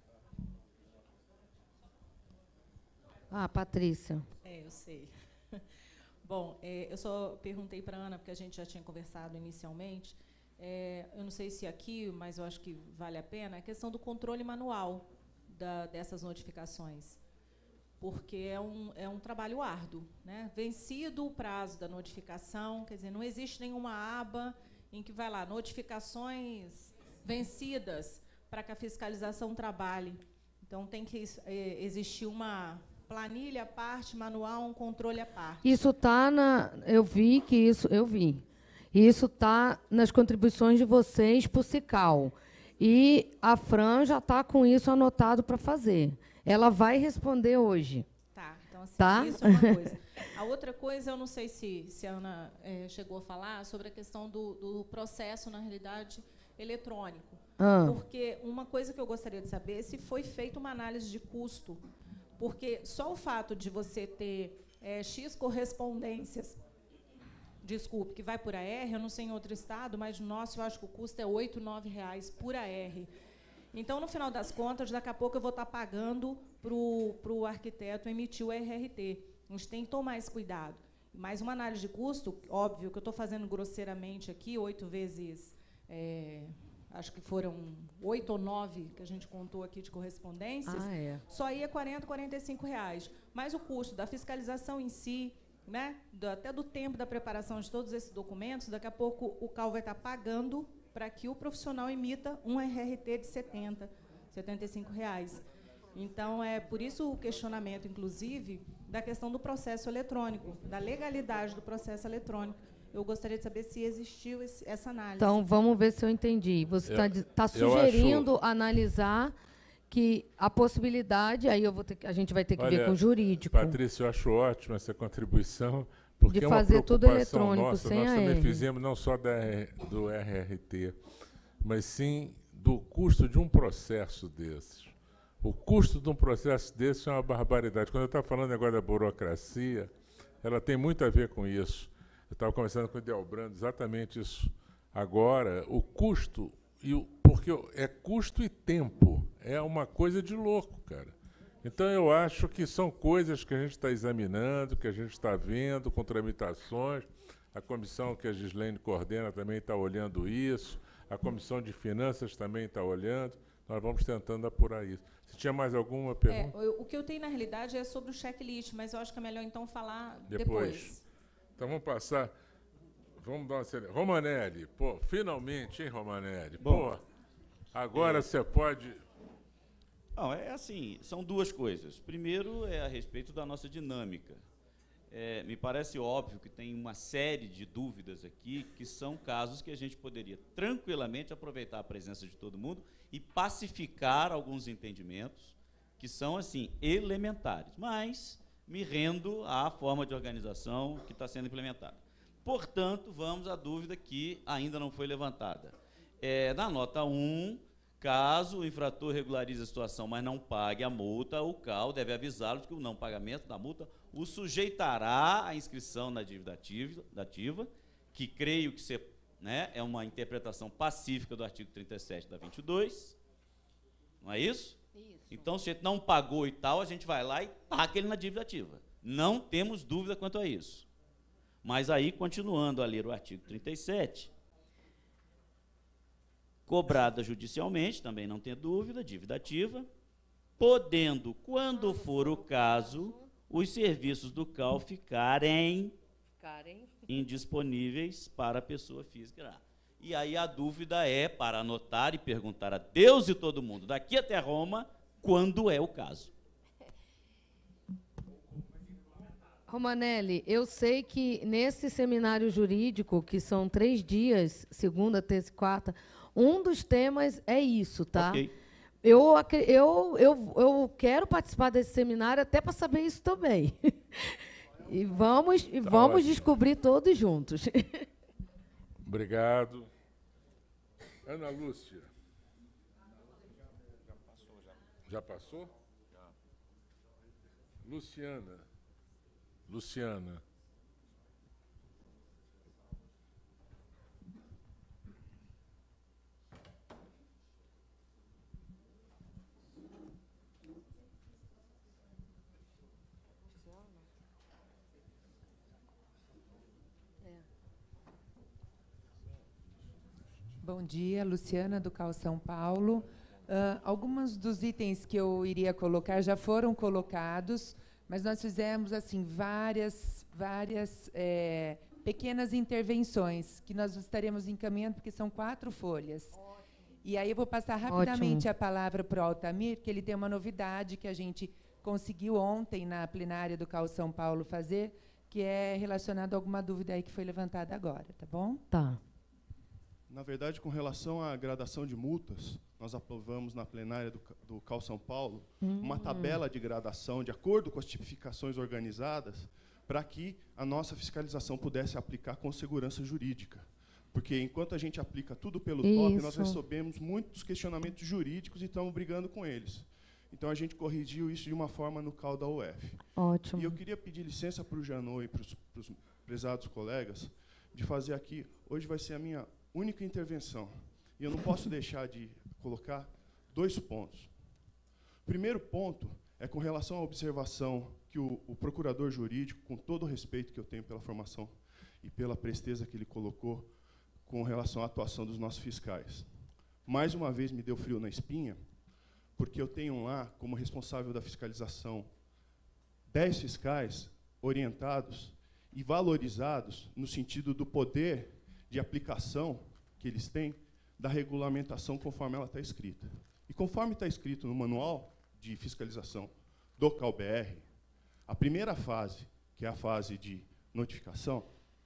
Ah, Patrícia. Eu sei. Bom, eu só perguntei para a Ana, porque a gente já tinha conversado inicialmente. Eu não sei se aqui, mas eu acho que vale a pena, a questão do controle manual dessas notificações. Porque é um trabalho árduo, né? Vencido o prazo da notificação, quer dizer, não existe nenhuma aba em que vai lá, notificações vencidas, para que a fiscalização trabalhe. Então, tem que existir uma planilha à parte, manual, um controle à parte. Isso está eu vi. Isso está nas contribuições de vocês para o CICAL. E a Fran já está com isso anotado para fazer. Ela vai responder hoje. Tá, então assim, tá? Isso é uma coisa. A outra coisa, eu não sei se a Ana chegou a falar sobre a questão do processo, na realidade, eletrônico. Porque uma coisa que eu gostaria de saber é se foi feita uma análise de custo. Porque só o fato de você ter X correspondências, desculpe, que vai por AR, eu não sei em outro estado, mas no nosso eu acho que o custo é R$ 8, R$ 9 por AR. Então, no final das contas, daqui a pouco eu vou estar pagando para o arquiteto emitir o RRT. A gente tem que tomar esse cuidado. Mas uma análise de custo, óbvio que eu estou fazendo grosseiramente aqui, 8 vezes... acho que foram 8 ou 9 que a gente contou aqui de correspondências, só ia R$ 40, R$ 45. Mas o custo da fiscalização em si, né, até do tempo da preparação de todos esses documentos, daqui a pouco o CAL vai estar pagando para que o profissional emita um RRT de 70, R$ 75. Então, é por isso o questionamento, inclusive, da questão do processo eletrônico, da legalidade do processo eletrônico. Eu gostaria de saber se existiu essa análise. Então, vamos ver se eu entendi. Você está sugerindo analisar que a possibilidade, aí a gente vai ter que ver com o jurídico. Patrícia, eu acho ótima essa contribuição, porque de fazer tudo eletrônico, nossa. sem Nós AR. também fizemos não só do RRT, mas sim do custo de um processo desses. O custo de um processo desse é uma barbaridade. Quando eu estava falando agora da burocracia, ela tem muito a ver com isso. Eu estava conversando com o Delbrando exatamente isso agora. O custo, porque é custo e tempo. É uma coisa de louco, cara. Então, eu acho que são coisas que a gente está examinando, que a gente está vendo, com tramitações. A comissão que a Gislaine coordena também está olhando isso. A comissão de finanças também está olhando. Nós vamos tentando apurar isso. Se tinha mais alguma pergunta? O que eu tenho, na realidade, é sobre o checklist, mas eu acho que é melhor, então, falar depois. depois. Então, vamos passar. Vamos dar uma seleção. Romanelli, pô, finalmente, hein, Romanelli? Bom, pô, agora você pode... Não, é assim, são duas coisas. Primeiro, é a respeito da nossa dinâmica. me parece óbvio que tem uma série de dúvidas aqui, que são casos que a gente poderia tranquilamente aproveitar a presença de todo mundo e pacificar alguns entendimentos que são, assim, elementares. Mas me rendo à forma de organização que está sendo implementada. Portanto, vamos à dúvida que ainda não foi levantada. Na nota 1, caso o infrator regularize a situação, mas não pague a multa, o CAL deve avisá-lo de que o não pagamento da multa o sujeitará à inscrição na dívida ativa, que creio que é uma interpretação pacífica do artigo 37 da 22. Não é isso? Isso. Então, se ele não pagou e tal, a gente vai lá e taca ele na dívida ativa. Não temos dúvida quanto a isso. Mas aí, continuando a ler o artigo 37, cobrada judicialmente, também não tem dúvida, dívida ativa, podendo, quando for o caso, os serviços do CAL ficarem indisponíveis para a pessoa física. E aí a dúvida é para anotar e perguntar a Deus e todo mundo, daqui até Roma, quando é o caso. Romanelli, eu sei que nesse seminário jurídico, que são 3 dias, segunda, terça e quarta, um dos temas é isso, tá? Okay. Eu quero participar desse seminário até para saber isso também. E vamos descobrir todos juntos. Obrigado. Ana Lúcia. Já passou? Já. Luciana. Bom dia, Luciana, do CAL São Paulo. Alguns dos itens que eu iria colocar já foram colocados, mas nós fizemos assim várias pequenas intervenções que nós estaremos encaminhando, porque são 4 folhas. Ótimo. E aí eu vou passar rapidamente a palavra para o Altamir, que ele tem uma novidade que a gente conseguiu ontem na plenária do CAL São Paulo fazer, que é relacionado a alguma dúvida aí que foi levantada agora, tá bom? Tá. Na verdade, com relação à gradação de multas, nós aprovamos na plenária do CAL São Paulo uma tabela de gradação de acordo com as tipificações organizadas para que a nossa fiscalização pudesse aplicar com segurança jurídica. Porque enquanto a gente aplica tudo pelo top, nós recebemos muitos questionamentos jurídicos e estamos brigando com eles. Então, a gente corrigiu isso de uma forma no CAL da UF. Ótimo. E eu queria pedir licença para o Janot e para os prezados colegas de fazer aqui, hoje vai ser a minha única intervenção. E eu não posso deixar de colocar 2 pontos. O primeiro ponto é com relação à observação que o procurador jurídico, com todo o respeito que eu tenho pela formação e pela presteza que ele colocou com relação à atuação dos nossos fiscais. Mais uma vez me deu frio na espinha, porque eu tenho lá, como responsável da fiscalização, 10 fiscais orientados e valorizados no sentido do poder de aplicação que eles têm da regulamentação conforme ela está escrita. E conforme está escrito no manual de fiscalização do CAL-BR, a primeira fase, que é a fase de notificação,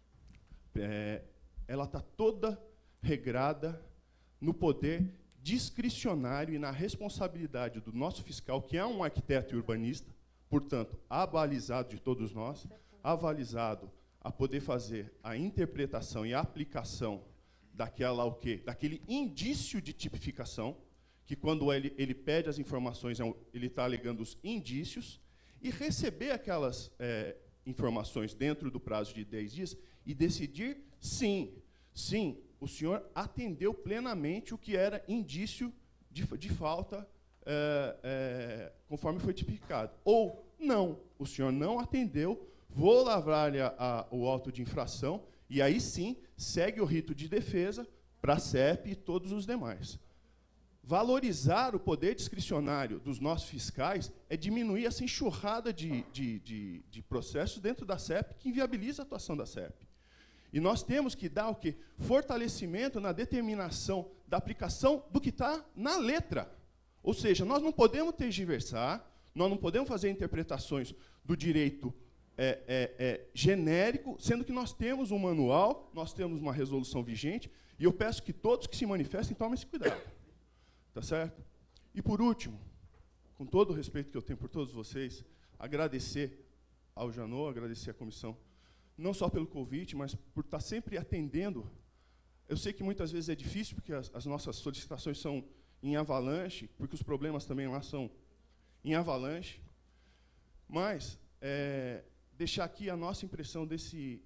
ela está toda regrada no poder discricionário e na responsabilidade do nosso fiscal, que é um arquiteto e urbanista, portanto, avalizado de todos nós, avalizado a poder fazer a interpretação e a aplicação daquele indício de tipificação, que quando ele pede as informações, ele está alegando os indícios, e receber aquelas informações dentro do prazo de 10 dias e decidir, sim, o senhor atendeu plenamente o que era indício de falta conforme foi tipificado. Ou não, o senhor não atendeu, vou lavrar-lhe o auto de infração, e aí sim segue o rito de defesa para a CEP e todos os demais. Valorizar o poder discricionário dos nossos fiscais é diminuir essa enxurrada de processos dentro da CEP que inviabiliza a atuação da CEP. E nós temos que dar o quê? Fortalecimento na determinação da aplicação do que está na letra. Ou seja, nós não podemos tergiversar, nós não podemos fazer interpretações do direito genérico, sendo que nós temos um manual, nós temos uma resolução vigente, e eu peço que todos que se manifestem tomem esse cuidado. Tá certo? E, por último, com todo o respeito que eu tenho por todos vocês, agradecer ao Janot, agradecer à comissão, não só pelo convite, mas por estar sempre atendendo. Eu sei que muitas vezes é difícil, porque as nossas solicitações são em avalanche, porque os problemas também lá são em avalanche, mas deixar aqui a nossa impressão desse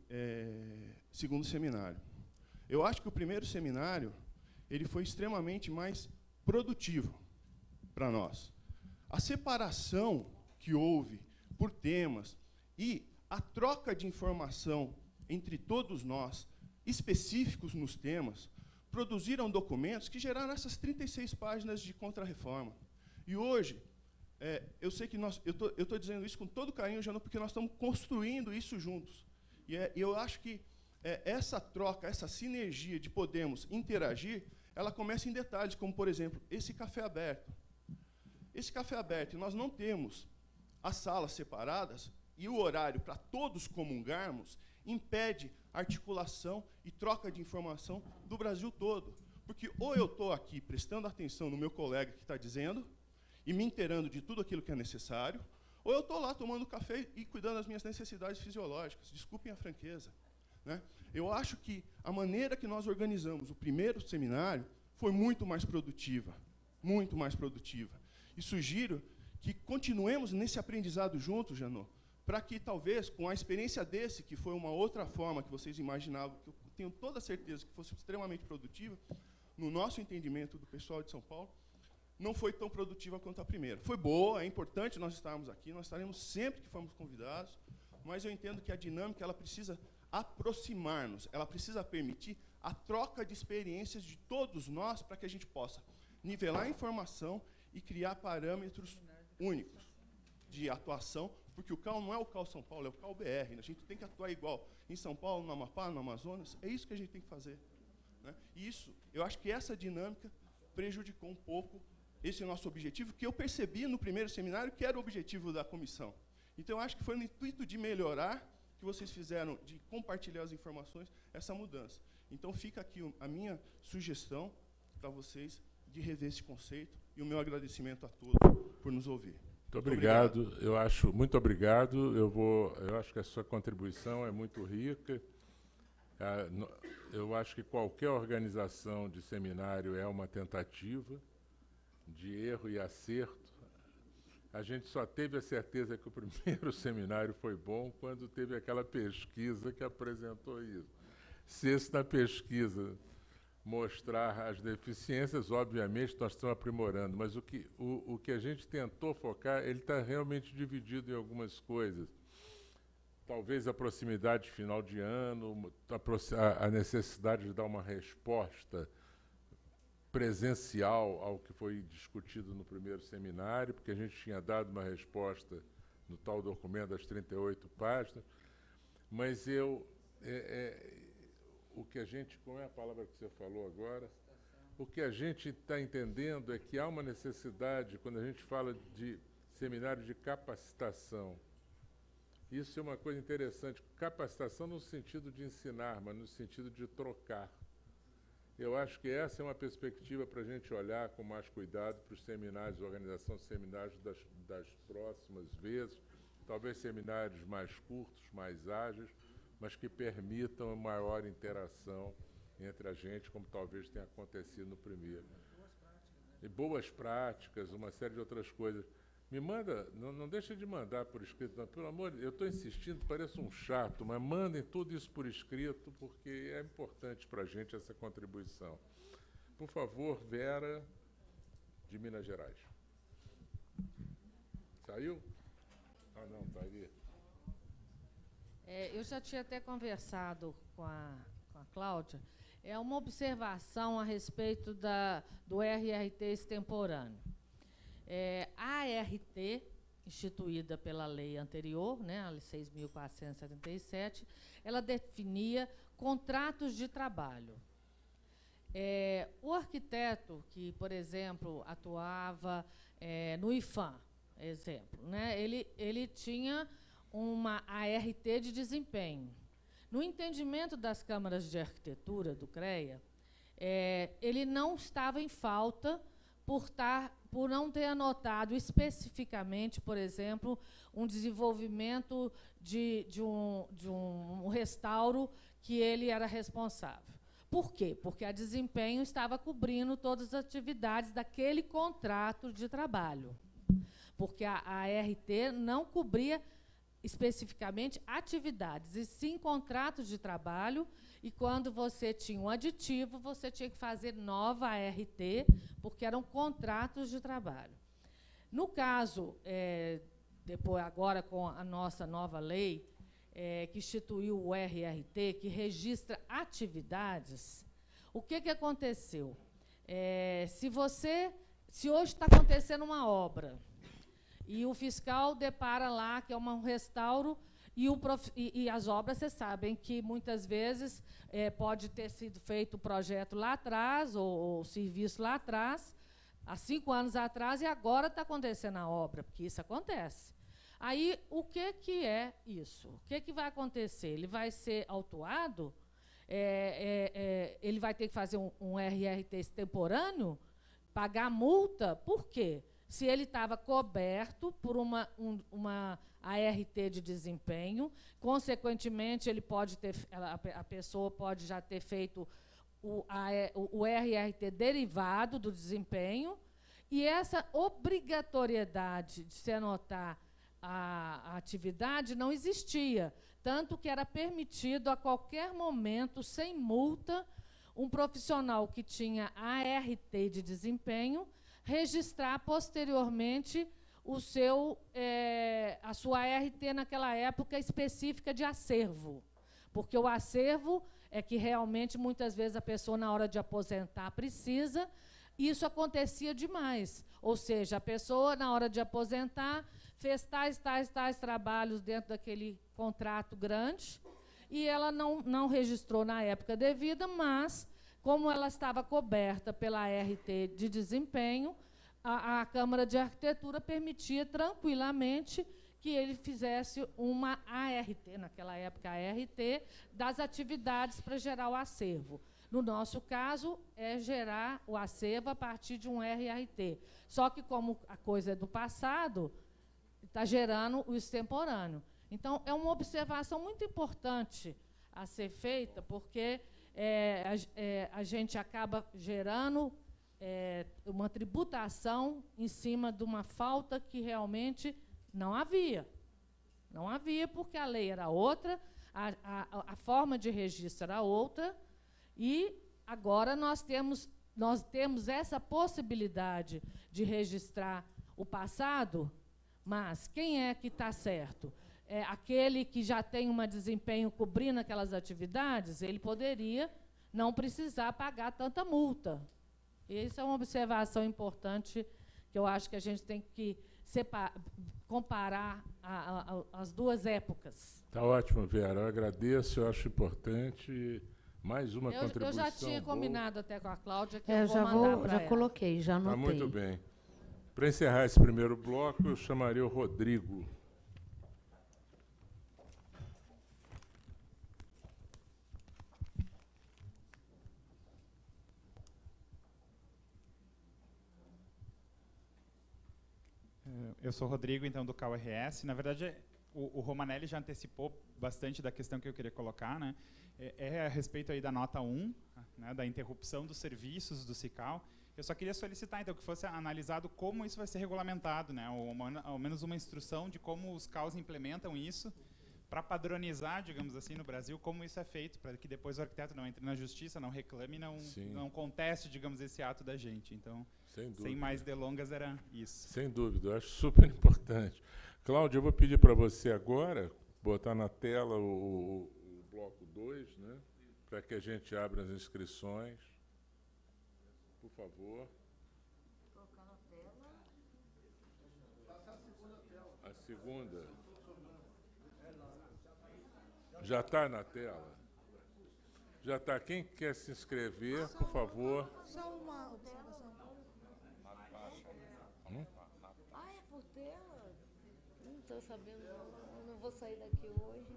segundo seminário. Eu acho que o primeiro seminário ele foi extremamente mais produtivo para nós. A separação que houve por temas e a troca de informação entre todos nós, específicos nos temas, produziram documentos que geraram essas 36 páginas de contra-reforma. E hoje, eu sei que eu estou dizendo isso com todo carinho, Janot, porque nós estamos construindo isso juntos. E eu acho que essa troca, essa sinergia de podermos interagir, ela começa em detalhes, como, por exemplo, esse café aberto. Esse café aberto, nós não temos as salas separadas, e o horário para todos comungarmos impede articulação e troca de informação do Brasil todo. Porque ou eu estou aqui prestando atenção no meu colega que está dizendo e me inteirando de tudo aquilo que é necessário, ou eu estou lá tomando café e cuidando das minhas necessidades fisiológicas. Desculpem a franqueza. Né? Eu acho que a maneira que nós organizamos o primeiro seminário foi muito mais produtiva. Muito mais produtiva. E sugiro que continuemos nesse aprendizado juntos, Janot, para que, talvez, com a experiência desse, que foi uma outra forma que vocês imaginavam, que eu tenho toda a certeza que fosse extremamente produtiva, no nosso entendimento do pessoal de São Paulo, não foi tão produtiva quanto a primeira. Foi boa, é importante nós estarmos aqui, nós estaremos sempre que formos convidados, mas eu entendo que a dinâmica ela precisa aproximar-nos, ela precisa permitir a troca de experiências de todos nós para que a gente possa nivelar a informação e criar parâmetros únicos de atuação, porque o CAL não é o CAL São Paulo, é o CAL BR. A gente tem que atuar igual em São Paulo, no Amapá, no Amazonas. É isso que a gente tem que fazer. Né? E isso, eu acho que essa dinâmica prejudicou um pouco esse nosso objetivo, que eu percebi no primeiro seminário que era o objetivo da comissão. Então, eu acho que foi no intuito de melhorar que vocês fizeram, de compartilhar as informações, essa mudança. Então, fica aqui a minha sugestão para vocês de rever esse conceito e o meu agradecimento a todos por nos ouvir. Muito obrigado. Eu acho muito obrigado. Eu acho que a sua contribuição é muito rica. Eu acho que qualquer organização de seminário é uma tentativa de erro e acerto. A gente só teve a certeza que o primeiro seminário foi bom quando teve aquela pesquisa que apresentou isso. Se esse na pesquisa mostrar as deficiências, obviamente nós estamos aprimorando, mas o que a gente tentou focar, ele está realmente dividido em algumas coisas. Talvez a proximidade de final de ano, a necessidade de dar uma resposta presencial ao que foi discutido no primeiro seminário, porque a gente tinha dado uma resposta no tal documento das 38 páginas, mas o que a gente, como é a palavra que você falou agora? O que a gente está entendendo é que há uma necessidade, quando a gente fala de seminário de capacitação, isso é uma coisa interessante, capacitação no sentido de ensinar, mas no sentido de trocar. Eu acho que essa é uma perspectiva para a gente olhar com mais cuidado para os seminários, organização de seminários das próximas vezes, talvez seminários mais curtos, mais ágeis, mas que permitam maior interação entre a gente, como talvez tenha acontecido no primeiro. E boas práticas, uma série de outras coisas. Me manda, não deixa de mandar por escrito, não, pelo amor de Deus, eu estou insistindo, pareço um chato, mas mandem tudo isso por escrito, porque é importante para a gente essa contribuição. Por favor, Vera, de Minas Gerais. Saiu? Ah, não, está aí. Eu já tinha até conversado com a Cláudia. É uma observação a respeito do RRT extemporâneo. A ART, instituída pela lei anterior, né, a Lei 6.477, ela definia contratos de trabalho. O arquiteto que, por exemplo, atuava no IFAM, exemplo, né, ele tinha uma ART de desempenho. No entendimento das câmaras de arquitetura do CREA, ele não estava em falta por não ter anotado especificamente, por exemplo, um desenvolvimento de um restauro que ele era responsável. Por quê? Porque a desempenho estava cobrindo todas as atividades daquele contrato de trabalho. Porque a ART não cobria especificamente atividades, e sim contratos de trabalho, e quando você tinha um aditivo, você tinha que fazer nova ART, porque eram contratos de trabalho. No caso, depois agora com a nossa nova lei, que instituiu o RRT, que registra atividades, o que aconteceu? Se hoje está acontecendo uma obra, e o fiscal depara lá que é um restauro, e as obras, vocês sabem que muitas vezes pode ter sido feito o projeto lá atrás, ou o serviço lá atrás, há 5 anos atrás, e agora está acontecendo a obra, porque isso acontece. Aí, o que é isso? O que vai acontecer? Ele vai ser autuado? Ele vai ter que fazer um RRT extemporâneo? Pagar multa? Por quê? Se ele estava coberto por uma ART de desempenho, consequentemente, a pessoa pode já ter feito o RRT derivado do desempenho, e essa obrigatoriedade de se anotar a atividade não existia, tanto que era permitido a qualquer momento, sem multa, um profissional que tinha ART de desempenho registrar posteriormente a sua ART naquela época específica de acervo, porque o acervo é que realmente muitas vezes a pessoa na hora de aposentar precisa. Isso acontecia demais, ou seja, a pessoa na hora de aposentar fez tais trabalhos dentro daquele contrato grande, e ela não registrou na época devida, mas, como ela estava coberta pela ART de desempenho, a Câmara de Arquitetura permitia tranquilamente que ele fizesse uma ART, naquela época a ART, das atividades para gerar o acervo. No nosso caso, é gerar o acervo a partir de um RRT. Só que, como a coisa é do passado, está gerando o extemporâneo. Então, é uma observação muito importante a ser feita, porque a gente acaba gerando uma tributação em cima de uma falta que realmente não havia. Não havia, porque a lei era outra, a forma de registro era outra, e agora nós temos essa possibilidade de registrar o passado, mas quem é que está certo? Aquele que já tem um desempenho cobrindo aquelas atividades, ele poderia não precisar pagar tanta multa. Essa é uma observação importante que eu acho que a gente tem que comparar as duas épocas. Está ótimo, Vera. Eu agradeço, eu acho importante. Mais uma contribuição. Eu já tinha combinado até com a Cláudia que eu vou mandar para ela. Já coloquei, já anotei. Tá muito bem. Para encerrar esse primeiro bloco, eu chamaria o Rodrigo. Eu sou o Rodrigo, então, do CAU-RS. Na verdade, o Romanelli já antecipou bastante da questão que eu queria colocar, né? A respeito aí da nota 1, né, da interrupção dos serviços do CICAL. Eu só queria solicitar, então, que fosse analisado como isso vai ser regulamentado, né? Ao menos uma instrução de como os CAUs implementam isso, para padronizar, digamos assim, no Brasil, como isso é feito, para que depois o arquiteto não entre na justiça, não reclame, não conteste, digamos, esse ato da gente. Então, sem mais delongas, era isso. Sem dúvida, eu acho super importante. Cláudia, eu vou pedir para você agora botar na tela o bloco 2, né, para que a gente abra as inscrições. Por favor. Colocar na tela. A segunda. Já está na tela? Já está. Quem quer se inscrever, por favor. Só uma observação. Ah, é por tela? estou sabendo, eu não vou sair daqui hoje.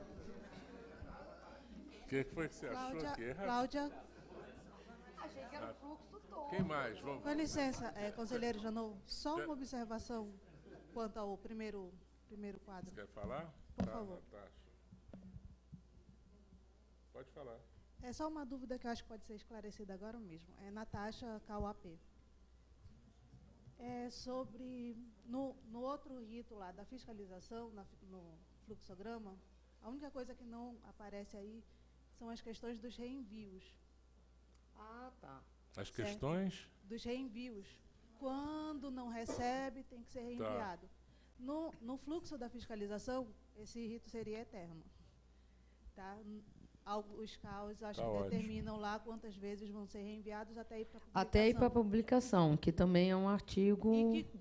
O que foi que você achou aqui? Cláudia. Achei que era o fluxo todo. Quem mais? Vamos. Com licença, conselheiro Janot, só uma observação quanto ao primeiro quadro. Você quer falar? Por favor. Natasha. Pode falar. É só uma dúvida que eu acho que pode ser esclarecida agora mesmo. É Natasha Kauapê. É sobre, no outro rito lá da fiscalização, no fluxograma, a única coisa que não aparece aí são as questões dos reenvios. Ah, tá. As questões? Dos reenvios. Quando não recebe, tem que ser reenviado. Tá. No fluxo da fiscalização, esse rito seria eterno. Tá? Os CAUs, acho que determinam lá quantas vezes vão ser reenviados até ir para a publicação. Até ir para a publicação, que também é um artigo...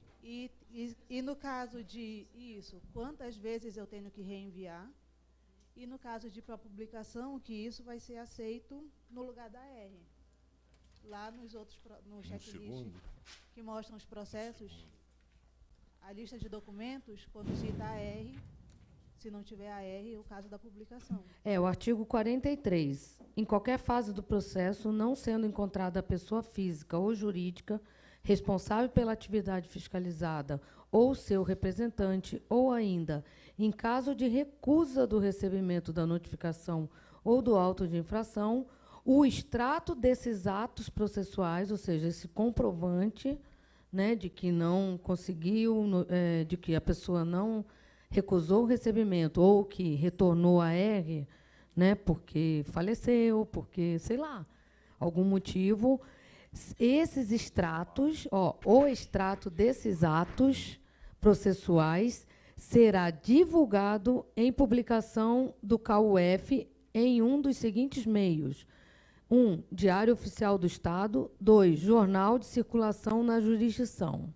E no caso de isso, quantas vezes eu tenho que reenviar? E no caso de para publicação, que isso vai ser aceito no lugar da R. Lá no checklist, que mostram os processos, a lista de documentos, quando cita a R, se não tiver a R, o caso da publicação. O artigo 43. Em qualquer fase do processo, não sendo encontrada a pessoa física ou jurídica responsável pela atividade fiscalizada ou seu representante, ou ainda, em caso de recusa do recebimento da notificação ou do auto de infração, o extrato desses atos processuais, ou seja, esse comprovante, né, de que não conseguiu, de que a pessoa não recusou o recebimento ou que retornou a R, né, porque faleceu, porque, sei lá, algum motivo, esses extratos, o extrato desses atos processuais será divulgado em publicação do CAUF em um dos seguintes meios: 1. Diário Oficial do Estado. 2. Jornal de Circulação na Jurisdição.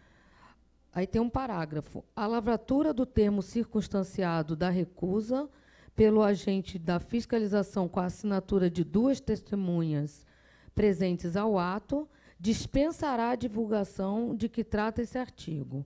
Aí tem um parágrafo. A lavratura do termo circunstanciado da recusa pelo agente da fiscalização com a assinatura de 2 testemunhas presentes ao ato dispensará a divulgação de que trata esse artigo.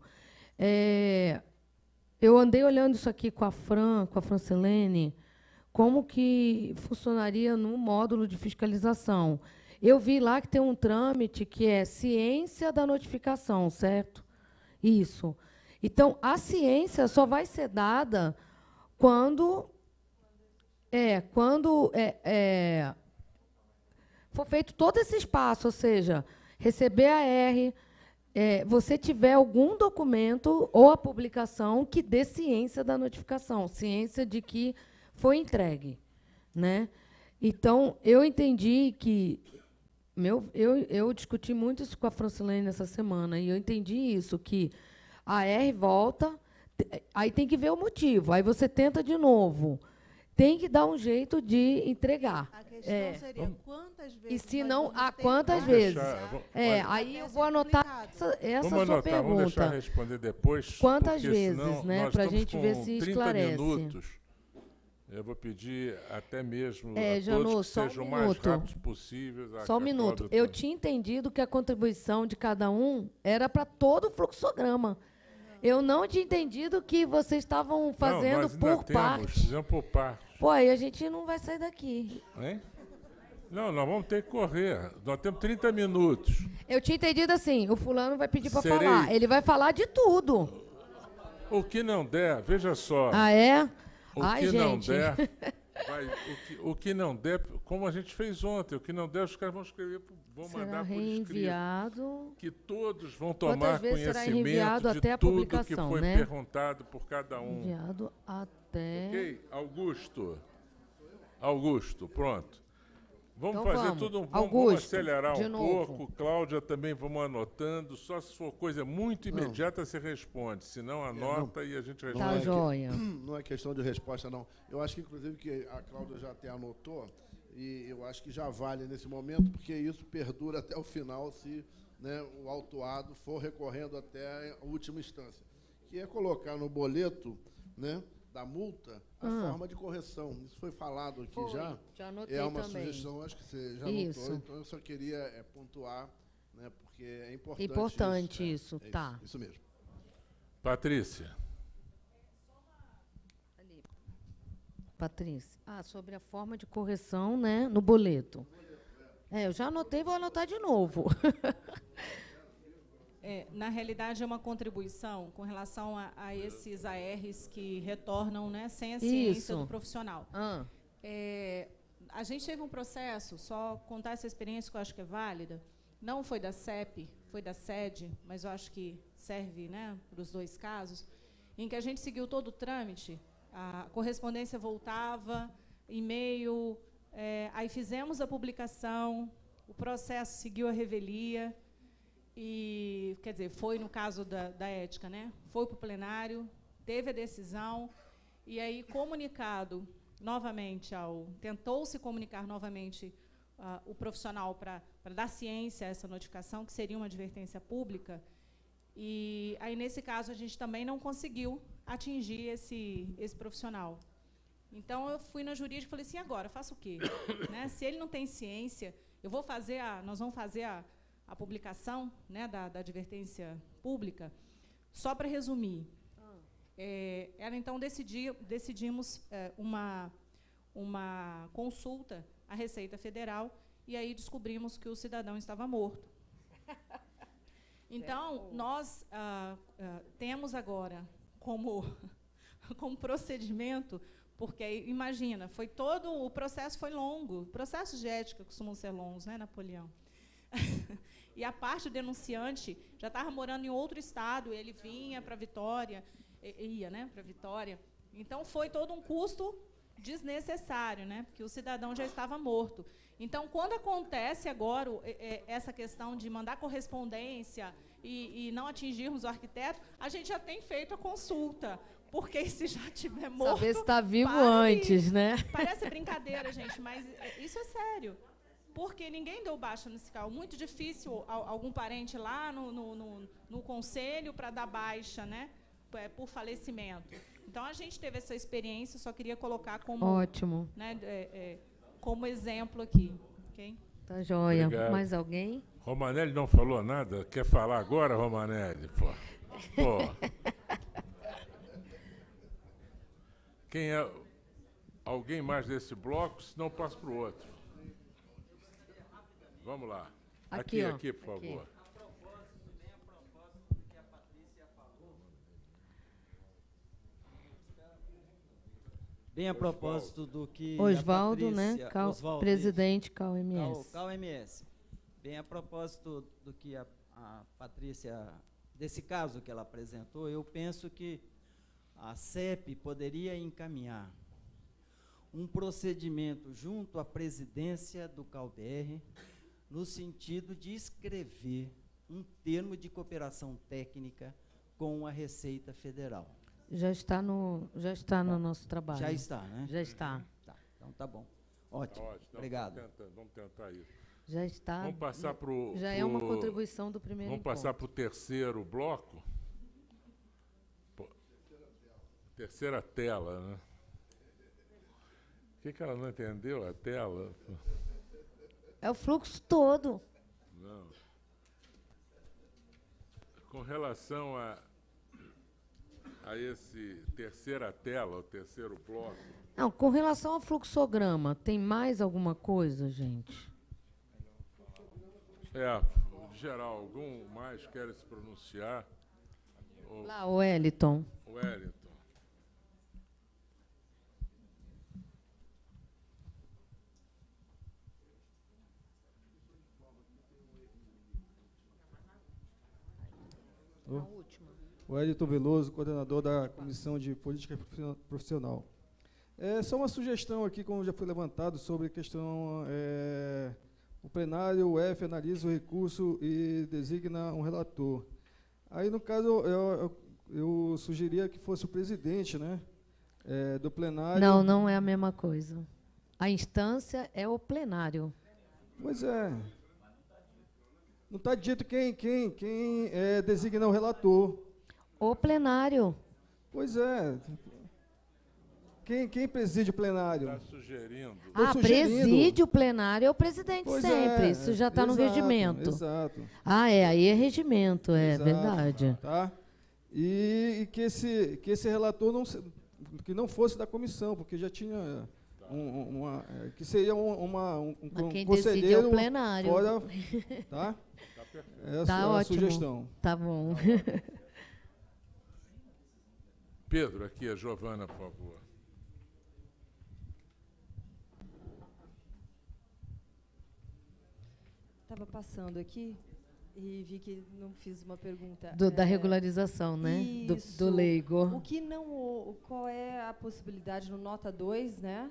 Eu andei olhando isso aqui com a Francilene, como que funcionaria no módulo de fiscalização. Eu vi lá que tem um trâmite que é ciência da notificação, certo? Isso. Então, a ciência só vai ser dada quando for feito todo esse espaço, ou seja, receber a R, você tiver algum documento ou a publicação que dê ciência da notificação, ciência de que foi entregue, né? Então, eu entendi que... Eu discuti muito isso com a Francilene essa semana, e eu entendi isso, que a R volta, aí tem que ver o motivo, aí você tenta de novo. Tem que dar um jeito de entregar. A questão seria quantas vezes... E se não, quantas vezes? Aí eu vou anotar essa sua pergunta. Vamos deixar responder depois. Quantas vezes, né? Para a gente ver se 30 esclarece. minutos. Eu vou pedir até mesmo Janot, todos que sejam o mais rápidos possíveis. Só um minuto. Eu tinha entendido que a contribuição de cada um era para todo o fluxograma. Eu não tinha entendido que vocês estavam fazendo por parte. Fizemos por parte. Pô, aí a gente não vai sair daqui. Hein? Não, nós vamos ter que correr. Nós temos 30 minutos. Eu tinha entendido assim, o fulano vai pedir para falar. Ele vai falar de tudo. O que não der, veja só. Ah, é? O que não der, o que não der, como a gente fez ontem, o que não der, os caras vão escrever, vão mandar por escrito. Que todos vão tomar conhecimento de até tudo que foi perguntado por cada um. Enviado até... Ok? Augusto, pronto. Vamos então fazer tudo, vamos acelerar um pouco. Cláudia também, vamos anotando. Só se for coisa muito imediata, você responde. Se não, anota e a gente responde. Tá joia. Não é questão de resposta, não. Eu acho que, inclusive, que a Cláudia já até anotou, e eu acho que já vale nesse momento, porque isso perdura até o final, se, né, o autuado for recorrendo até a última instância, que é colocar no boleto, né, da multa a forma de correção. Isso foi falado aqui já. Já anotei uma também. Sugestão, acho que você já anotou, então eu só queria pontuar, né, porque é importante. Importante isso, tá. Isso mesmo. Patrícia. Patrícia? Sobre a forma de correção, né, no boleto. Eu já anotei, vou anotar de novo. Na realidade, é uma contribuição com relação a esses ARs que retornam, né, sem a ciência do profissional. A gente teve um processo, só contar essa experiência que eu acho que é válida, não foi da CEP, foi da SED, mas eu acho que serve, né, para os dois casos, em que a gente seguiu todo o trâmite, a correspondência voltava, e-mail, aí fizemos a publicação, o processo seguiu a revelia, e, quer dizer, foi no caso da ética, né? Foi para o plenário, teve a decisão, e aí comunicado novamente tentou-se comunicar novamente o profissional para dar ciência a essa notificação, que seria uma advertência pública, e aí, nesse caso, a gente também não conseguiu atingir esse profissional. Então, eu fui na jurídica e falei assim, agora, faço o quê? Né? Se ele não tem ciência, nós vamos fazer a publicação, né, da advertência pública. Só para resumir, então decidimos uma consulta à Receita Federal e aí descobrimos que o cidadão estava morto. Então, nós temos agora como procedimento, porque, imagina, o processo foi longo, processos de ética costumam ser longos, né, Napoleão? E a parte do denunciante já estava morando em outro estado, ele vinha para Vitória, ia, né, para Vitória. Então, foi todo um custo desnecessário, né, porque o cidadão já estava morto. Então, quando acontece agora essa questão de mandar correspondência e não atingirmos o arquiteto, a gente já tem feito a consulta, porque se já estiver morto... Saber se está vivo antes, né? Parece brincadeira, gente, mas isso é sério. Porque ninguém deu baixa nesse carro. Muito difícil algum parente lá no conselho para dar baixa, né, por falecimento. Então, a gente teve essa experiência, só queria colocar como... Ótimo. Né, como exemplo aqui. Okay? Tá joia. Obrigado. Mais alguém? Romanelli não falou nada? Quer falar agora, Romanelli? Pô. Quem é... Alguém mais desse bloco? Senão eu passo para o outro. Vamos lá. Aqui, por favor. Bem a propósito do que Oswaldo, né? Presidente CAU-MS. CAU-MS. Bem a propósito do que a Patrícia, desse caso que ela apresentou, eu penso que a CEP poderia encaminhar um procedimento junto à presidência do CAU-BR, no sentido de escrever um termo de cooperação técnica com a Receita Federal. Já está no nosso trabalho. Já está, né? Já está. Tá, então tá bom. Ótimo. Obrigado. Vamos tentar isso. Já está. Vamos passar para o... Já é uma contribuição do primeiro Vamos passar para o terceiro bloco. Terceira tela, né? O que ela não entendeu? A tela? É o fluxo todo. Não. Com relação a esse terceira tela, o terceiro bloco. Não, com relação ao fluxograma, tem mais alguma coisa, gente? Geral, algum mais quer se pronunciar? Lá, o Wellington. Wellington Veloso, coordenador da Comissão de Política Profissional. Só uma sugestão aqui, como já foi levantado, sobre a questão, o plenário, o F, analisa o recurso e designa um relator. Aí, no caso, eu sugeria que fosse o presidente, né, do plenário. Não é a mesma coisa. A instância é o plenário. Pois é. Não está dito quem designa o relator. O plenário. Pois é. Quem preside o plenário? Está sugerindo. Preside o plenário é o presidente sempre. Isso já está no regimento. Exato. Aí é regimento, é verdade. Tá? E que esse relator que não fosse da comissão, porque já tinha que seria um conselheiro plenário. Fora, tá? Essa tá é ótimo. A sugestão. Tá bom. Pedro, aqui a Giovana, por favor. Estava passando aqui e vi que não fiz uma pergunta. Da regularização, né? Do leigo. O que não, qual é a possibilidade no nota 2, né?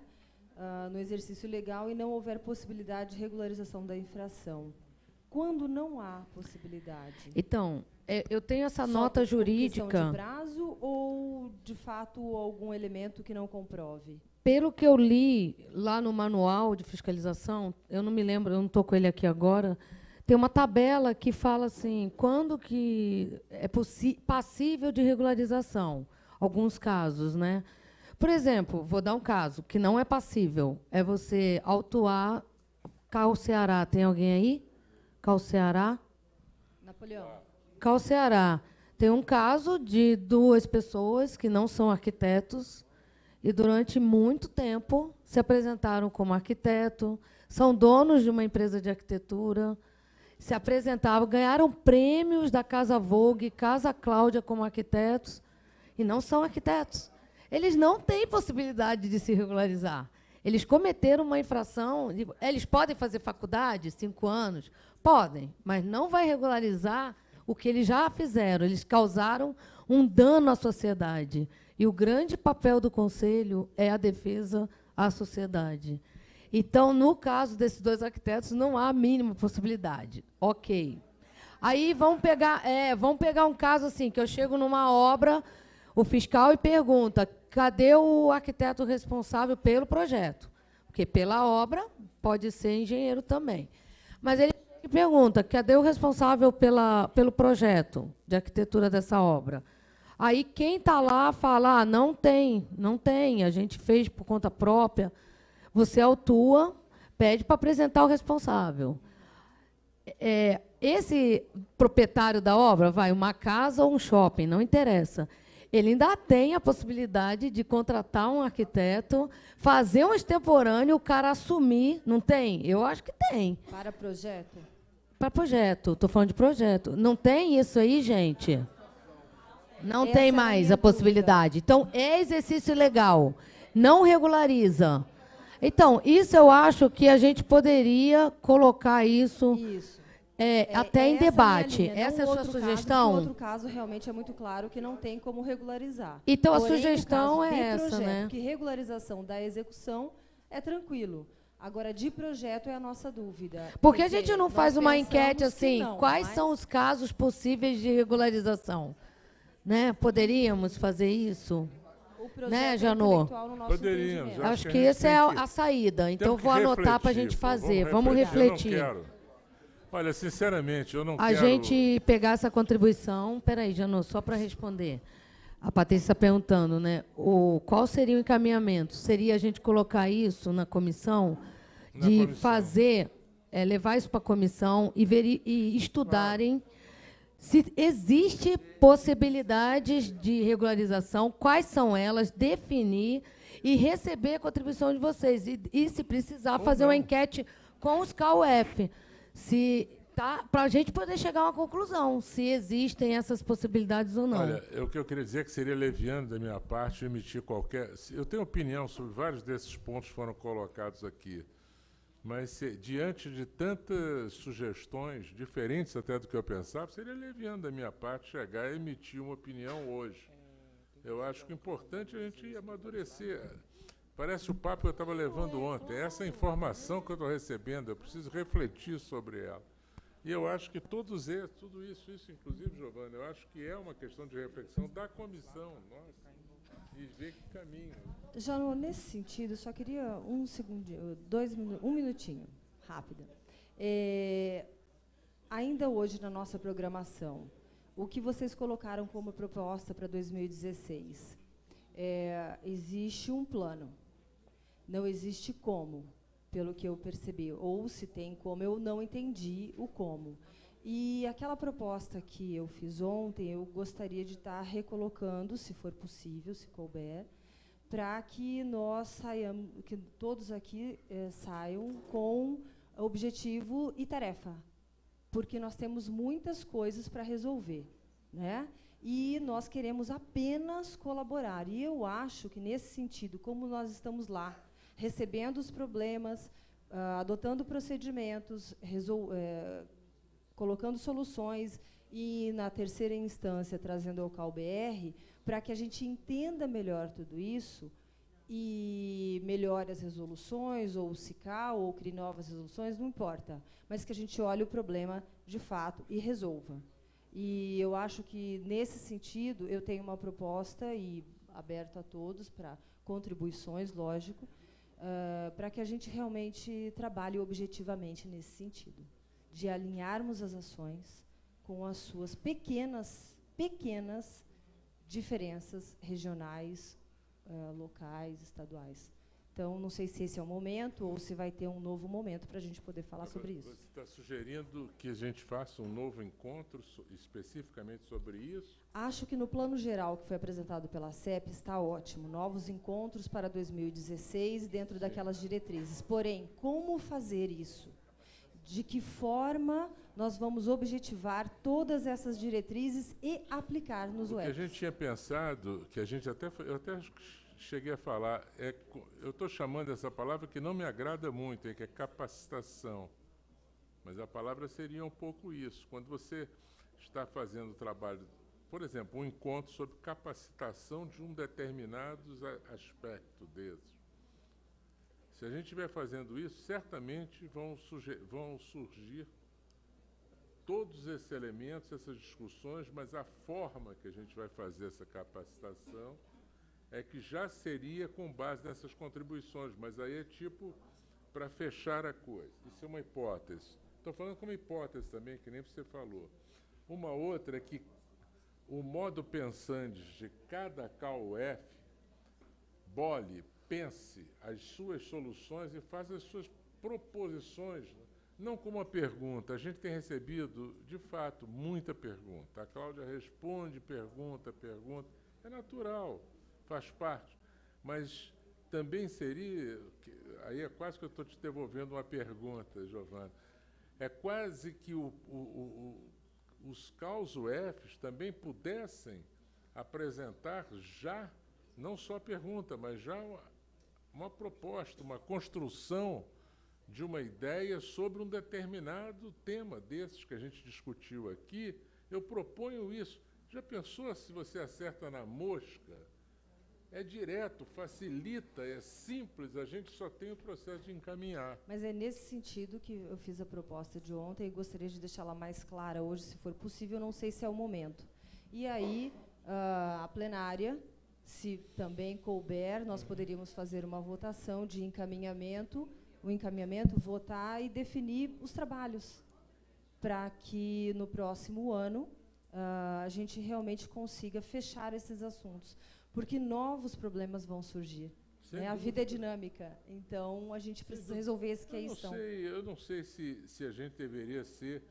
No exercício legal e não houver possibilidade de regularização da infração? Quando não há possibilidade? Então, eu tenho essa Só nota por jurídica. questão de prazo ou, de fato, algum elemento que não comprove? Pelo que eu li lá no manual de fiscalização, eu não me lembro, eu não estou com ele aqui agora, tem uma tabela que fala assim, quando que é passível de regularização, alguns casos, né? Por exemplo, vou dar um caso que não é passível, é você autuar Cal-Ceará. Tem alguém aí? Cal-Ceará? Napoleão. Cal-Ceará. Tem um caso de 2 pessoas que não são arquitetos e, durante muito tempo, se apresentaram como arquiteto, são donos de uma empresa de arquitetura, se apresentavam, ganharam prêmios da Casa Vogue, Casa Cláudia como arquitetos, e não são arquitetos. Eles não têm possibilidade de se regularizar. Eles cometeram uma infração. Eles podem fazer faculdade, 5 anos? Podem, mas não vai regularizar o que eles já fizeram. Eles causaram um dano à sociedade. E o grande papel do Conselho é a defesa à sociedade. Então, no caso desses 2 arquitetos, não há a mínima possibilidade. Ok. Aí vamos pegar um caso assim, que eu chego numa obra, o fiscal e pergunta, cadê o arquiteto responsável pelo projeto? Porque pela obra pode ser engenheiro também. Mas ele pergunta, cadê o responsável pelo projeto de arquitetura dessa obra? Aí quem está lá fala, não tem, a gente fez por conta própria. Você autua, pede para apresentar o responsável. Esse proprietário da obra, uma casa ou um shopping, não interessa. Ele ainda tem a possibilidade de contratar um arquiteto, fazer um extemporâneo, o cara assumir. Não tem? Eu acho que tem. Para projeto? Para projeto. Estou falando de projeto. Não tem isso aí, gente? Não tem mais a possibilidade. Então, é exercício legal. Não regulariza. Então, isso eu acho que a gente poderia colocar isso. Até em debate. Essa é a sua sugestão? No outro caso, realmente é muito claro que não tem como regularizar. Então, porém, a sugestão é essa, projeto, né? Que regularização da execução é tranquilo. Agora, de projeto é a nossa dúvida. Por que a gente não faz uma enquete assim? Quais são os casos possíveis de regularização? Né? Poderíamos fazer isso? Né, Janô? Poderíamos. Acho que essa é a saída. Então, vou anotar para a gente fazer. Vamos refletir. Eu não quero. Olha, sinceramente, eu não quero... A gente pegar essa contribuição... Peraí, Janô, só para responder. A Patrícia está perguntando, né? Qual seria o encaminhamento? Seria a gente colocar isso na comissão, fazer, levar isso para a comissão e estudarem se existe possibilidades de regularização, quais são elas, definir e receber a contribuição de vocês. E se precisar, fazer uma enquete com os CAUF. Para a gente poder chegar a uma conclusão, se existem essas possibilidades ou não. Olha, o que eu queria dizer é que seria leviano da minha parte emitir qualquer... Eu tenho opinião sobre vários desses pontos que foram colocados aqui, mas diante de tantas sugestões, diferentes até do que eu pensava, seria leviano da minha parte chegar a emitir uma opinião hoje. Eu acho que é importante a gente amadurecer. Parece o papo que eu estava levando ontem. Essa informação que eu estou recebendo, eu preciso refletir sobre ela. E eu acho que tudo isso inclusive, Giovana, eu acho que é uma questão de reflexão da comissão, e ver que caminho. Já nesse sentido, só queria um minutinho, rápido. Ainda hoje, na nossa programação, o que vocês colocaram como proposta para 2016? Existe um plano. Não existe como, pelo que eu percebi. Ou se tem como, eu não entendi o como. E aquela proposta que eu fiz ontem, eu gostaria de estar recolocando, se for possível, se couber, para que nós saiamos, que todos aqui saiam com objetivo e tarefa, porque nós temos muitas coisas para resolver, né? E nós queremos apenas colaborar. E eu acho que, nesse sentido, como nós estamos lá, recebendo os problemas, adotando procedimentos, colocando soluções e, na terceira instância, trazendo ao CalBR, para que a gente entenda melhor tudo isso e melhore as resoluções, ou se CICAL, ou crie novas resoluções, não importa, mas que a gente olhe o problema de fato e resolva. E eu acho que, nesse sentido, eu tenho uma proposta, e aberto a todos para contribuições, lógico, para que a gente realmente trabalhe objetivamente nesse sentido, de alinharmos as ações com as suas pequenas diferenças regionais, locais, estaduais. Então, não sei se esse é o momento ou se vai ter um novo momento para a gente poder falar sobre isso. Você está sugerindo que a gente faça um novo encontro especificamente sobre isso? Acho que no plano geral que foi apresentado pela CEP está ótimo. Novos encontros para 2016 dentro daquelas diretrizes. Porém, como fazer isso? De que forma nós vamos objetivar todas essas diretrizes e aplicar nos UEPs? UEPs? A gente tinha pensado, que a gente eu até cheguei a falar, eu estou chamando essa palavra que não me agrada muito, que é capacitação. Mas a palavra seria um pouco isso. Quando você está fazendo o trabalho, por exemplo, um encontro sobre capacitação de um determinado aspecto desses. Se a gente estiver fazendo isso, certamente vão surgir todos esses elementos, essas discussões, mas a forma que a gente vai fazer essa capacitação é que já seria com base nessas contribuições, mas aí é tipo para fechar a coisa. Isso é uma hipótese. Estou falando como hipótese também, que nem você falou. Uma outra é que o modo pensante de cada CAUF bole, pense as suas soluções e faça as suas proposições, não como uma pergunta. A gente tem recebido, de fato, muita pergunta. A Cláudia responde, pergunta. É natural, faz parte. Mas também seria, aí é quase que eu estou te devolvendo uma pergunta, Giovana, é quase que os CAUS-UFs também pudessem apresentar já, não só a pergunta, mas já uma proposta, uma construção de uma ideia sobre um determinado tema desses que a gente discutiu aqui. Eu proponho isso. Já pensou se você acerta na mosca? É direto, facilita, é simples, a gente só tem o processo de encaminhar. Mas é nesse sentido que eu fiz a proposta de ontem e gostaria de deixá-la mais clara hoje, se for possível, não sei se é o momento. E aí, a plenária, se também couber, nós poderíamos fazer uma votação de encaminhamento, votar e definir os trabalhos, para que no próximo ano a gente realmente consiga fechar esses assuntos. Porque novos problemas vão surgir. Né? A vida é dinâmica, então a gente precisa resolver esse que aí estão. Eu não sei se a gente deveria ser...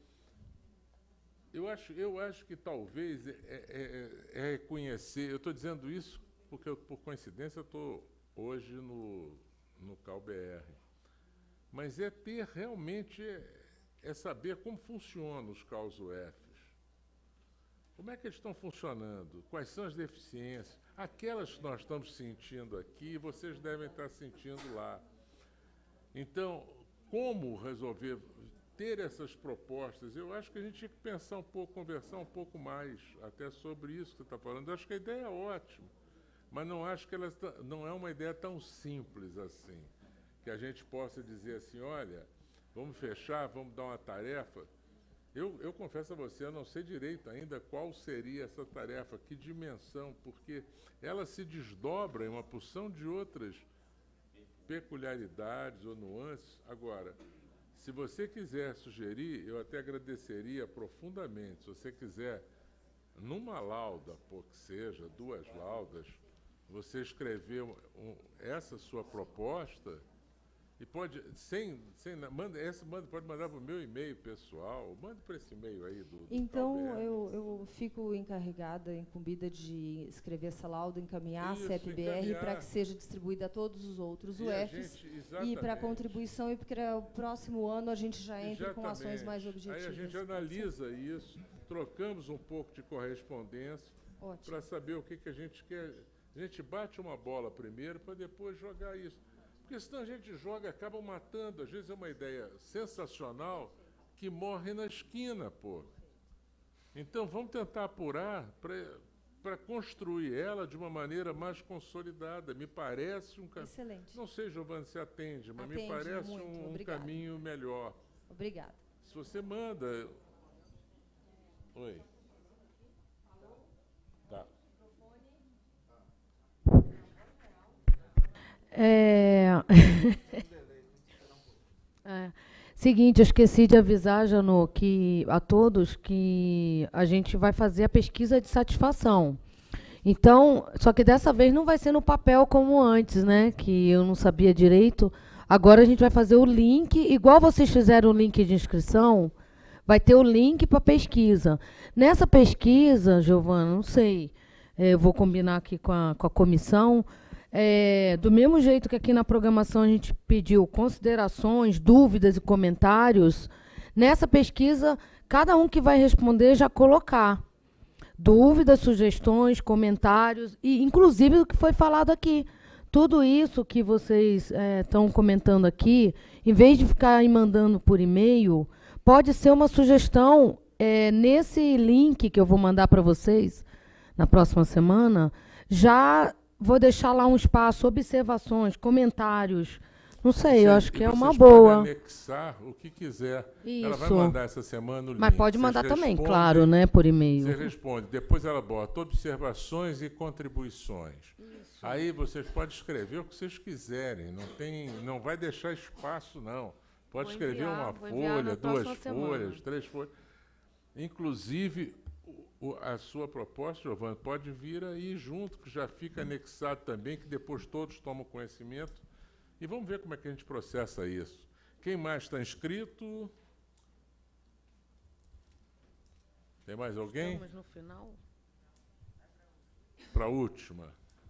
Eu acho que talvez é reconhecer... Eu estou dizendo isso porque, por coincidência, eu estou hoje no CalBR. Mas é ter realmente... É saber como funcionam os CAUS-UFs. Como é que eles estão funcionando? Quais são as deficiências? Aquelas que nós estamos sentindo aqui, vocês devem estar sentindo lá. Então, como resolver ter essas propostas? Eu acho que a gente tinha que pensar um pouco, conversar um pouco mais até sobre isso que você está falando. Eu acho que a ideia é ótima, mas não acho que ela não é uma ideia tão simples assim, que a gente possa dizer assim, olha, vamos fechar, vamos dar uma tarefa. Eu confesso a você, eu não sei direito ainda qual seria essa tarefa, que dimensão, porque ela se desdobra em uma porção de outras peculiaridades ou nuances. Agora, se você quiser sugerir, eu até agradeceria profundamente, se você quiser, numa lauda, por que seja, 2 laudas, você escrever essa sua proposta E pode, pode mandar para o meu e-mail pessoal, mande para esse e-mail aí do Então, eu fico encarregada, incumbida de escrever essa lauda, encaminhar a CEP-BR para que seja distribuída a todos os outros UFs e para contribuição e para o próximo ano a gente já entre com ações mais objetivas. Aí a gente analisa isso, trocamos um pouco de correspondência para saber o que a gente quer. A gente bate uma bola primeiro para depois jogar isso. Porque senão a gente joga e acaba matando. Às vezes é uma ideia sensacional que morre na esquina, pô. Então vamos tentar apurar para construir ela de uma maneira mais consolidada. Me parece um caminho. Excelente. Não sei, Giovana, se atende, mas me parece um caminho melhor. Obrigada. Se você manda. Oi. Tá. Seguinte, eu esqueci de avisar, Janô, a todos que a gente vai fazer a pesquisa de satisfação. Então, só que dessa vez não vai ser no papel como antes, né? Que eu não sabia direito. Agora a gente vai fazer o link, igual vocês fizeram o link de inscrição, vai ter o link para pesquisa. Nessa pesquisa, Giovana, não sei, eu vou combinar aqui com a comissão. Do mesmo jeito que aqui na programação a gente pediu considerações, dúvidas e comentários, nessa pesquisa, cada um que vai responder já colocar dúvidas, sugestões, comentários, e inclusive o que foi falado aqui. Tudo isso que vocês estão comentando aqui, em vez de ficar mandando por e-mail, pode ser uma sugestão nesse link que eu vou mandar para vocês na próxima semana, já vou deixar lá um espaço, observações, comentários. Não sei, eu acho que é uma boa. Anexar o que quiser. Isso. Ela vai mandar essa semana o link. Mas pode mandar também, claro, né, por e-mail. Você responde. Depois ela bota observações e contribuições. Isso. Aí vocês podem escrever o que vocês quiserem. Não vai deixar espaço, não. Pode escrever uma folha, 2 folhas, 3 folhas. Inclusive, a sua proposta, Giovana, pode vir aí junto, que já fica anexado também, que depois todos tomam conhecimento. E vamos ver como é que a gente processa isso. Quem mais está inscrito? Tem mais alguém? Estamos no final. Para a última.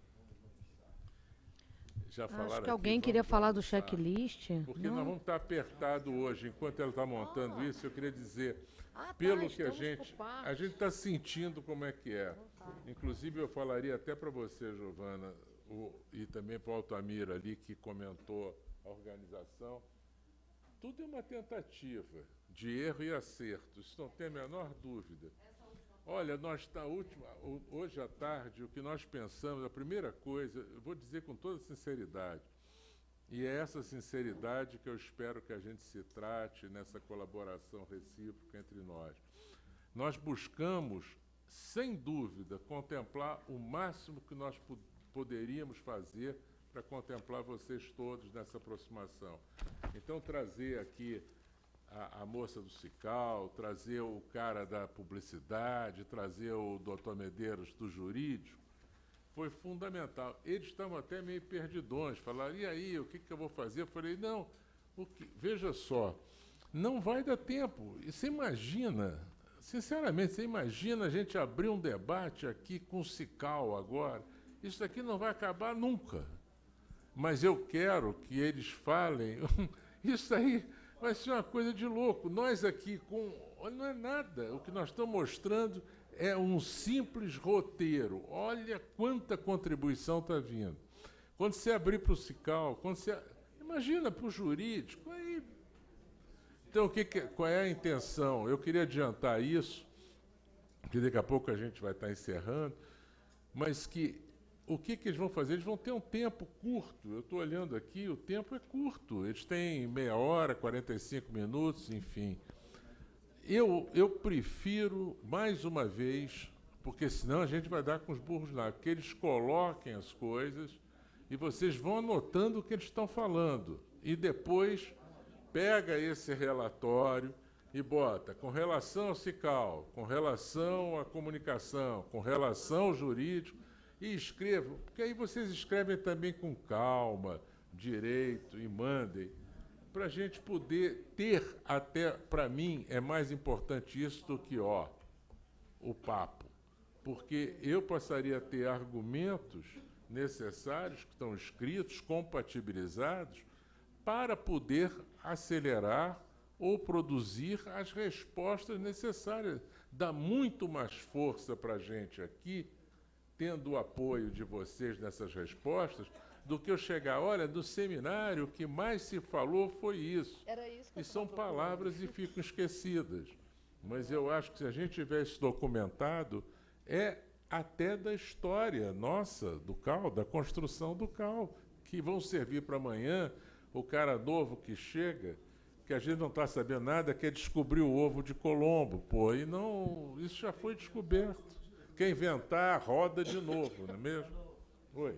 Já falaram acho que alguém queria falar do checklist. Porque nós vamos estar apertado hoje. Enquanto ela está montando isso, eu queria dizer, pelo que a gente está sentindo como é que é. Inclusive, eu falaria até para você, Giovana, e também para o Altamir ali, que comentou a organização. Tudo é uma tentativa de erro e acerto. Isso não tem a menor dúvida. Olha, hoje à tarde, o que nós pensamos, a primeira coisa, eu vou dizer com toda sinceridade, e é essa sinceridade que eu espero que a gente se trate nessa colaboração recíproca entre nós. Nós buscamos, sem dúvida, contemplar o máximo que nós poderíamos fazer para contemplar vocês todos nessa aproximação. Então, trazer aqui a moça do Cical, trazer o cara da publicidade, trazer o doutor Medeiros do jurídico, foi fundamental. Eles estavam até meio perdidões, falaram, e aí, o que eu vou fazer? Eu falei, não, veja só, não vai dar tempo. E você imagina, sinceramente, você imagina a gente abrir um debate aqui com o Cical agora? Isso aqui não vai acabar nunca. Mas eu quero que eles falem, isso aí vai ser uma coisa de louco. Nós aqui, não é nada, o que nós estamos mostrando é um simples roteiro. Olha quanta contribuição está vindo. Quando você abrir para o Cical, imagina para o jurídico, aí. Então, qual é a intenção? Eu queria adiantar isso, que daqui a pouco a gente vai estar encerrando, mas o que eles vão fazer? Eles vão ter um tempo curto. Eu estou olhando aqui, o tempo é curto. Eles têm meia hora, 45 minutos, enfim. Eu prefiro, mais uma vez, porque senão a gente vai dar com os burros lá, que eles coloquem as coisas e vocês vão anotando o que eles estão falando. E depois pega esse relatório e bota com relação ao Cical, com relação à comunicação, com relação ao jurídico, e escrevam, porque aí vocês escrevem também com calma, direito, e mandem. para a gente poder ter, até para mim, é mais importante isso do que o papo. Porque eu passaria a ter argumentos necessários, que estão escritos, compatibilizados, para poder acelerar ou produzir as respostas necessárias. Dá muito mais força para a gente aqui, tendo o apoio de vocês nessas respostas, do que eu chegar, olha, do seminário, o que mais se falou foi isso. Era isso que e são palavras e ficam esquecidas. Mas eu acho que se a gente tivesse documentado, é até da história nossa, do CAL, da construção do CAL, que vão servir para amanhã, o cara novo que chega, que a gente não está sabendo nada, quer descobrir o ovo de Colombo. Pô, e não, isso já foi descoberto. Quer inventar, roda de novo, não é mesmo? Oi.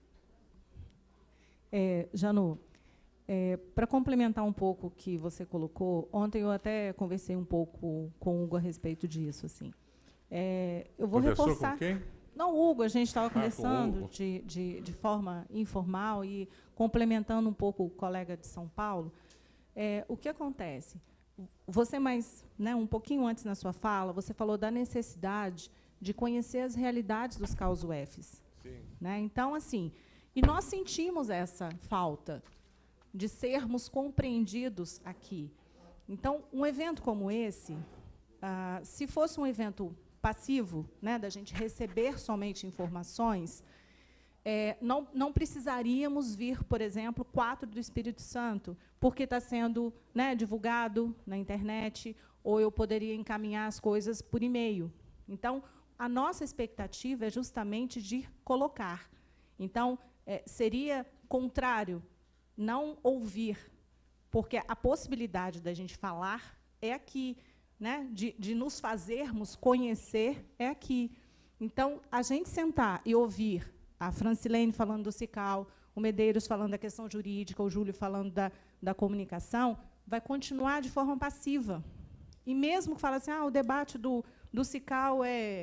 Janu, para complementar um pouco o que você colocou, ontem eu até conversei um pouco com o Hugo a respeito disso. Assim. Eu vou Conversou reforçar. Com quem? Não, Hugo, a gente estava conversando de forma informal e complementando um pouco o colega de São Paulo. O que acontece? Você um pouquinho antes na sua fala, você falou da necessidade de conhecer as realidades dos CAUS UFs. Sim. Né? Então, assim, e nós sentimos essa falta de sermos compreendidos aqui. Então, um evento como esse, se fosse um evento passivo, né, da gente receber somente informações, não precisaríamos vir, por exemplo, 4 do Espírito Santo, porque está sendo, né, divulgado na internet, ou eu poderia encaminhar as coisas por e-mail. Então, a nossa expectativa é justamente de colocar. Então, seria contrário não ouvir, porque a possibilidade da gente falar é aqui, né, de nos fazermos conhecer é aqui. Então, a gente sentar e ouvir a Francilene falando do CICAL, o Medeiros falando da questão jurídica, o Júlio falando da comunicação, vai continuar de forma passiva. E mesmo que fale assim, o debate do CICAL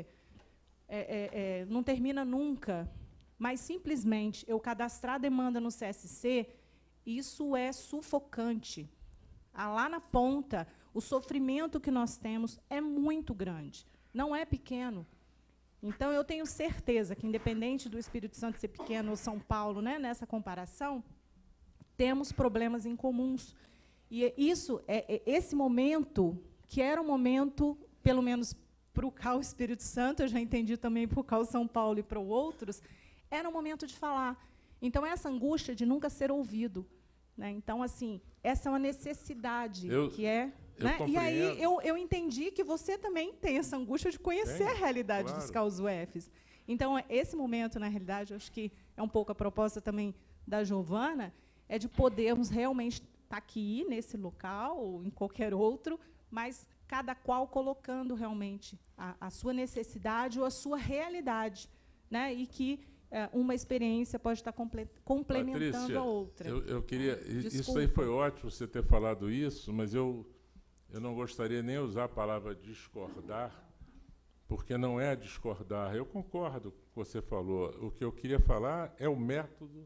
não termina nunca, mas simplesmente eu cadastrar a demanda no CSC, isso é sufocante. Lá na ponta, o sofrimento que nós temos é muito grande, não é pequeno. Então, eu tenho certeza que, independente do Espírito Santo ser pequeno ou São Paulo, né, nessa comparação, temos problemas em comuns. E esse momento, que era um momento, pelo menos para o CAU Espírito Santo, eu já entendi também para o CAU São Paulo e para outros, era um momento de falar. Então, essa angústia de nunca ser ouvido. Né? Então, assim, essa é uma necessidade que é... Né? E aí eu entendi que você também tem essa angústia de conhecer a realidade dos CAUS UFs. Então, esse momento, na realidade, eu acho que é um pouco a proposta também da Giovana, é de podermos realmente estar aqui, nesse local, ou em qualquer outro, mas cada qual colocando realmente a sua necessidade ou a sua realidade. Né? E que uma experiência pode estar complementando Patrícia, a outra. Eu queria... Desculpa. Isso aí foi ótimo você ter falado isso, mas eu não gostaria nem usar a palavra discordar, porque não é discordar. Eu concordo com o que você falou. O que eu queria falar é o método.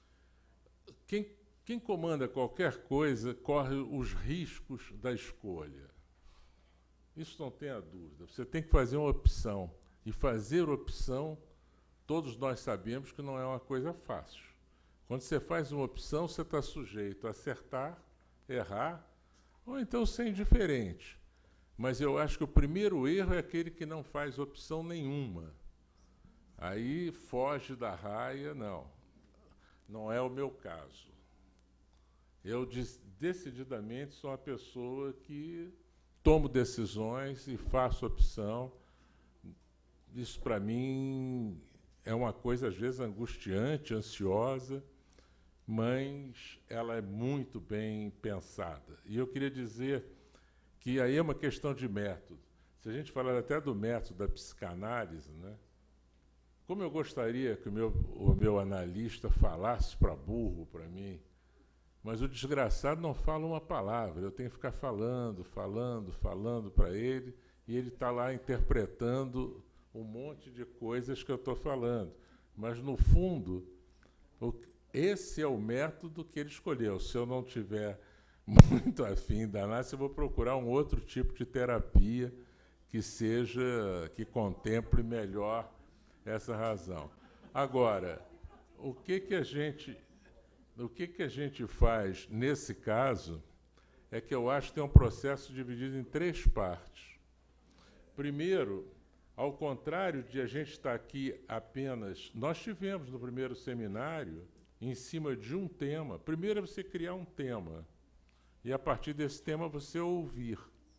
Quem comanda qualquer coisa corre os riscos da escolha. Isso não tenha dúvida. Você tem que fazer uma opção. E fazer opção, todos nós sabemos que não é uma coisa fácil. Quando você faz uma opção, você está sujeito a acertar, errar, ou então ser indiferente. Mas eu acho que o primeiro erro é aquele que não faz opção nenhuma. Aí foge da raia, não. Não é o meu caso. Eu decididamente sou uma pessoa que tomo decisões e faço opção. Isso, para mim, é uma coisa, às vezes, angustiante, ansiosa, mas ela é muito bem pensada. E eu queria dizer que aí é uma questão de método. Se a gente falar até do método da psicanálise, né? Como eu gostaria que o meu analista falasse para burro, para mim, mas o desgraçado não fala uma palavra, eu tenho que ficar falando para ele, e ele está lá interpretando um monte de coisas que eu estou falando. Mas, no fundo, esse é o método que ele escolheu. Se eu não tiver muito afim da análise, eu vou procurar um outro tipo de terapia que contemple melhor essa razão. Agora, o que a gente faz nesse caso é que eu acho que tem um processo dividido em 3 partes. Primeiro, ao contrário de a gente estar aqui apenas... Nós tivemos no primeiro seminário, em cima de um tema. Primeiro é você criar um tema, e a partir desse tema você ouvir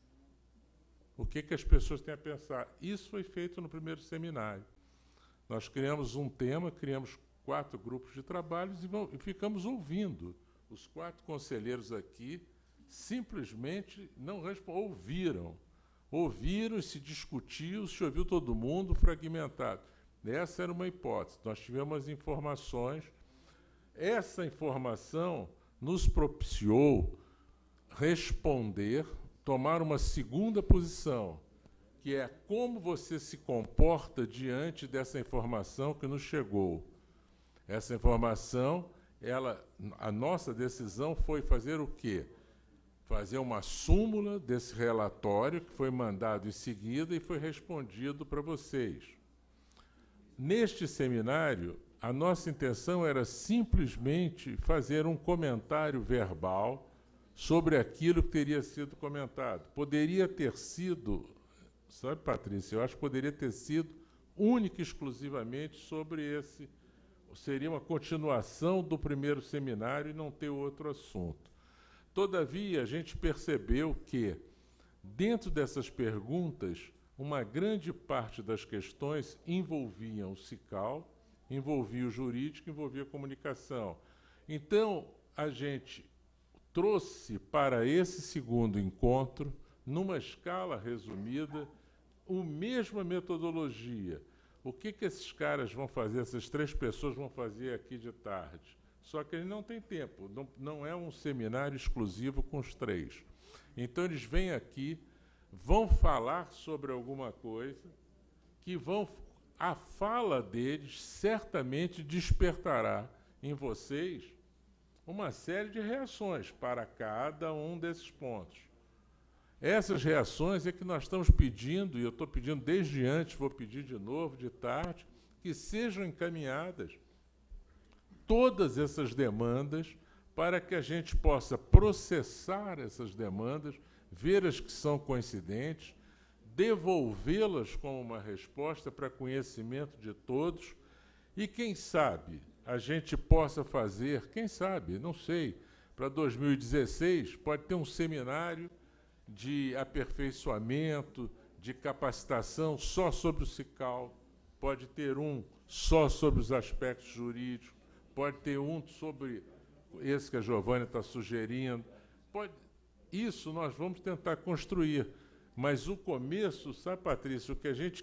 o que as pessoas têm a pensar. Isso foi feito no primeiro seminário. Nós criamos um tema, criamos 4 grupos de trabalhos e ficamos ouvindo. Os 4 conselheiros aqui simplesmente não ouviram. Ouviram, se discutiu, se ouviu todo mundo fragmentado. Essa era uma hipótese. Nós tivemos informações. Essa informação nos propiciou responder, tomar uma segunda posição, que é como você se comporta diante dessa informação que nos chegou. Essa informação, a nossa decisão foi fazer o quê? Fazer uma súmula desse relatório que foi mandado em seguida e foi respondido para vocês. Neste seminário, a nossa intenção era simplesmente fazer um comentário verbal sobre aquilo que teria sido comentado. Poderia ter sido, sabe, Patrícia, eu acho que poderia ter sido única e exclusivamente sobre esse, seria uma continuação do primeiro seminário e não ter outro assunto. Todavia, a gente percebeu que, dentro dessas perguntas, uma grande parte das questões envolviam o SICAL, envolvia o jurídico, envolvia a comunicação. Então, a gente trouxe para esse segundo encontro, numa escala resumida, a mesma metodologia. O que esses caras vão fazer, essas 3 pessoas vão fazer aqui de tarde? Só que ele não tem tempo, não é um seminário exclusivo com os 3. Então, eles vêm aqui, vão falar sobre alguma coisa, a fala deles certamente despertará em vocês uma série de reações para cada um desses pontos. Essas reações é que nós estamos pedindo, e eu estou pedindo desde antes, vou pedir de novo, de tarde, que sejam encaminhadas todas essas demandas para que a gente possa processar essas demandas, ver as que são coincidentes, devolvê-las como uma resposta para conhecimento de todos e, quem sabe, a gente possa fazer, quem sabe, não sei, para 2016 pode ter um seminário de aperfeiçoamento, de capacitação só sobre o SICAL, pode ter um só sobre os aspectos jurídicos, pode ter um sobre esse que a Giovânia está sugerindo. Isso nós vamos tentar construir. Mas o começo, sabe, Patrícia,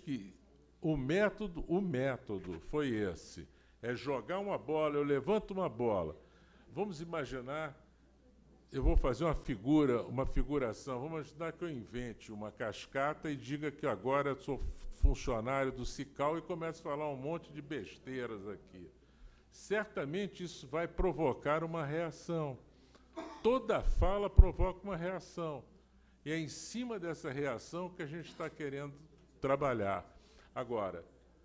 o método foi esse. É jogar uma bola, eu levanto uma bola. Vamos imaginar, eu vou fazer uma figuração, vamos imaginar que eu invente uma cascata e diga que agora eu sou funcionário do SICAL e começo a falar um monte de besteiras aqui. Certamente isso vai provocar uma reação. Toda fala provoca uma reação. E é em cima dessa reação que a gente está querendo trabalhar. Agora,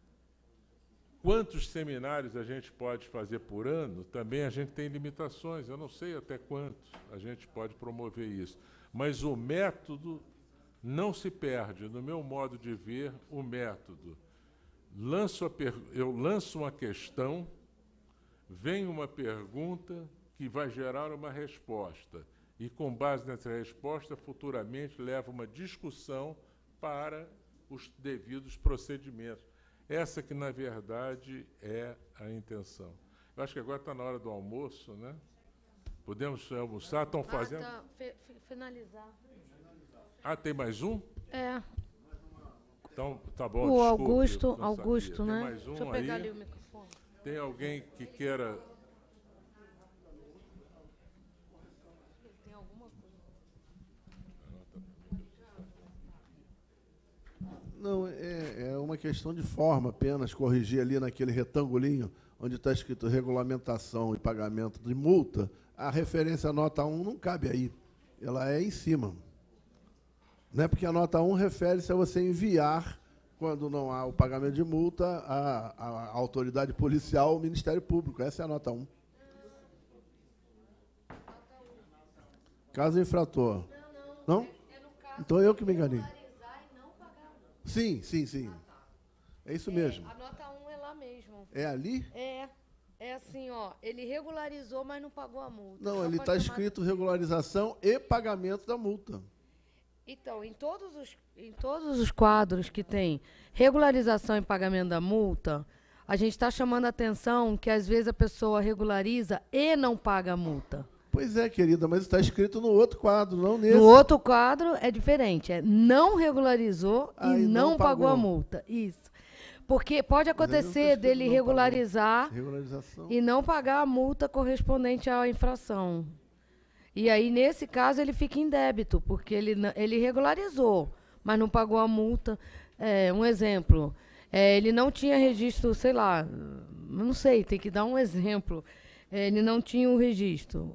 quantos seminários a gente pode fazer por ano? Também a gente tem limitações. Eu não sei até quantos a gente pode promover isso. Mas o método não se perde. No meu modo de ver, o método. Eu lanço uma questão, vem uma pergunta que vai gerar uma resposta. E, com base nessa resposta, futuramente leva uma discussão para os devidos procedimentos. Essa que, na verdade, é a intenção. Eu acho que agora está na hora do almoço, né? Podemos almoçar? Estão fazendo... Tá, finalizar. Tem mais um? É. Então, tá bom, o desculpe, Augusto, né? Tem mais um. Deixa eu pegar aí. ali o microfone. Tem alguém que queira... Tem alguma coisa? Não, é uma questão de forma apenas, corrigir ali naquele retangulinho onde está escrito regulamentação e pagamento de multa, a referência nota 1 não cabe aí. ela é em cima. Né? Porque a nota 1 refere-se a você enviar, quando não há o pagamento de multa, a autoridade policial ou o Ministério Público. Essa é a nota 1. Caso infrator. Não? Então eu que me enganei. Sim. É isso mesmo. A nota 1 é lá mesmo. É ali? É assim, ó. Ele regularizou, mas não pagou a multa. Não, ele está escrito regularização e pagamento da multa. Então, em todos os quadros que tem regularização e pagamento da multa, a gente está chamando a atenção que, às vezes, a pessoa regulariza e não paga a multa. Pois é, querida, mas está escrito no outro quadro, não nesse. No outro quadro é diferente. É não regularizou e não pagou a multa. Isso. Porque pode acontecer dele regularizar e não pagar a multa correspondente à infração. E aí, nesse caso, ele fica em débito, porque ele regularizou, mas não pagou a multa. Um exemplo, ele não tinha registro, sei lá, não sei, tem que dar um exemplo. Ele não tinha o registro.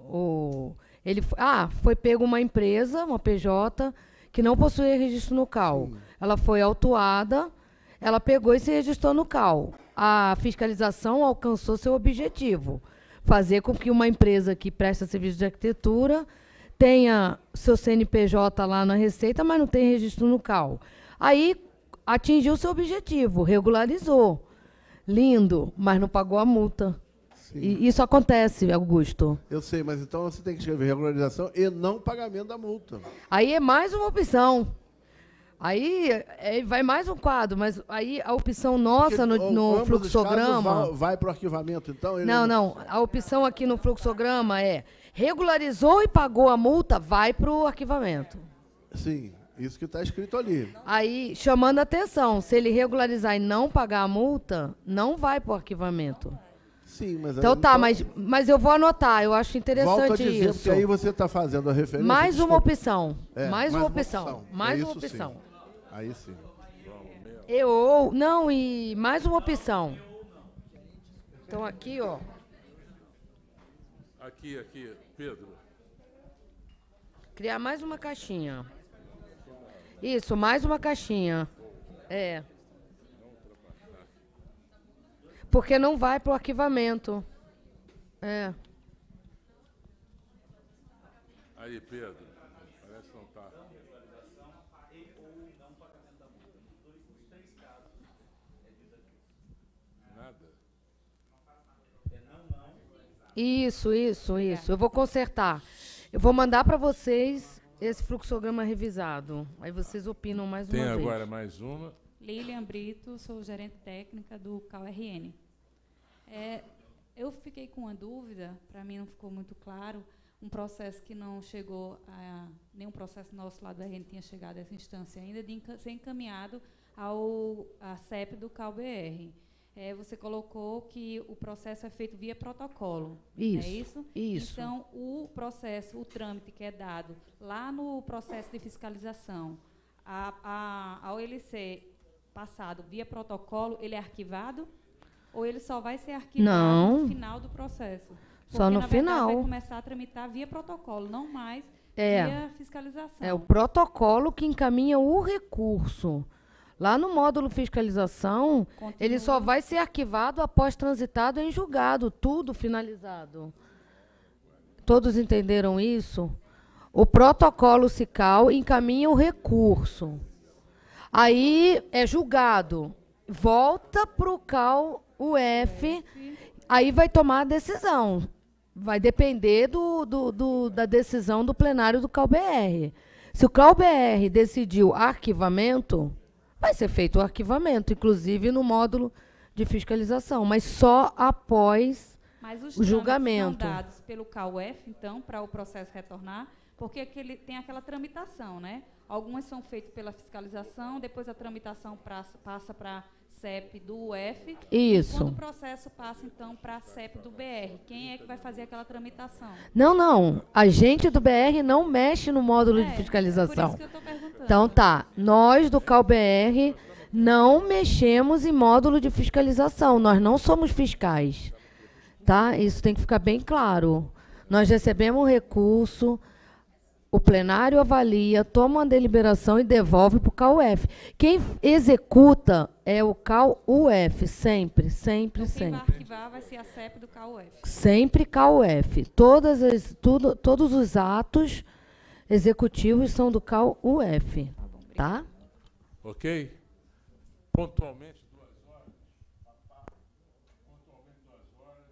Foi pego uma empresa, uma PJ, que não possuía registro no CAL. Sim. Ela foi autuada, ela pegou e se registrou no CAL. A fiscalização alcançou seu objetivo, fazer com que uma empresa que presta serviço de arquitetura tenha seu CNPJ lá na Receita, mas não tem registro no CAL. Aí atingiu seu objetivo, regularizou. Lindo, mas não pagou a multa. E isso acontece, Augusto. Eu sei, mas então você tem que escrever regularização e não pagamento da multa. Aí é mais uma opção. Aí vai mais um quadro, mas aí a opção nossa no fluxograma... Vai para o arquivamento, então? Não. A opção aqui no fluxograma é regularizou e pagou a multa, vai para o arquivamento. Sim, isso que está escrito ali. Aí, chamando a atenção, se ele regularizar e não pagar a multa, não vai para o arquivamento. Sim, mas... Então tá, mas eu vou anotar, eu acho interessante volto a dizer, isso. Porque aí você está fazendo a referência... Mais uma opção. Mais uma opção. Mais uma opção. Sim. Aí sim. E mais uma opção. Então aqui, ó. Aqui, Pedro. Criar mais uma caixinha. Isso, mais uma caixinha. Porque não vai para o arquivamento. Aí, Pedro. Parece que não está. Nada. Isso. Eu vou consertar. Eu vou mandar para vocês esse fluxograma revisado. Aí vocês opinam mais uma vez. Tem agora mais uma. Lilian Brito, sou gerente técnica do CAU-RN. Eu fiquei com uma dúvida, para mim não ficou muito claro, um processo que não chegou nenhum processo nosso lá do RN tinha chegado a essa instância ainda, de ser encaminhado à CEP do CAU-BR. Você colocou que o processo é feito via protocolo. Isso. É isso? Isso. Então, o processo, o trâmite que é dado lá no processo de fiscalização, ao ele ser passado via protocolo, ele é arquivado? Ou ele só vai ser arquivado no final do processo? Porque, só no na verdade, final. vai começar a tramitar via protocolo, não mais via fiscalização. É o protocolo que encaminha o recurso. Lá no módulo fiscalização, ele só vai ser arquivado após transitado em julgado, tudo finalizado. Todos entenderam isso? O protocolo SICAL encaminha o recurso. Aí é julgado, volta para o CAU-UF, aí vai tomar a decisão. Vai depender da decisão do plenário do CAU-BR. Se o CAU-BR decidiu arquivamento, vai ser feito o arquivamento, inclusive no módulo de fiscalização, mas só após o julgamento. São dados pelo CAU-UF, então, para o processo retornar, porque tem aquela tramitação, né? Algumas são feitas pela fiscalização, depois a tramitação passa para a CEP do UF. Isso. E quando o processo passa, então, para a CEP do BR, quem é que vai fazer aquela tramitação? Não. A gente do BR não mexe no módulo de fiscalização. Por isso que eu estou perguntando. Então tá, nós do CAU-BR não mexemos em módulo de fiscalização, nós não somos fiscais. Tá? Isso tem que ficar bem claro. Nós recebemos o recurso, O plenário avalia, toma uma deliberação e devolve para o CAUF. Quem executa é o CAUF, sempre, sempre, Então, quem sempre. vai arquivar vai ser a CEP do CAUF. Sempre CAUF. Todos os atos executivos são do CAUF. Tá? Ok? Pontualmente, 2 horas. Pontualmente 2 horas.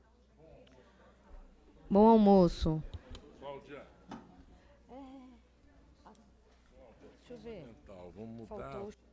Bom almoço. Cláudia. Deixa eu ver. Vamos mudar. Faltou